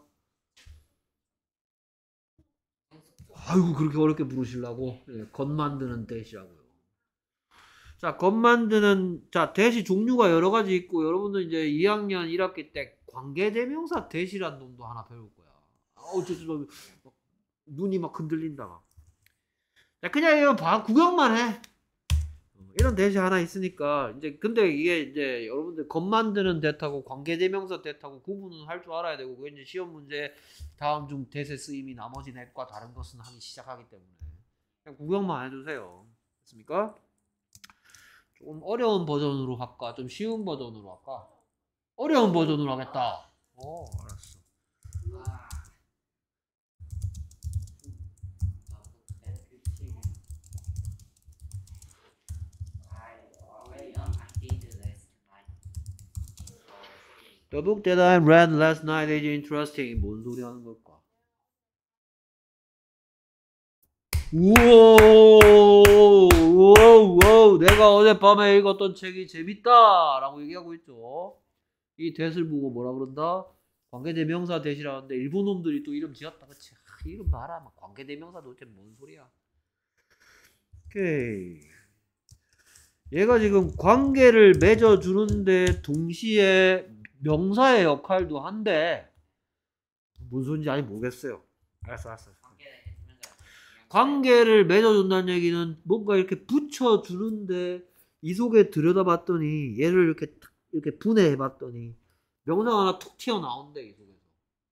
아이고 그렇게 어렵게 부르시려고? 예, 겉 만드는 대시라고요. 자, 겉 만드는 자 대시 종류가 여러 가지 있고 여러분들 이제 이 학년 일 학기 때 관계대명사 대시란 놈도 하나 배울 거야. 아우 저, 저, 저, 눈이 막 흔들린다. 막. 자, 그냥 이거 봐 구경만 해. 이런 대시 하나 있으니까 이제 근데 이게 이제 여러분들 겉 만드는 대타고 관계대명사 대타고 구분은 할 줄 알아야 되고 그게 이제 시험 문제 다음 중 대세 쓰임이 나머지 넷과 다른 것은 하기 시작하기 때문에 그냥 구경만 해주세요. 됐습니까? 조금 어려운 버전으로 할까? 좀 쉬운 버전으로 할까? 어려운 버전으로 하겠다. 어, 알았어. 와. The book that I read last night is interesting. 뭔 소리 하는 걸까? 우와, 우와, 우와, 내가 어젯밤에 읽었던 책이 재밌다 라고 얘기하고 있죠. 이 대를 보고 뭐라 그런다? 관계대명사 대시라는데 일본 놈들이 또 이름 지었다. 그치? 아, 이름 봐라. 막 관계대명사 도대체 뭔 소리야? 오케이. 얘가 지금 관계를 맺어주는데 동시에 명사의 역할도 한데 무슨 소리인지 아직 모르겠어요. 알았어 알았어. 관계를 해주면서 관계를 맺어준다는 얘기는 뭔가 이렇게 붙여주는데 이 속에 들여다봤더니 얘를 이렇게 탁 이렇게 분해해봤더니 명사가 하나 툭 튀어나온대 이 속에서.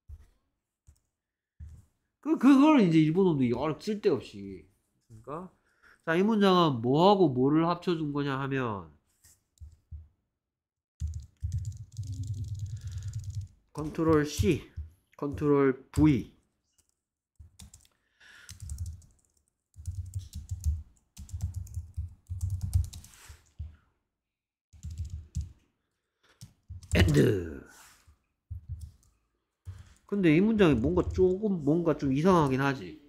그 그걸 이제 일본어도 여러 쓸데없이. 그러니까 자, 이 문장은 뭐하고 뭐를 합쳐준 거냐 하면 컨트롤 C, 컨트롤 V. and. 근데 이 문장이 뭔가 조금 뭔가 좀 이상하긴 하지.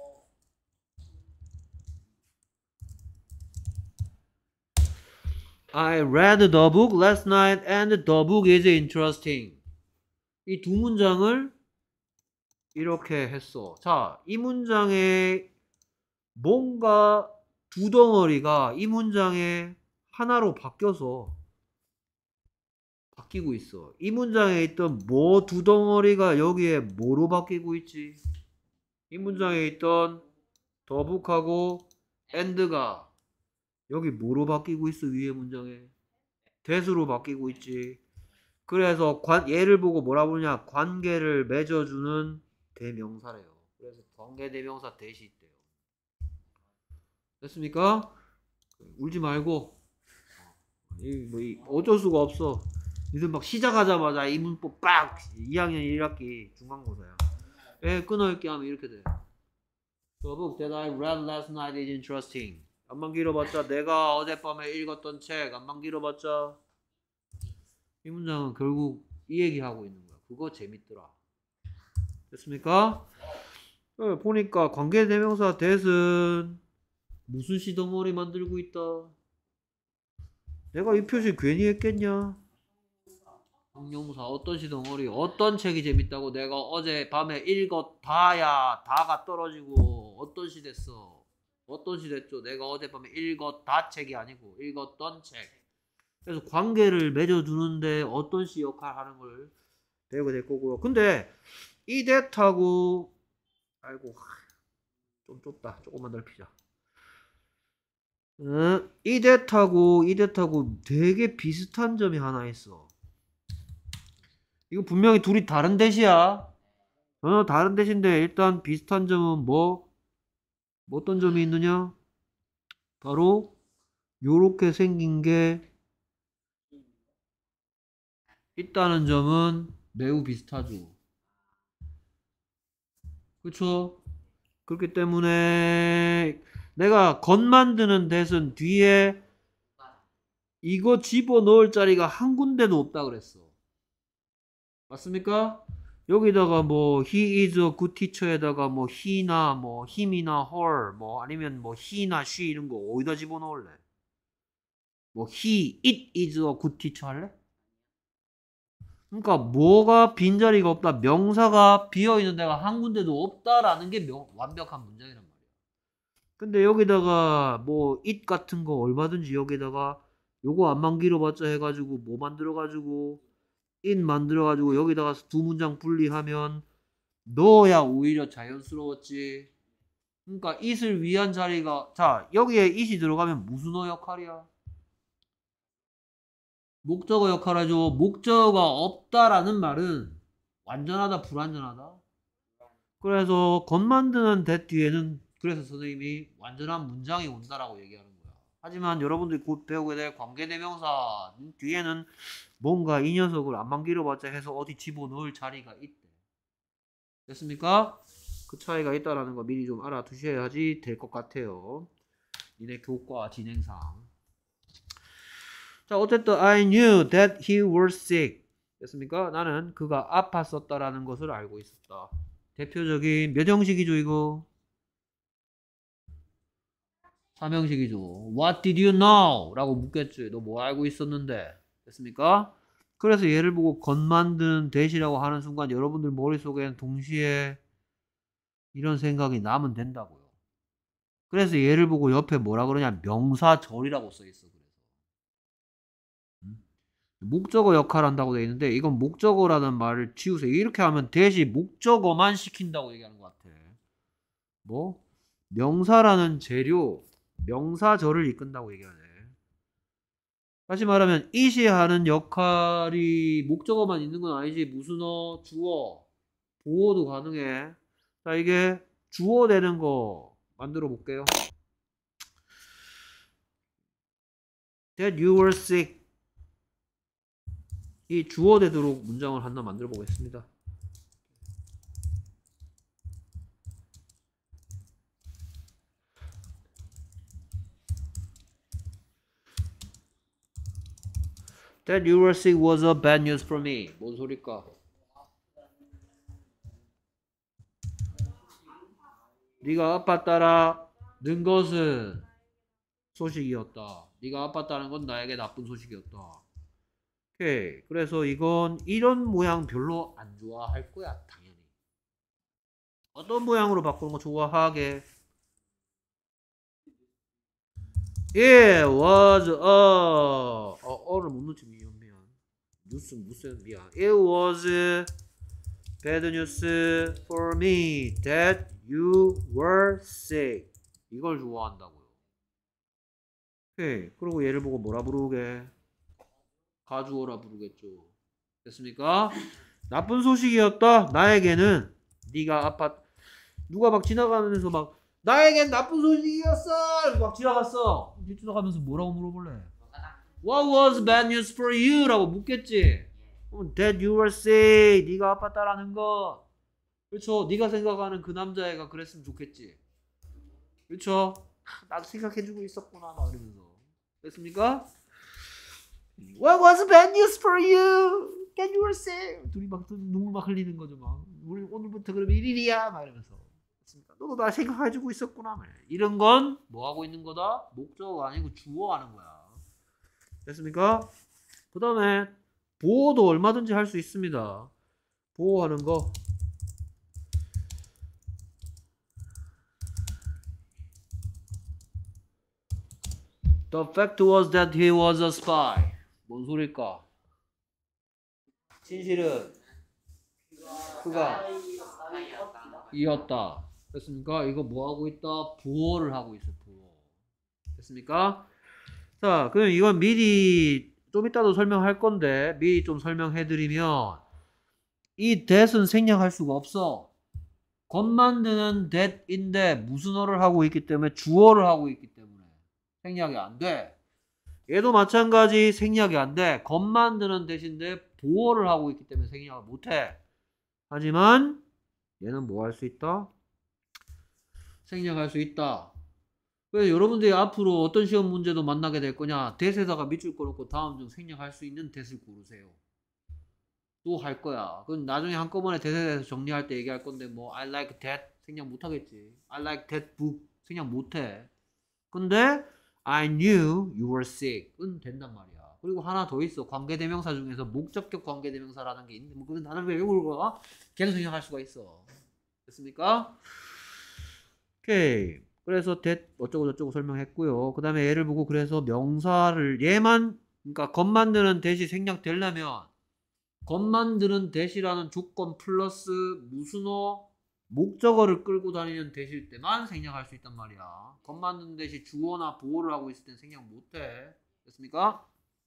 I read the book last night and the book is interesting. 이 두 문장을 이렇게 했어. 자, 이 문장에 뭔가 두 덩어리가 이 문장에 하나로 바뀌어서 바뀌고 있어. 이 문장에 있던 뭐 두 덩어리가 여기에 뭐로 바뀌고 있지? 이 문장에 있던 더북하고 and가 여기 뭐로 바뀌고 있어? 위에 문장에 대수로 바뀌고 있지. 그래서 관, 얘를 보고 뭐라 부르냐? 관계를 맺어주는 대명사래요. 그래서 관계 대명사 대시 있대요. 됐습니까? 울지 말고. 이, 뭐, 이, 어쩔 수가 없어. 니들 막 시작하자마자 이 문법 빡! 이 학년 일 학기 중간고사야. 에, 끊어읽기 하면 이렇게 돼. The book that I read last night is interesting. 안만 길어봤자 내가 어젯밤에 읽었던 책 안만 길어봤자 이 문장은 결국 이 얘기하고 있는 거야. 그거 재밌더라. 됐습니까? 네, 보니까 관계대명사 that은 무슨 시덩어리 만들고 있다. 내가 이 표시 괜히 했겠냐? 형용사 어떤 시덩어리 어떤 책이 재밌다고 내가 어젯밤에 읽었다야 다가 떨어지고 어떤 시 됐어. 어떤 시 됐죠? 내가 어젯밤에 읽었다 책이 아니고 읽었던 책. 그래서 관계를 맺어주는데 어떤 시 역할 하는 걸 배우게 될 거고요. 근데 이 that하고 아이고 좀 좁다. 조금만 넓히자. 어, 이 that하고 이 that하고 되게 비슷한 점이 하나 있어. 이거 분명히 둘이 다른 that이야. 전혀 다른 that인데 일단 비슷한 점은 뭐? 뭐 어떤 점이 있느냐? 바로 요렇게 생긴 게 있다는 점은 매우 비슷하죠. 그쵸? 그렇기 때문에 내가 건 만드는 that은 뒤에 이거 집어넣을 자리가 한 군데도 없다 그랬어. 맞습니까? 여기다가 뭐 he is a good teacher에다가 뭐 he나 뭐 him이나 her 뭐 아니면 뭐 he나 she 이런 거 어디다 집어넣을래? 뭐 he, it is a good teacher 할래? 그러니까 뭐가 빈자리가 없다. 명사가 비어있는 데가 한 군데도 없다라는 게 명, 완벽한 문장이란 말이야. 근데 여기다가 뭐 it 같은 거 얼마든지 여기다가 요거 안만 길어봤자 해가지고 뭐 만들어가지고 it 만들어가지고 여기다가 두 문장 분리하면 넣어야 오히려 자연스러웠지. 그러니까 it을 위한 자리가 자 여기에 it이 들어가면 무슨 어 역할이야? 목적어 역할하죠. 목적어가 없다라는 말은 완전하다 불완전하다. 그래서 건 만드는 that 뒤에는 그래서 선생님이 완전한 문장이 온다라고 얘기하는 거야. 하지만 여러분들이 곧 배우게 될 관계대명사 뒤에는 뭔가 이 녀석을 안만 길어봤자 해서 어디 집어넣을 자리가 있대. 됐습니까? 그 차이가 있다라는 거 미리 좀 알아두셔야지 될 것 같아요. 니네 교과 진행상. 자, 어쨌든 I knew that he was sick. 됐습니까? 나는 그가 아팠었다라는 것을 알고 있었다. 대표적인 몇 형식이죠 이거? 삼형식이죠. What did you know? 라고 묻겠지. 너 뭐 알고 있었는데? 됐습니까? 그래서 얘를 보고 건 만드는 that이라고 하는 순간 여러분들 머릿속에는 동시에 이런 생각이 나면 된다고요. 그래서 얘를 보고 옆에 뭐라 그러냐? 명사절이라고 써 있어. 그래서 목적어 역할 한다고 되어 있는데 이건 목적어라는 말을 지우세요. 이렇게 하면 대신 목적어만 시킨다고 얘기하는 것 같아. 뭐? 명사라는 재료, 명사절을 이끈다고 얘기하네. 다시 말하면 it이 하는 역할이 목적어만 있는 건 아니지. 무슨 어, 주어, 보어도 가능해. 자, 이게 주어 되는 거 만들어 볼게요. That you were sick. 이 주어 되도록 문장을 하나 만들어 보겠습니다. That you were sick was a bad news for me. 뭔 소릴까? 네가 아팠다라는 것은 소식이었다. 네가 아팠다는 건 나에게 나쁜 소식이었다. 오케이. 그래서 이건 이런 모양 별로 안 좋아할 거야. 당연히. 어떤 모양으로 바꾸는 거 좋아하게? It was a 어, 어를 못 넣지 미안 미안 뉴스 무슨 미안 It was bad news for me that you were sick. 이걸 좋아한다고요. 오케이. 그리고 얘를 보고 뭐라 부르게? 가주어라 부르겠죠. 됐습니까? 나쁜 소식이었다. 나에게는 네가 아팠 누가 막 지나가면서 막 나에겐 나쁜 소식이었어 막 지나갔어. 지나가면서 뭐라고 물어볼래? What was bad news for you? 라고 묻겠지. That you were sick. 네가 아팠다라는 거. 그렇죠. 네가 생각하는 그 남자애가 그랬으면 좋겠지. 그렇죠. 나도 생각해주고 있었구나 막 이러면서. 됐습니까? What was bad news for you? That you were sick. 둘이 막 눈물 막 흘리는 거죠. 막 우리 오늘부터 그러면 일일이야 막 이러면서. 너도 나 생각해주고 있었구나. 이런 건 뭐 하고 있는 거다? 목적어가 아니고 주어 하는 거야. 됐습니까? 그 다음에 보호도 얼마든지 할 수 있습니다. 보호하는 거. The fact was that he was a spy. 뭔 소릴까? 진실은 그가 이었다. 됐습니까? 이거 뭐 하고 있다? 보호를 하고 있어. 보호. 됐습니까? 자, 그럼 이건 미리 좀 이따도 설명할 건데 미리 좀 설명해 드리면 이 that은 생략할 수가 없어. 겉 만드는 that인데 무슨 어를 하고 있기 때문에 주어를 하고 있기 때문에 생략이 안 돼. 얘도 마찬가지 생략이 안 돼. 겉 만드는 that인데 보어를 하고 있기 때문에 생략을 못 해. 하지만 얘는 뭐 할 수 있다? 생략할 수 있다. 그래서 여러분들이 앞으로 어떤 시험 문제도 만나게 될 거냐? that에다가 밑줄 꺼놓고 다음 중 생략할 수 있는 that을 고르세요. 또 할 거야. 그건 나중에 한꺼번에 that에 대해서 정리할 때 얘기할 건데 뭐 I like that 생략 못 하겠지. I like that book 생략 못 해. 근데 I knew you were sick은 된단 말이야. 그리고 하나 더 있어. 관계대명사 중에서 목적격 관계대명사라는 게 있는데 뭐 그건 나는 왜 이걸 가? 걔도 생략할 수가 있어. 됐습니까? 오케이. 그래서 that 어쩌고 저쩌고 설명했고요. 그 다음에 얘를 보고 그래서 명사를 얘만 그러니까 겉 만드는 that이 생략되려면 겉 만드는 that이라는 조건 플러스 무슨어 목적어를 끌고 다니는 that일 때만 생략할 수 있단 말이야. 겉 만드는 that이 주어나 보어를 하고 있을 땐 생략 못해. 됐습니까?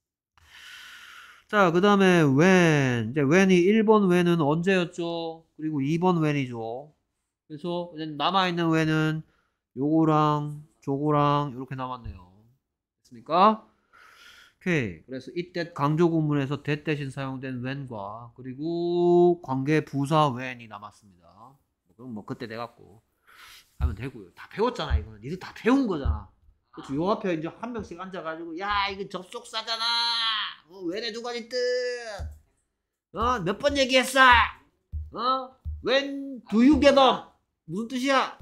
자, 그 다음에 when. 이제 when이 일 번 when은 언제였죠? 그리고 이 번 when이죠. 그래서 남아있는 when은 요거랑 저거랑 이렇게 남았네요. 됐습니까? 오케이. 그래서 이때 강조 구문에서 that 대신 사용된 when과 그리고 관계 부사 when이 남았습니다. 그럼 뭐 그때 돼갖고 하면 되고요. 다 배웠잖아 이거는. 니들 다 배운 거잖아. 그렇죠? 요 앞에 이제 한 명씩 앉아가지고 야 이거 접속사잖아. 어, when의 두 가지 뜻. 어, 몇 번 얘기했어. 어, when do you get up? 무슨 뜻이야?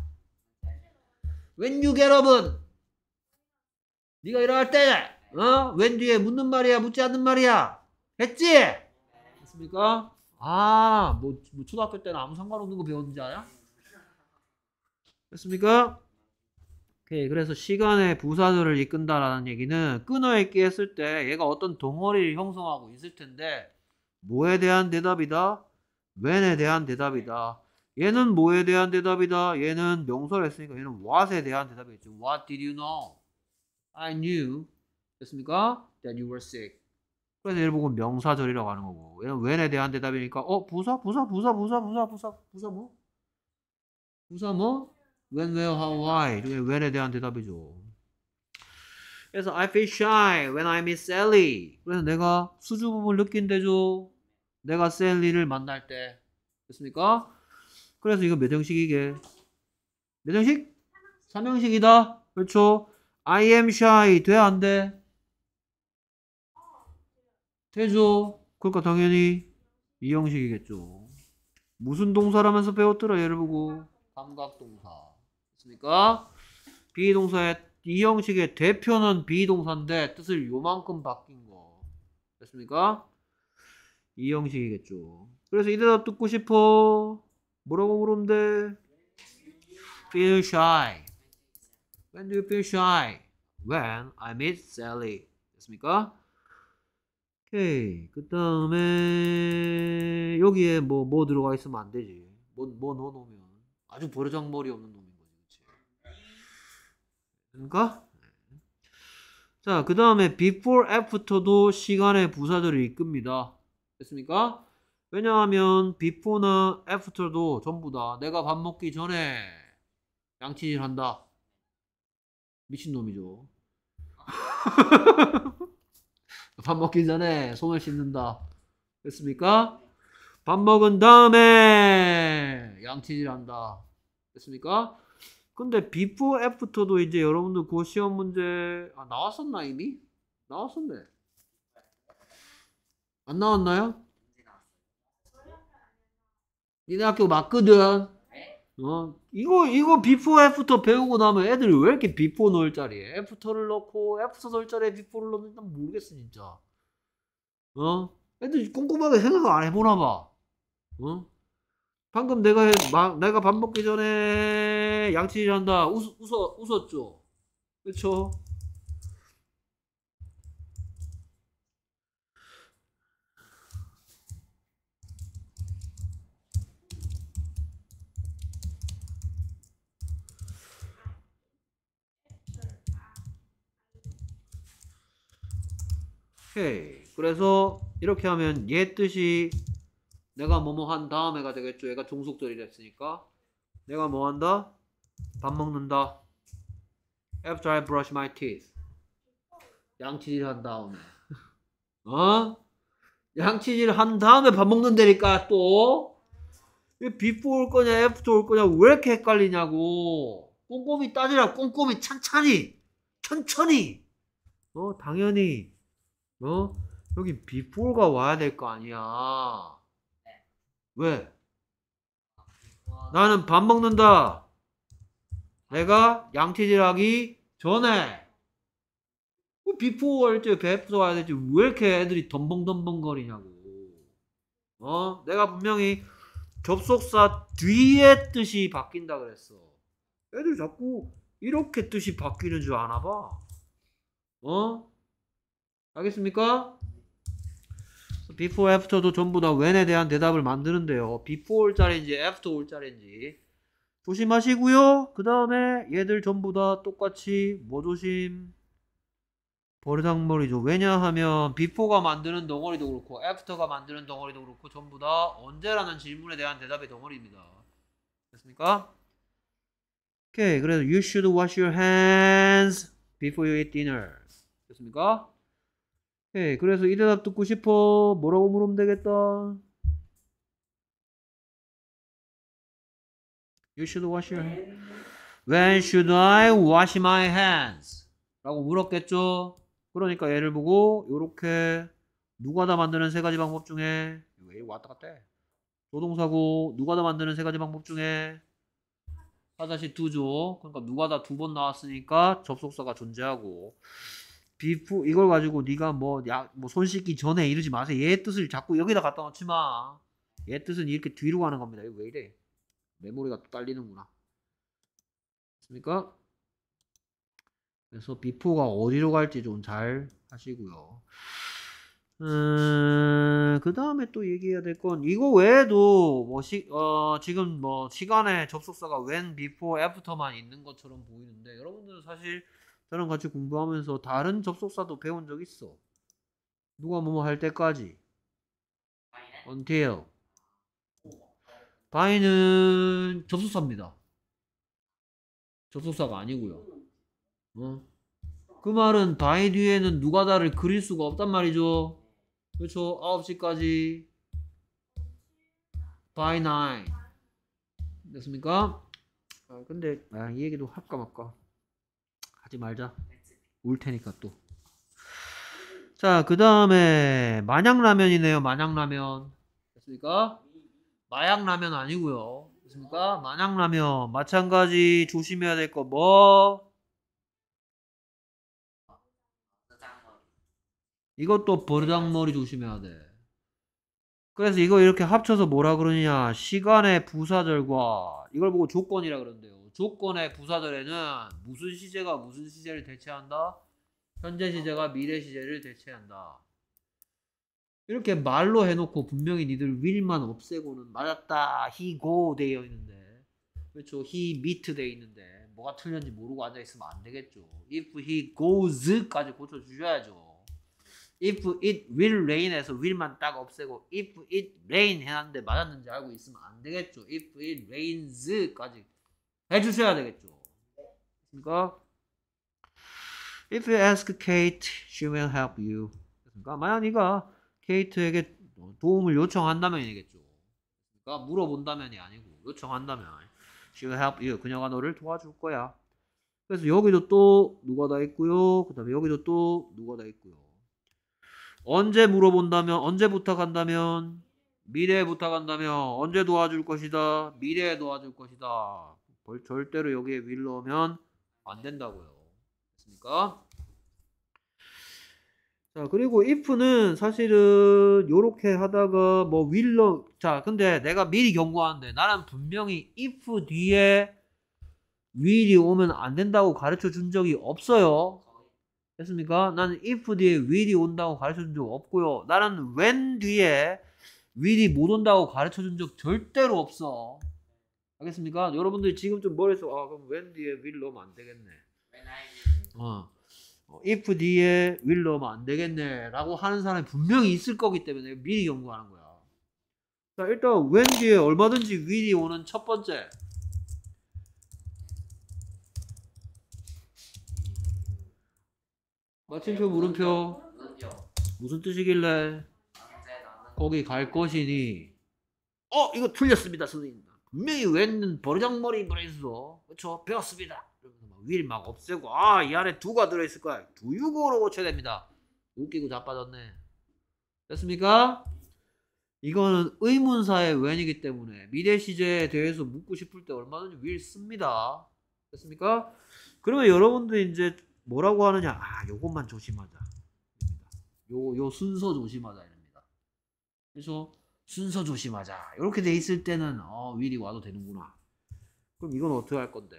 when you get up은 네가 일어날 때. 어? when 뒤에 묻는 말이야 묻지 않는 말이야. 했지? 됐습니까? 아, 뭐, 뭐 초등학교 때는 아무 상관없는 거 배웠는지 알아? 됐습니까? 오케이. 그래서 시간의 부사들을 이끈다라는 얘기는 끊어읽기 했을 때 얘가 어떤 덩어리를 형성하고 있을 텐데 뭐에 대한 대답이다? when에 대한 대답이다. 얘는 뭐에 대한 대답이다? 얘는 명사를 했으니까 얘는 what에 대한 대답이겠죠. What did you know? I knew. 됐습니까? That you were sick. 그래서 얘를 보고 명사절이라고 하는 거고 얘는 when에 대한 대답이니까 어? 부사? 부사? 부사? 부사? 부사? 부사? 부사 뭐? 부사 뭐? When, where, how, why. 이게 when에 대한 대답이죠. 그래서 I feel shy when I meet Sally. 그래서 내가 수줍음을 느낀대죠. 내가 셀리를 만날 때. 됐습니까? 그래서 이거 몇 형식이게? 몇 형식? 삼 형식이다. 그렇죠? I am shy. 돼? 안 돼? 되죠. 그러니까 당연히 이 형식이겠죠. 무슨 동사라면서 배웠더라 얘를 보고 감각동사. 됐습니까? 비동사의 이 형식의 대표는 비동사인데 뜻을 요만큼 바뀐 거. 됐습니까? 이 형식이겠죠. 그래서 이 대답 듣고 싶어. 뭐라고 물으면 돼? Feel shy. When do you feel shy? When I meet Sally. 됐습니까? 오케이. 그 다음에 여기에 뭐 뭐 들어가 있으면 안 되지. 뭐, 뭐 넣어놓으면 아주 버르장머리 없는 놈인 거지. 그치? 그러니까? 자, 그 다음에 before, after도 시간의 부사들을 이끕니다. 됐습니까? 왜냐하면 before나 after도 전부 다 내가 밥 먹기 전에 양치질 한다. 미친놈이죠. 밥 먹기 전에 손을 씻는다. 됐습니까? 밥 먹은 다음에 양치질 한다. 됐습니까? 근데 before, after도 이제 여러분들 그 시험 문제 아, 나왔었나 이미? 나왔었네. 안 나왔나요? 니네 학교 맞거든. 어 이거 이거 before, after 배우고 나면 애들이 왜 이렇게 before 넣을 자리에 after를 넣고 after 넣을 자리에 before를 넣는지 난 모르겠어 진짜. 어 애들 꼼꼼하게 생각 안 해보나 봐. 어 방금 내가 해, 마, 내가 밥 먹기 전에 양치질 한다. 웃, 웃어, 웃었죠? 그쵸? 오케이. 그래서 이렇게 하면 얘 뜻이 내가 뭐뭐 한 다음에가 되겠죠. 얘가 종속절이 됐으니까 내가 뭐 한다? 밥 먹는다. After I brush my teeth. 양치질 한 다음에. 어? 양치질 한 다음에 밥 먹는다니까 또. 왜 before 올 거냐 after 올 거냐 왜 이렇게 헷갈리냐고. 꼼꼼히 따지라. 꼼꼼히 찬찬히. 천천히. 어 당연히. 어? 여기 before가 와야 될 거 아니야. 왜? 나는 밥 먹는다. 내가 양치질하기 전에. before 할 때 after 와야 되지. 왜 이렇게 애들이 덤벙덤벙 거리냐고. 어? 내가 분명히 접속사 뒤에 뜻이 바뀐다 그랬어. 애들 자꾸 이렇게 뜻이 바뀌는 줄 아나 봐. 어? 알겠습니까? before, after도 전부 다 when에 대한 대답을 만드는데요. before 올 자리인지 after 올 자리인지 조심하시고요. 그 다음에 얘들 전부 다 똑같이 뭐 조심? 버르장머리죠. 왜냐하면 before가 만드는 덩어리도 그렇고 after가 만드는 덩어리도 그렇고 전부 다 언제라는 질문에 대한 대답의 덩어리입니다. 됐습니까? 오케이. 그래서 you should wash your hands before you eat dinner. 됐습니까? 오케이. 그래서 이 대답 듣고 싶어. 뭐라고 물으면 되겠다. You should wash your hands. When should I wash my hands? 라고 물었겠죠. 그러니까 얘를 보고 요렇게 누가 다 만드는 세 가지 방법 중에 왜 왔다 갔다 해? 조동사고 누가 다 만드는 세 가지 방법 중에 사다시 두죠. 그러니까 누가 다 두 번 나왔으니까 접속사가 존재하고 비프 이걸 가지고 네가 뭐 야 뭐 손 씻기 전에 이러지 마세요. 얘 뜻을 자꾸 여기다 갖다 놓지 마. 얘 뜻은 이렇게 뒤로 가는 겁니다. 이거 왜 이래? 메모리가 또 딸리는구나. 됐습니까? 그래서 before가 어디로 갈지 좀 잘 하시고요. 음, 그 다음에 또 얘기해야 될 건 이거 외에도 뭐 시, 어, 지금 뭐 시간에 접속사가 when, before, after만 있는 것처럼 보이는데 여러분들은 사실 저랑 같이 공부하면서 다른 접속사도 배운 적 있어. 누가 뭐뭐 할 때까지 until by는 접속사입니다. 접속사가 아니고요. 어? 그 말은 by 뒤에는 누가다를 그릴 수가 없단 말이죠. 그렇죠. 아홉 시까지 by nine 됐습니까? 아, 근데 아, 이 얘기도 할까 말까 하지 말자. 울 테니까 또. 자, 그 다음에 마냥라면이네요. 마냥라면 됐습니까? 마약라면 아니고요. 됐습니까? 마냥라면 마찬가지 조심해야 될 거 뭐? 이것도 버르장머리 조심해야 돼. 그래서 이거 이렇게 합쳐서 뭐라 그러냐? 시간의 부사절과 이걸 보고 조건이라 그런대요. 조건의 부사절에는 무슨 시제가 무슨 시제를 대체한다? 현재 시제가 미래 시제를 대체한다. 이렇게 말로 해놓고 분명히 니들 will만 없애고는 맞았다. he go 되어 있는데 그렇죠. he meet 되어 있는데 뭐가 틀렸는지 모르고 앉아있으면 안 되겠죠. if he goes까지 고쳐주셔야죠. if it will rain에서 will만 딱 없애고 if it rain 해놨는데 맞았는지 알고 있으면 안 되겠죠. if it rains까지 해주셔야 되겠죠. 그러니까 if you ask Kate, she will help you. 그러니까 만약 네가 케이트에게 도움을 요청한다면 이겠죠. 그러니까 물어본다면이 아니고 요청한다면 she will help you. 그녀가 너를 도와줄 거야. 그래서 여기도 또 누가 다 있고요. 그 다음에 여기도 또 누가 다 있고요. 언제 물어본다면, 언제 부탁한다면, 미래에 부탁한다면, 언제 도와줄 것이다, 미래에 도와줄 것이다. 절대로 여기에 will 넣으면 안 된다고요. 됐습니까? 자, 그리고 if는 사실은 요렇게 하다가 뭐 will 넣, 자, 근데 내가 미리 경고하는데 나는 분명히 if 뒤에 will이 오면 안 된다고 가르쳐 준 적이 없어요. 됐습니까? 나는 if 뒤에 will이 온다고 가르쳐 준 적 없고요. 나는 when 뒤에 will이 못 온다고 가르쳐 준 적 절대로 없어. 알겠습니까? 여러분들이 지금 좀 머릿속 아 그럼 when 뒤에 will 넣으면 안 되겠네. 어, if 뒤에 will 넣으면 안 되겠네 라고 하는 사람이 분명히 있을 거기 때문에 미리 연구하는 거야. 자, 일단 when 뒤에 얼마든지 will이 오는 첫 번째 마침표 물음표 무슨 뜻이길래 거기 갈 것이니 어 이거 틀렸습니다 선생님. 분명히 when은 버르장머리 들어있어. 그쵸 배웠습니다. will 막 없애고 아 이 안에 do가 들어있을 거야. do you go로 고쳐야 됩니다. 웃기고 자빠졌네. 됐습니까? 이거는 의문사의 when이기 때문에 미래 시제에 대해서 묻고 싶을 때 얼마든지 will 씁니다. 됐습니까? 그러면 여러분들이 이제 뭐라고 하느냐? 아, 요것만 조심하자. 요, 요 순서 조심하자. 이럽니다. 그래서 순서 조심하자. 이렇게 돼 있을 때는, 어, will이 와도 되는구나. 그럼 이건 어떻게 할 건데?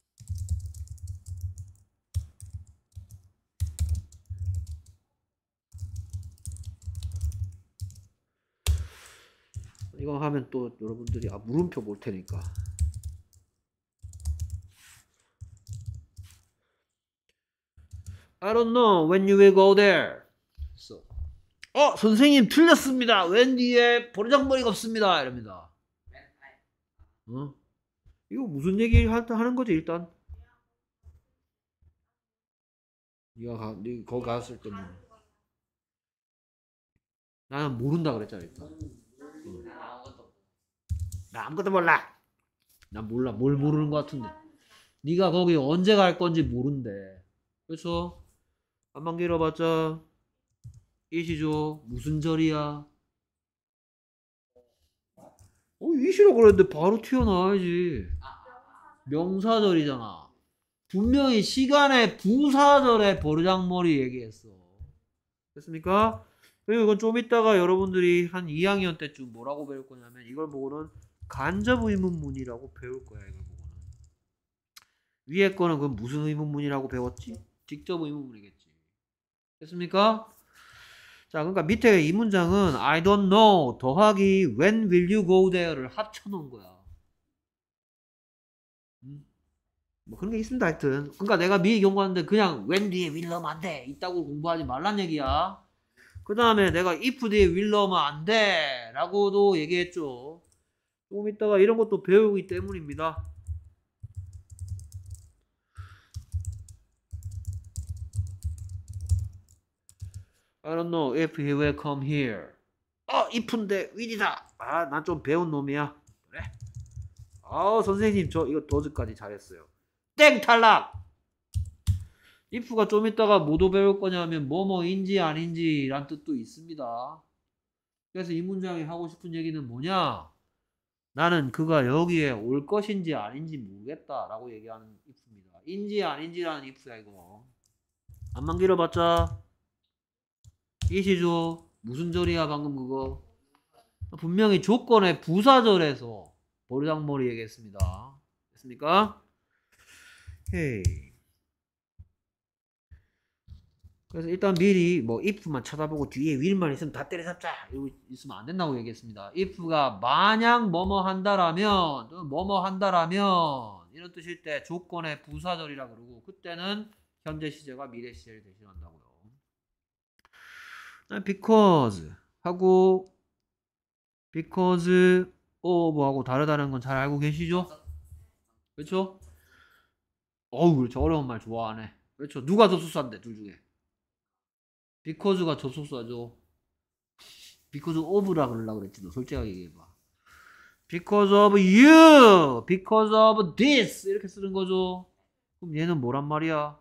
이거 하면 또 여러분들이, 아, 물음표 볼 테니까. I don't know when you will go there. So, 어 선생님 틀렸습니다. when 뒤에 버르장머리가 없습니다. 이럽니다. 어? 이거 무슨 얘기 하는 거지 일단? 네가 가, 네 거기 갔을 때는 나는 모른다 그랬잖아 일단. 어. 나 아무것도 몰라. 난 몰라. 뭘 모르는 것 같은데. 네가 거기 언제 갈 건지 모른대. 그렇죠? 한번 길어봤자 이시죠. 무슨 절이야? 어 이시라고 그랬는데 바로 튀어나와야지. 명사절이잖아. 분명히 시간의 부사절에 버르장머리 얘기했어. 됐습니까? 그리고 이건 좀 이따가 여러분들이 한 이 학년 때쯤 뭐라고 배울 거냐면 이걸 보고는 간접 의문문이라고 배울 거야. 이걸 보고는. 위에 거는 그 무슨 의문문이라고 배웠지? 직접 의문문이겠지. 됐습니까? 자, 그러니까 밑에 이 문장은 I don't know 더하기 when will you go there를 합쳐놓은 거야. 음? 뭐 그런 게 있습니다. 하여튼. 그러니까 내가 미리 경고하는데 그냥 when 뒤에 will 넣으면 안 돼. 이따고 공부하지 말란 얘기야. 그 다음에 내가 if 뒤에 will 넣으면 안 돼. 라고도 얘기했죠. 조금 이따가 이런 것도 배우기 때문입니다. I don't know if he will come here. 어, if인데 will이다. 아, 난 좀 배운 놈이야. 그래. 아, 선생님 저 이거 더즈까지 잘했어요. 땡 탈락. if가 좀 이따가 뭐도 배울 거냐면 뭐뭐인지 아닌지 란 뜻도 있습니다. 그래서 이 문장이 하고 싶은 얘기는 뭐냐? 나는 그가 여기에 올 것인지 아닌지 모르겠다 라고 얘기하는 if입니다. 인지 아닌지라는 if야 이거. 안만 길어봤자 이시죠. 무슨 절이야 방금 그거. 분명히 조건의 부사절에서 버르장머리 얘기했습니다. 됐습니까? 오케이. 그래서 일단 미리 뭐 if만 쳐다보고 뒤에 will만 있으면 다 때려잡자 이러고 있으면 안 된다고 얘기했습니다. if가 만약 뭐뭐 한다라면 또는 뭐뭐 한다라면 이런 뜻일 때 조건의 부사절이라 그러고 그때는 현재 시제가 미래 시제를 대신한다고요. because 하고 because of 하고 다르다는 건 잘 알고 계시죠? 그렇죠? 어우 그렇죠. 어려운 말 좋아하네. 그렇죠. 누가 접속사인데 둘 중에 because가 접속사죠. because of라 그러려고 그랬지. 너 솔직하게 얘기해봐. because of you, because of this 이렇게 쓰는 거죠. 그럼 얘는 뭐란 말이야?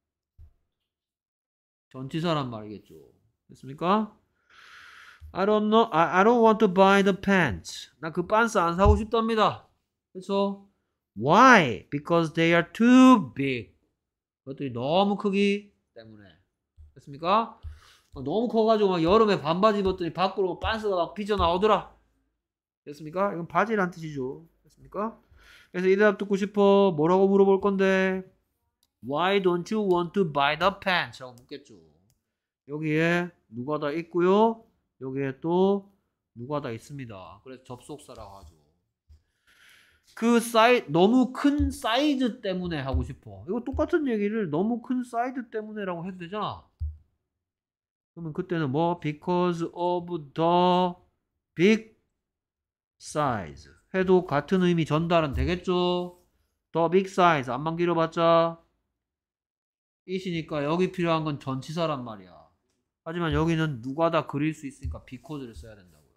전치사란 말이겠죠. 됐습니까? I don't know, I, I don't want to buy the pants. 나 그 빤스 안 사고 싶답니다. 그렇죠? Why? Because they are too big. 그것들이 너무 크기 때문에. 됐습니까? 너무 커가지고 막 여름에 반바지 입었더니 밖으로 빤스가 막 삐져나오더라. 됐습니까? 이건 바지란 뜻이죠. 됐습니까? 그래서 이 대답 듣고 싶어. 뭐라고 물어볼 건데? Why don't you want to buy the pants? 라고 묻겠죠. 여기에 누가 다 있고요. 여기에 또 누가 다 있습니다. 그래서 접속사라고 하죠. 그 사이 너무 큰 사이즈 때문에 하고 싶어. 이거 똑같은 얘기를 너무 큰 사이즈 때문에라고 해도 되잖아. 그러면 그때는 뭐 because of the big size 해도 같은 의미 전달은 되겠죠. the big size 안만 길어봤자 it이니까 여기 필요한 건 전치사란 말이야. 하지만 여기는 누가 다 그릴 수 있으니까 because를 써야 된다고요.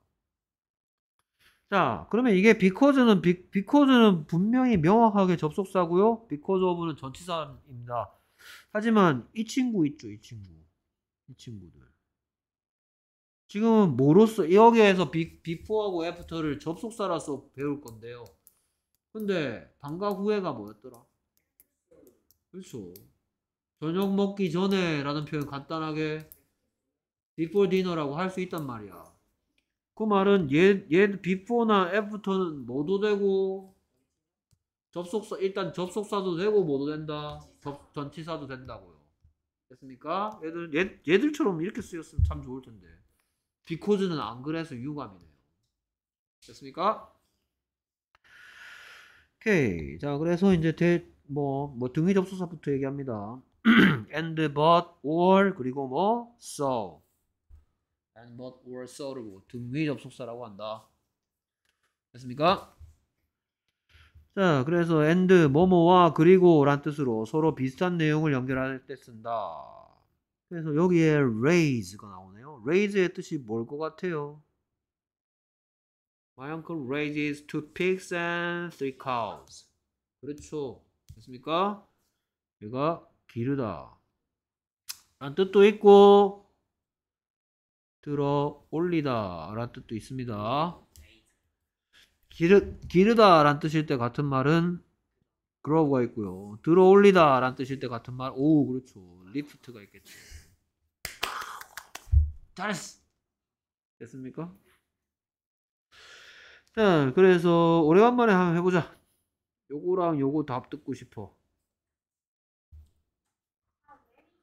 자, 그러면 이게 because는 be, because는 분명히 명확하게 접속사고요. because of는 전치사입니다. 하지만 이 친구 있죠, 이 친구. 이 친구들. 지금은 뭐로써 여기에서 be, before하고 after를 접속사라서 배울 건데요. 근데 방과 후에가 뭐였더라? 그렇죠. 저녁 먹기 전에 라는 표현 간단하게 before dinner라고 할 수 있단 말이야. 그 말은 얘, 얘 before나 after는 뭐도 되고 접속사 일단 접속사도 되고 뭐도 된다. 접, 전치사도 된다고요. 됐습니까? 얘들 얘, 얘들처럼 이렇게 쓰였으면 참 좋을 텐데. because는 안 그래서 유감이네요. 됐습니까? 오케이. 자, 그래서 이제 대, 뭐, 뭐 등위 접속사부터 얘기합니다. and, but, or 그리고 뭐 so. and, but, or so를 보고 등위 접속사라고 한다. 됐습니까? 자, 그래서 and, 뭐뭐와 그리고 란 뜻으로 서로 비슷한 내용을 연결할 때 쓴다. 그래서 여기에 raise가 나오네요. raise의 뜻이 뭘 것 같아요? My uncle raises two pigs and three cows. 그렇죠. 됐습니까? 얘가 기르다 란 뜻도 있고 들어 올리다 란 뜻도 있습니다. 기르, 기르다 란 뜻일 때 같은 말은 grow가 있고요. 들어 올리다 란 뜻일 때 같은 말, 오 그렇죠. lift가 있겠죠. 잘했어. 됐습니까? 자, 그래서 오래간만에 한번 해보자. 요거랑 요거 답 듣고 싶어.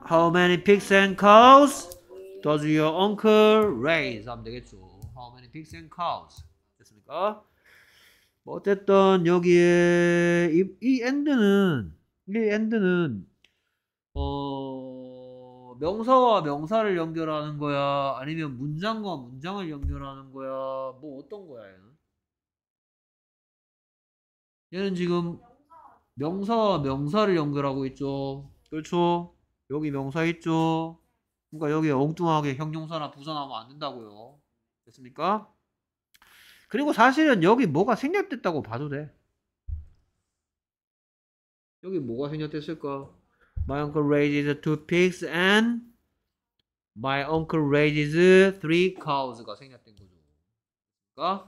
How many pigs and cows does your uncle raise? 하면 되겠죠. How many pigs and cows? 됐습니까? 뭐 어쨌든 여기에 이, 이 end는 이 end는 어 명사와 명사를 연결하는 거야? 아니면 문장과 문장을 연결하는 거야? 뭐 어떤 거야 얘는? 얘는 지금 명사와 명사를 연결하고 있죠. 그렇죠? 여기 명사 있죠? 그러니까 여기 엉뚱하게 형용사나 부사 나오면 안 된다고요. 됐습니까? 그리고 사실은 여기 뭐가 생략됐다고 봐도 돼. 여기 뭐가 생략됐을까? My uncle raises two pigs and my uncle raises three cows가 생략된 거죠. 그러니까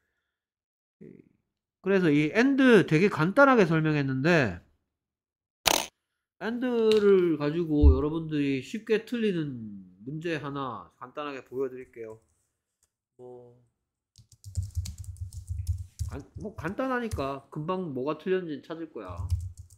그래서 이 and 되게 간단하게 설명했는데 and를 가지고 여러분들이 쉽게 틀리는 문제 하나 간단하게 보여드릴게요. 뭐, 간, 뭐 간단하니까 금방 뭐가 틀렸는지 찾을 거야.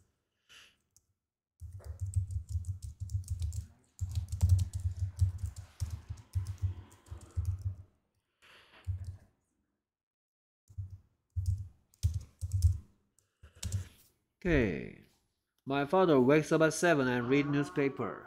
Okay. My father wakes up at seven and read newspaper.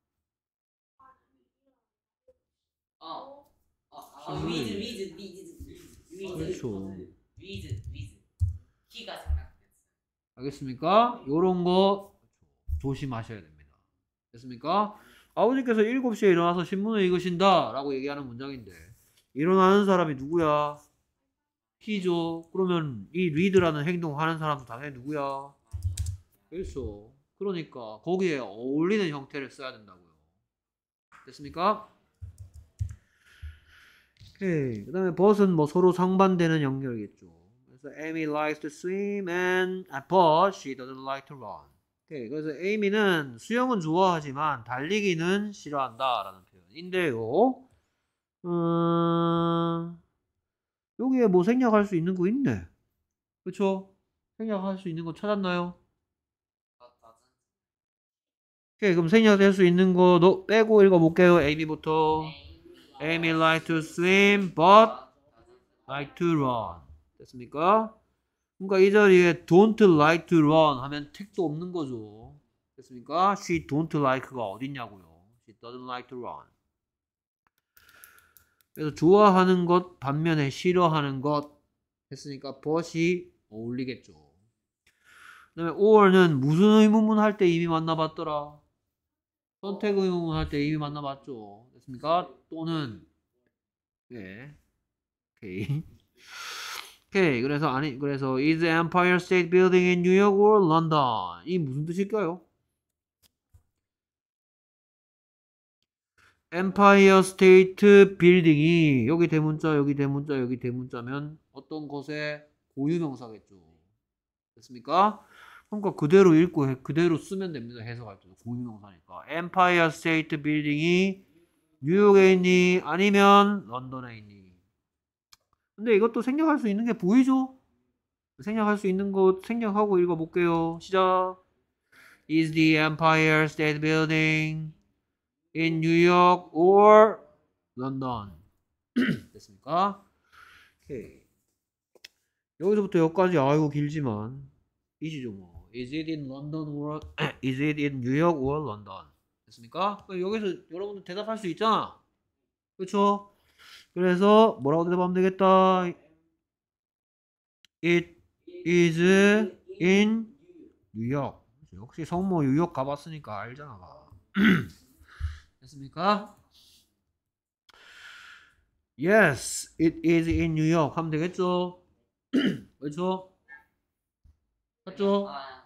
어. 어. 어. 위즈 위즈 위즈 위즈 그렇죠. 위즈 위즈 키가 생각됐어. 알겠습니까? 요런 거 조심하셔야 됩니다. 됐습니까? 아버지께서 일곱 시에 일어나서 신문을 읽으신다 라고 얘기하는 문장인데 일어나는 사람이 누구야? 키죠. 그러면 이 read라는 행동 하는 사람도 당연히 누구야? 그렇죠. 그러니까 거기에 어울리는 형태를 써야 된다고요. 됐습니까? 오케이. 그 다음에 but은 뭐 서로 상반되는 연결이겠죠. 그래서 Amy likes to swim and but she doesn't like to run. 오케이. 그래서 Amy는 수영은 좋아하지만 달리기는 싫어한다 라는 표현인데요. 음... 여기에 뭐 생략할 수 있는 거 있네. 그쵸? 생략할 수 있는 거 찾았나요? 오케이, 그럼 생략될 수 있는 거 너 빼고 읽어볼게요. Amy부터. Amy likes to swim but like to run. 됐습니까? 그러니까 이 자리에 don't like to run 하면 택도 없는 거죠. 됐습니까? She don't like가 어딨냐고요. She doesn't like to run. 그래서 좋아하는 것 반면에 싫어하는 것 했으니까 but이 어울리겠죠. 그 다음에 or는 무슨 의문문 할 때 이미 만나봤더라? 선택 의문문 할 때 이미 만나봤죠. 됐습니까? 또는 예. 오케이. 오케이. 그래서 아니 그래서 is the Empire State Building in New York or London? 이 무슨 뜻일까요? Empire State Building이 여기 대문자 여기 대문자 여기 대문자면 어떤 것의 고유명사겠죠. 됐습니까? 그러니까 그대로 읽고 해, 그대로 쓰면 됩니다. 해석할 때도 고유명사니까 Empire State Building이 뉴욕에 있니 아니면 런던에 있니. 근데 이것도 생략할 수 있는 게 보이죠? 생략할 수 있는 거 생략하고 읽어볼게요. 시작. Is the Empire State Building in New York or London? 됐습니까? 오케이. 여기서부터 여기까지 아이고 길지만 이시죠 뭐. Is it in London or is it in New York or London? 됐습니까? 여기서 여러분들 대답할 수 있잖아. 그렇죠? 그래서 뭐라고 대답하면 되겠다. It is in New York. 역시 성모 뉴욕 가봤으니까 알잖아. 됐습니까? Yes, it is in New York 하면 되겠죠? 그렇죠? 맞죠? 아.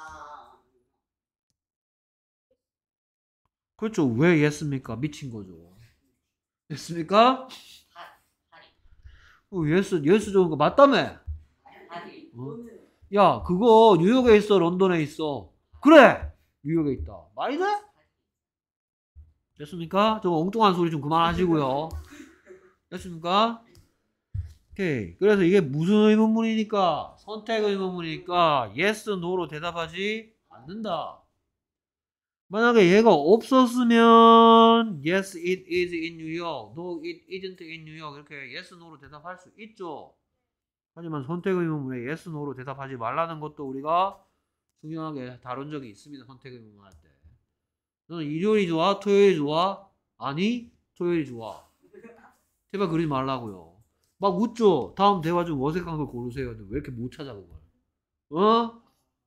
그렇죠. 왜 yes입니까? 미친 거죠. 됐습니까? 파리. 어, yes, yes 좋은 거 맞다며? 파리. 어? 야, 그거 뉴욕에 있어, 런던에 있어. 그래! 뉴욕에 있다. 말이 돼? 됐습니까? 저 엉뚱한 소리 좀 그만하시고요. 됐습니까? 오케이. 그래서 이게 무슨 의문문이니까? 선택 의문문이니까 yes, no로 대답하지 않는다. 만약에 얘가 없었으면 yes it is in New York, no it isn't in New York 이렇게 yes no로 대답할 수 있죠. 하지만 선택 의문문에 yes no로 대답하지 말라는 것도 우리가 중요하게 다룬 적이 있습니다. 선택 의문문 할 때. 너는 일요일이 좋아? 토요일이 좋아? 아니 토요일이 좋아. 제발 그러지 말라고요. 막 웃죠. 다음 대화 중 어색한 걸 고르세요. 근데 왜 이렇게 못 찾아 그걸? 어?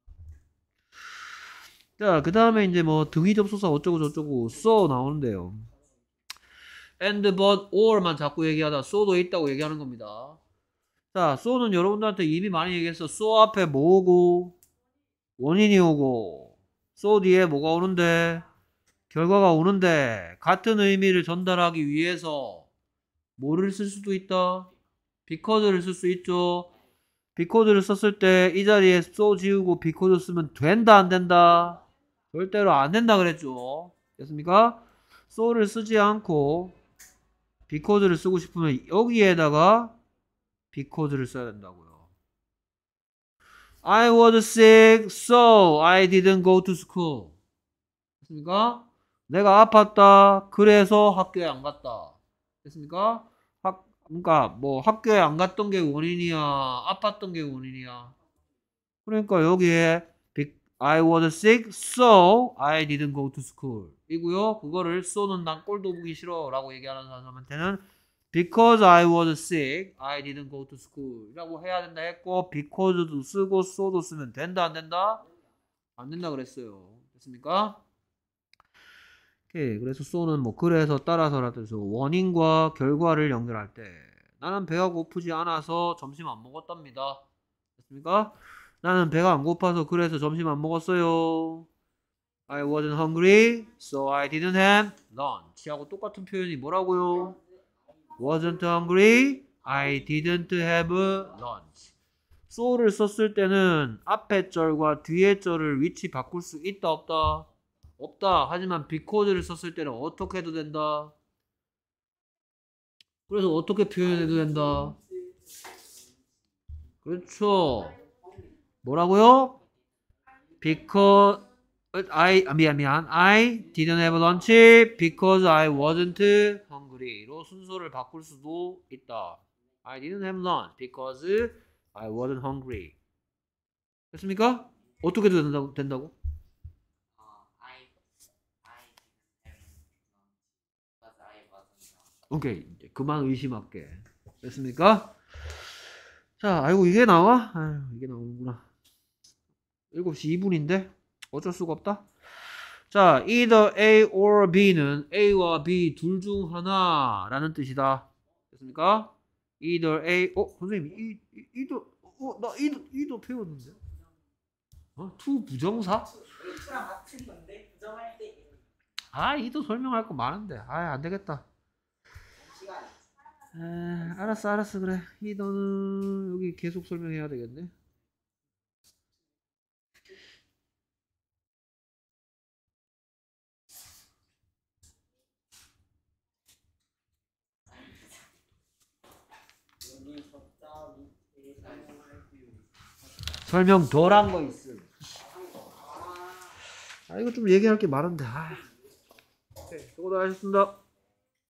자, 그 다음에 이제 뭐 등위 접속사 어쩌고 저쩌고 so 나오는데요. and, but, or만 자꾸 얘기하다 so도 있다고 얘기하는 겁니다. 자, so는 여러분들한테 이미 많이 얘기했어. so 앞에 뭐 오고 원인이 오고 so 뒤에 뭐가 오는데 결과가 오는데 같은 의미를 전달하기 위해서 뭐를 쓸 수도 있다? because를 쓸 수 있죠. because를 썼을 때 이 자리에 so 지우고 because 쓰면 된다 안 된다? 절대로 안 된다 그랬죠. 됐습니까? so를 쓰지 않고 because를 쓰고 싶으면 여기에다가 because를 써야 된다고요. I was sick, so I didn't go to school. 됐습니까? 내가 아팠다, 그래서 학교에 안 갔다. 됐습니까? 학, 그러니까 뭐 학교에 안 갔던 게 원인이야, 아팠던 게 원인이야. 그러니까 여기에 I was sick, so I didn't go to school 이고요. 그거를 so는 난 꼴도 보기 싫어 라고 얘기하는 사람한테는 because I was sick, I didn't go to school 라고 해야 된다 했고 because도 쓰고 so도 쓰면 된다 안 된다? 안 된다 그랬어요. 됐습니까? 오케이. 그래서 so는 뭐 그래서 따라서라도 원인과 결과를 연결할 때 나는 배가 고프지 않아서 점심 안 먹었답니다. 됐습니까? 나는 배가 안 고파서 그래서 점심 안 먹었어요. I wasn't hungry, so I didn't have lunch 하고 똑같은 표현이 뭐라고요? wasn't hungry, I didn't have lunch. so를 썼을 때는 앞에 절과 뒤에 절을 위치 바꿀 수 있다 없다? 없다. 하지만 because를 썼을 때는 어떻게 해도 된다. 그래서 어떻게 표현해도 된다. 그렇죠. 뭐라고요? Because I 아, 미안 미안 I didn't have lunch because I wasn't hungry로 순서를 바꿀 수도 있다. I didn't have lunch because I wasn't hungry. 됐습니까? 어떻게 해도 된다고? 된다고? 어, I I didn't have lunch because I wasn't. 오케이. 이제 그만 의심할게. 됐습니까? 자, 아이고 이게 나와? 아유, 이게 나오는구나. 일곱 시 이 분인데 어쩔 수가 없다. 자, either A or B는 A와 B 둘 중 하나라는 뜻이다. 됐습니까? either A 어? 선생님 이, 이, either 어? 나 either, either 배웠는데 어? to 부정사? F랑 같은 건데 부정할 때 아, either 설명할 거 많은데 아, 안 되겠다. 시간. 에, 알았어 알았어 그래. either는 여기 계속 설명해야 되겠네. 여기 적자 밑에 설명할 설명 덜 한 거 있음. 아, 이거 좀 얘기할 게 많은데. 아. 오케이, 수고들 하셨습니다.